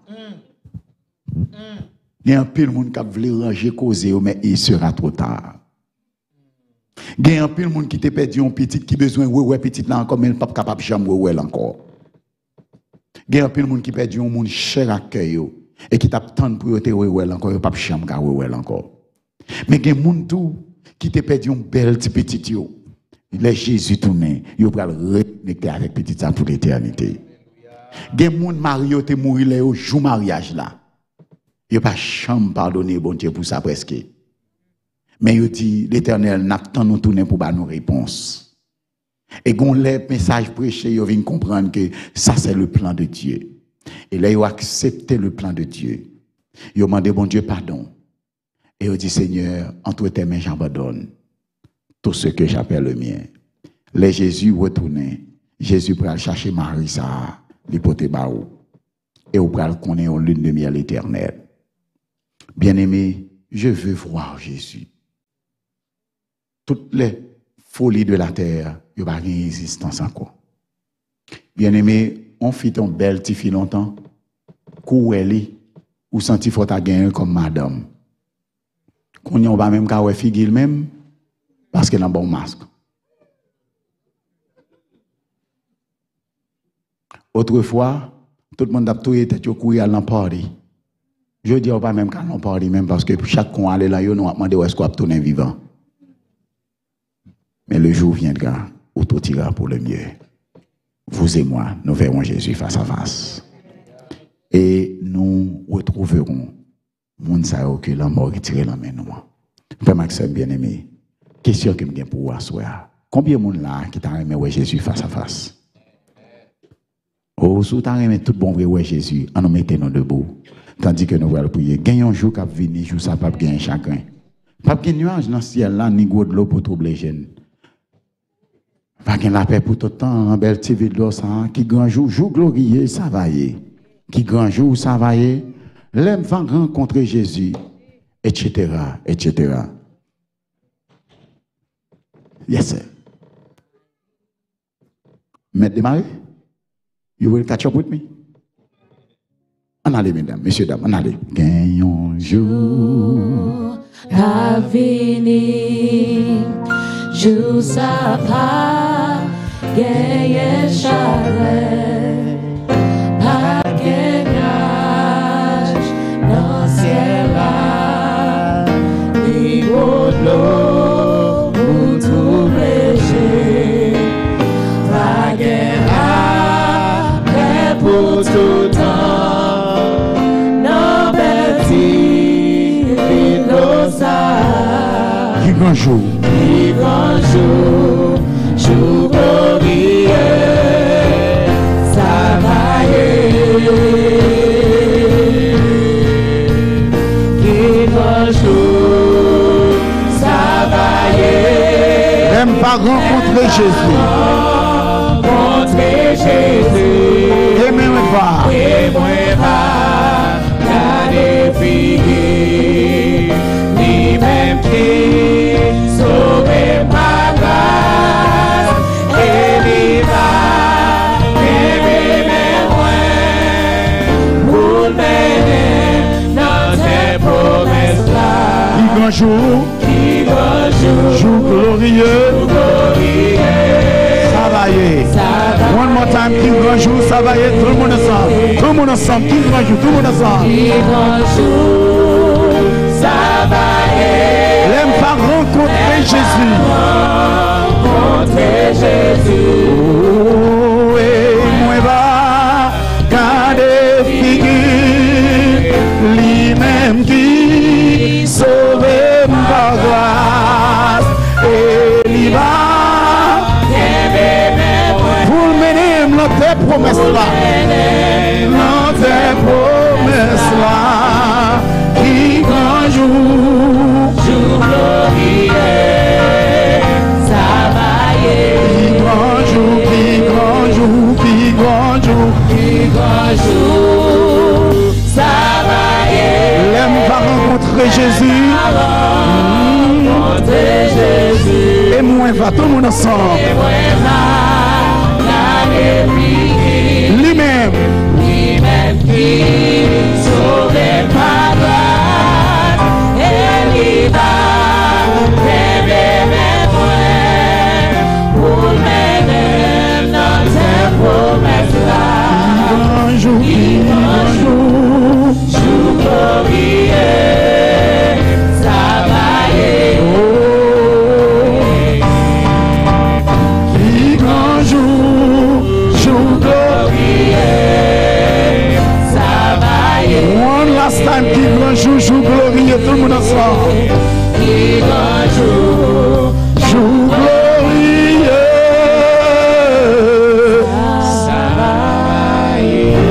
Il y a un pile monde qui veut ranger causer, mais il sera trop tard. Il y a un pile monde qui te perdu un petit qui besoin de ouais petit là encore mais il pas capable jamais ouais encore. Il y a un pile monde qui perdu un monde cher à cœur et qui t'attend pour te ouais encore pas jamais ouais encore. Mais il y a un monde tout qui te perdu un bel petit yo. Les Jésus tourné, il va reconnecter avec petit ça pour l'éternité. Il y a un monde marié te mourir là au jour mariage là. Il pas jamais pardonner bon Dieu pour ça presque. Mais il dit, l'Éternel n'attend nous tourner pour nos réponses. Et quand les messages prêchés, ils viennent comprendre que ça c'est le plan de Dieu. Et là, ils ont accepté le plan de Dieu. Ils ont demandé, bon Dieu, pardon. Et ils ont dit, Seigneur, entre tes mains, j'abandonne tout ce que j'appelle le mien. Les Jésus retourné. Jésus pour aller chercher Marie, ça, l'hypothèse baou. Et au pral connaît en lune de miel éternelle. Bien-aimé, je veux voir Jésus. Toutes les folies de la terre, il n'y a pas de résistance encore. Bien-aimé, on fit ton bel tifi longtemps, koueli, ou senti faut ta gagner comme madame. Qu'on y a pas même qu'à ouais figure même, parce qu'elle a un bon masque. Autrefois, tout le monde a tout été courir à l'emporter. Je dis pas même qu'à l'emporter, même parce que chaque con allait là, il nous a demandé où est-ce qu'on a tourné vivant. Mais le jour viendra où tout ira pour le mieux. Vous et moi, nous verrons Jésus face à face. Et nous retrouverons moun sa yo que la mort retiré la main nous. Frère Maxime bien-aimé, question que me pour vous soir. Combien de monde là qui t'a aimé ouais Jésus face à face? Oh, sous t'a aimé tout bon vrai ouais Jésus, en nous mettons debout. Tandis que nous allons prier. Gagnons un jour qui venir, jour ça pas gagner chacun. Pas de nuage dans le ciel là, ni gros de l'eau pour troubler jeune. Pas qu'il la paix pour tout le temps, en belle T V de l'eau, qui grand jour, jour glorieux, ça va y. Qui grand jour, ça va y. L'aime va rencontrer Jésus, et cetera, et cetera. Yes, sir. Maître de Marie, you will catch up with me? En allez, mesdames, messieurs, dames, en allez. Gagnons jour à venir, jour ça va, gagne chalet, pas gagnage, dans ciel là, niveau de l'eau, pour tout péché, pas gagnage, prêt pour tout temps. Qui grand jour, qui grand jour, jour glorieux, ça va y. Qui grand jour, ça va y. n'aime pas rencontrer Jésus. Rencontrer Jésus. Et même pas. Et moi pas, garder figuer. Lui-même qui sauve ma grâce, et lui va aimer mes moyens pour mener dans tes promesses là. Qui grand jour, qui grand jour, jour glorieux, glorieux, ça va y. One more time, qui grand jour, ça va y. Tout le monde ensemble, tout le monde ensemble, qui grand jour, tout le monde ensemble. Qui grand jour, ça va y. L'aime pas rencontrer Jésus. Rencontrer Jésus. Oh, et moi va garder figure, lui-même qui sauve ma grâce. Et il va pour mener notre promesse là. Notre promesse là. Qui grand jour, jour glorieux, ça va y. qui grand jour, Jésus. Et moi, va tout le monde ensemble. Lui-même. Lui-même qui sauvait ma gloire. Et il va rêver mes moyens pour m'aider dans tes promesses-là. Un jour, un jour, jour glorieux, ça va y qui grand jour, jour glorieux, ça va y one last time, qui grand jour, jour glorieux, tout le monde ensemble. Qui grand jour, jour glorieux, ça va y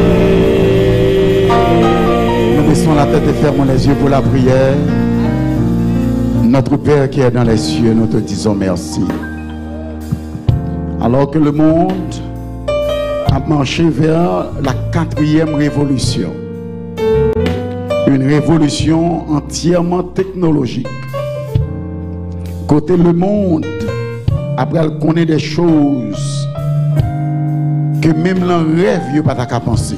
Nous baissons la tête et fermons les yeux pour la prière. Notre Père qui est dans les cieux, nous te disons merci. Alors que le monde a marché vers la quatrième révolution, une révolution entièrement technologique. Côté le monde, après elle connaît des choses que même le rêve n'a pas qu'à penser.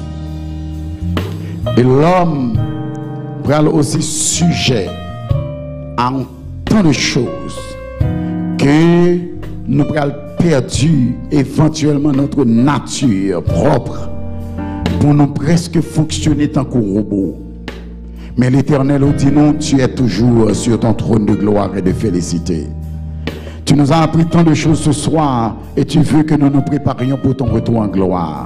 Et l'homme prend aussi sujet à tant de choses que nous avons perdu éventuellement notre nature propre pour nous presque fonctionner tant qu'un robot. Mais l'Éternel nous dit non, tu es toujours sur ton trône de gloire et de félicité. Tu nous as appris tant de choses ce soir et tu veux que nous nous préparions pour ton retour en gloire.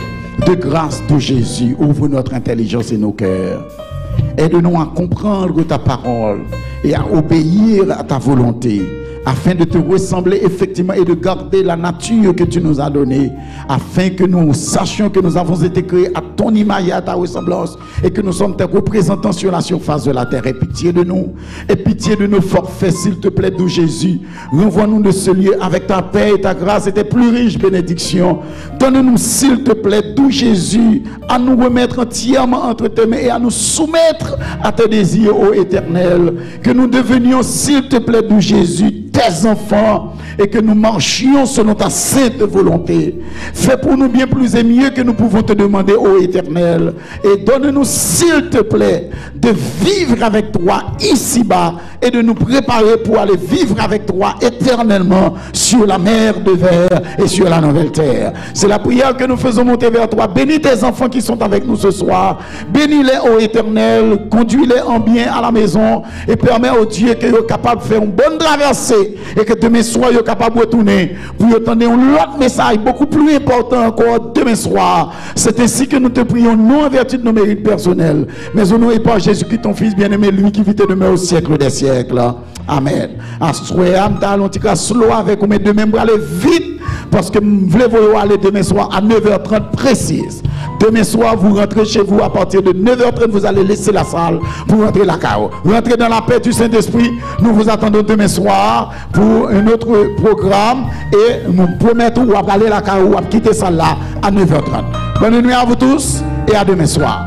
De grâce de Jésus, ouvre notre intelligence et nos cœurs. Aide-nous à comprendre ta parole et à obéir à ta volonté, afin de te ressembler effectivement et de garder la nature que tu nous as donnée, afin que nous sachions que nous avons été créés à ton image et à ta ressemblance, et que nous sommes tes représentants sur la surface de la terre. Et pitié de nous, et pitié de nos forfaits, s'il te plaît, d'où Jésus. Renvoie-nous de ce lieu avec ta paix et ta grâce et tes plus riches bénédictions. Donne-nous, s'il te plaît, d'où Jésus, à nous remettre entièrement entre tes mains et à nous soumettre à tes désirs, ô Éternel. Que nous devenions, s'il te plaît, d'où Jésus, tes enfants, et que nous marchions selon ta sainte volonté. Fais pour nous bien plus et mieux que nous pouvons te demander, ô Éternel, et donne-nous, s'il te plaît, de vivre avec toi ici-bas et de nous préparer pour aller vivre avec toi éternellement sur la mer de verre et sur la nouvelle terre. C'est la prière que nous faisons monter vers toi. Bénis tes enfants qui sont avec nous ce soir. Bénis-les, ô Éternel, conduis-les en bien à la maison et permets au Dieu qu'ils soient capables de faire une bonne traversée et que demain soir ils soient capables de retourner pour entendre un autre message beaucoup plus important encore demain soir. C'est ainsi que nous te prions, non en vertu de nos mérites personnels, mais au nom et par Jésus-Christ, ton Fils bien-aimé, lui qui vit demain au siècle des siècles. Amen. Assoyam talon tika slow avec ou mais demain pour aller vite parce que vous voulez aller demain soir à neuf heures trente précise. Demain soir, vous rentrez chez vous à partir de neuf heures trente, vous allez laisser la salle pour rentrer la caro. Rentrez dans la paix du Saint-Esprit. Nous vous attendons demain soir pour un autre programme et nous promettons à aller la caro ou à quitter ça là à neuf heures trente. Bonne nuit à vous tous et à demain soir.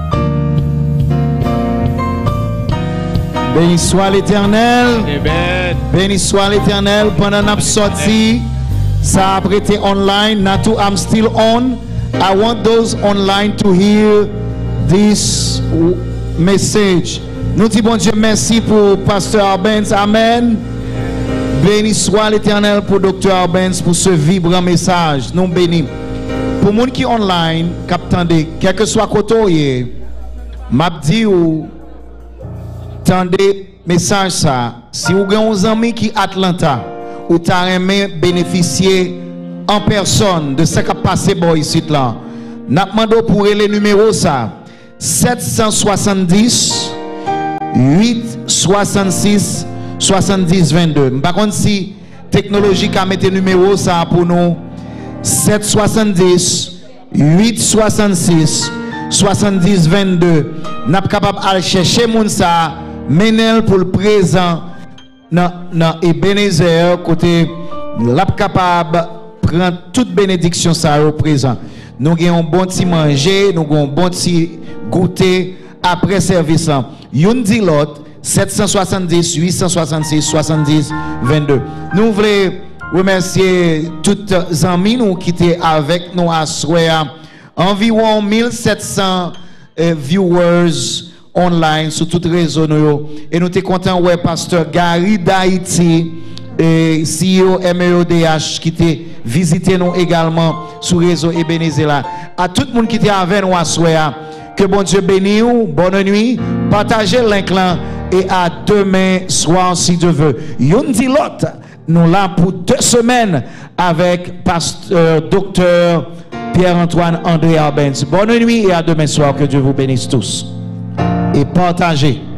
Béni soit l'Éternel. Béni soit l'Éternel. Pendant notre sortie, ça a prêté online. Natu, I'm still on. I want those online to hear this message. Nous disons bon Dieu merci pour Pasteur Arbenz. Amen. Béni soit l'Éternel pour Docteur Arbenz pour ce vibrant message. Nous bénis. Pour les gens qui sont online, captandez, quel que soit côté, m'a dit ou tendez message ça. Si vous avez un ami qui est Atlanta, ou t'as aimé bénéficier en personne de ce qui a passé ici là, n'a demandé pour les numéros ça sept cent soixante-dix huit soixante-six soixante-dix vingt-deux. Par contre si technologie a mis numéro ça pour nous sept cent soixante-dix huit soixante-six soixante-dix vingt-deux. N'a pas capable aller chercher moun ça menel pour le présent dans dans Ebenezer côté l'a capable prendre toute bénédiction ça au présent. Nous avons un bon petit manger, nous avons un bon petit goûter après service. Yon dit l'autre, sept cent soixante-dix, huit cent soixante-six, soixante-dix, vingt-deux. Nous voulons remercier toutes les amis nous qui étaient avec nous à soir. Environ mille sept cents euh, viewers online sur tous les réseaux. Et nous sommes contents, ouais, pasteur Gary d'Haïti, et C E O M E O D H qui était visité nous également sur le réseau Ebenezer là. À tout le monde qui était avec nous à soir, que bon Dieu bénisse vous, bonne nuit, partagez le link là et à demain soir si Dieu veut. Yon dit l'autre, nous là pour deux semaines avec pasteur docteur Pierre-Antoine André Arbens. Bonne nuit et à demain soir, que Dieu vous bénisse tous. Et partagez.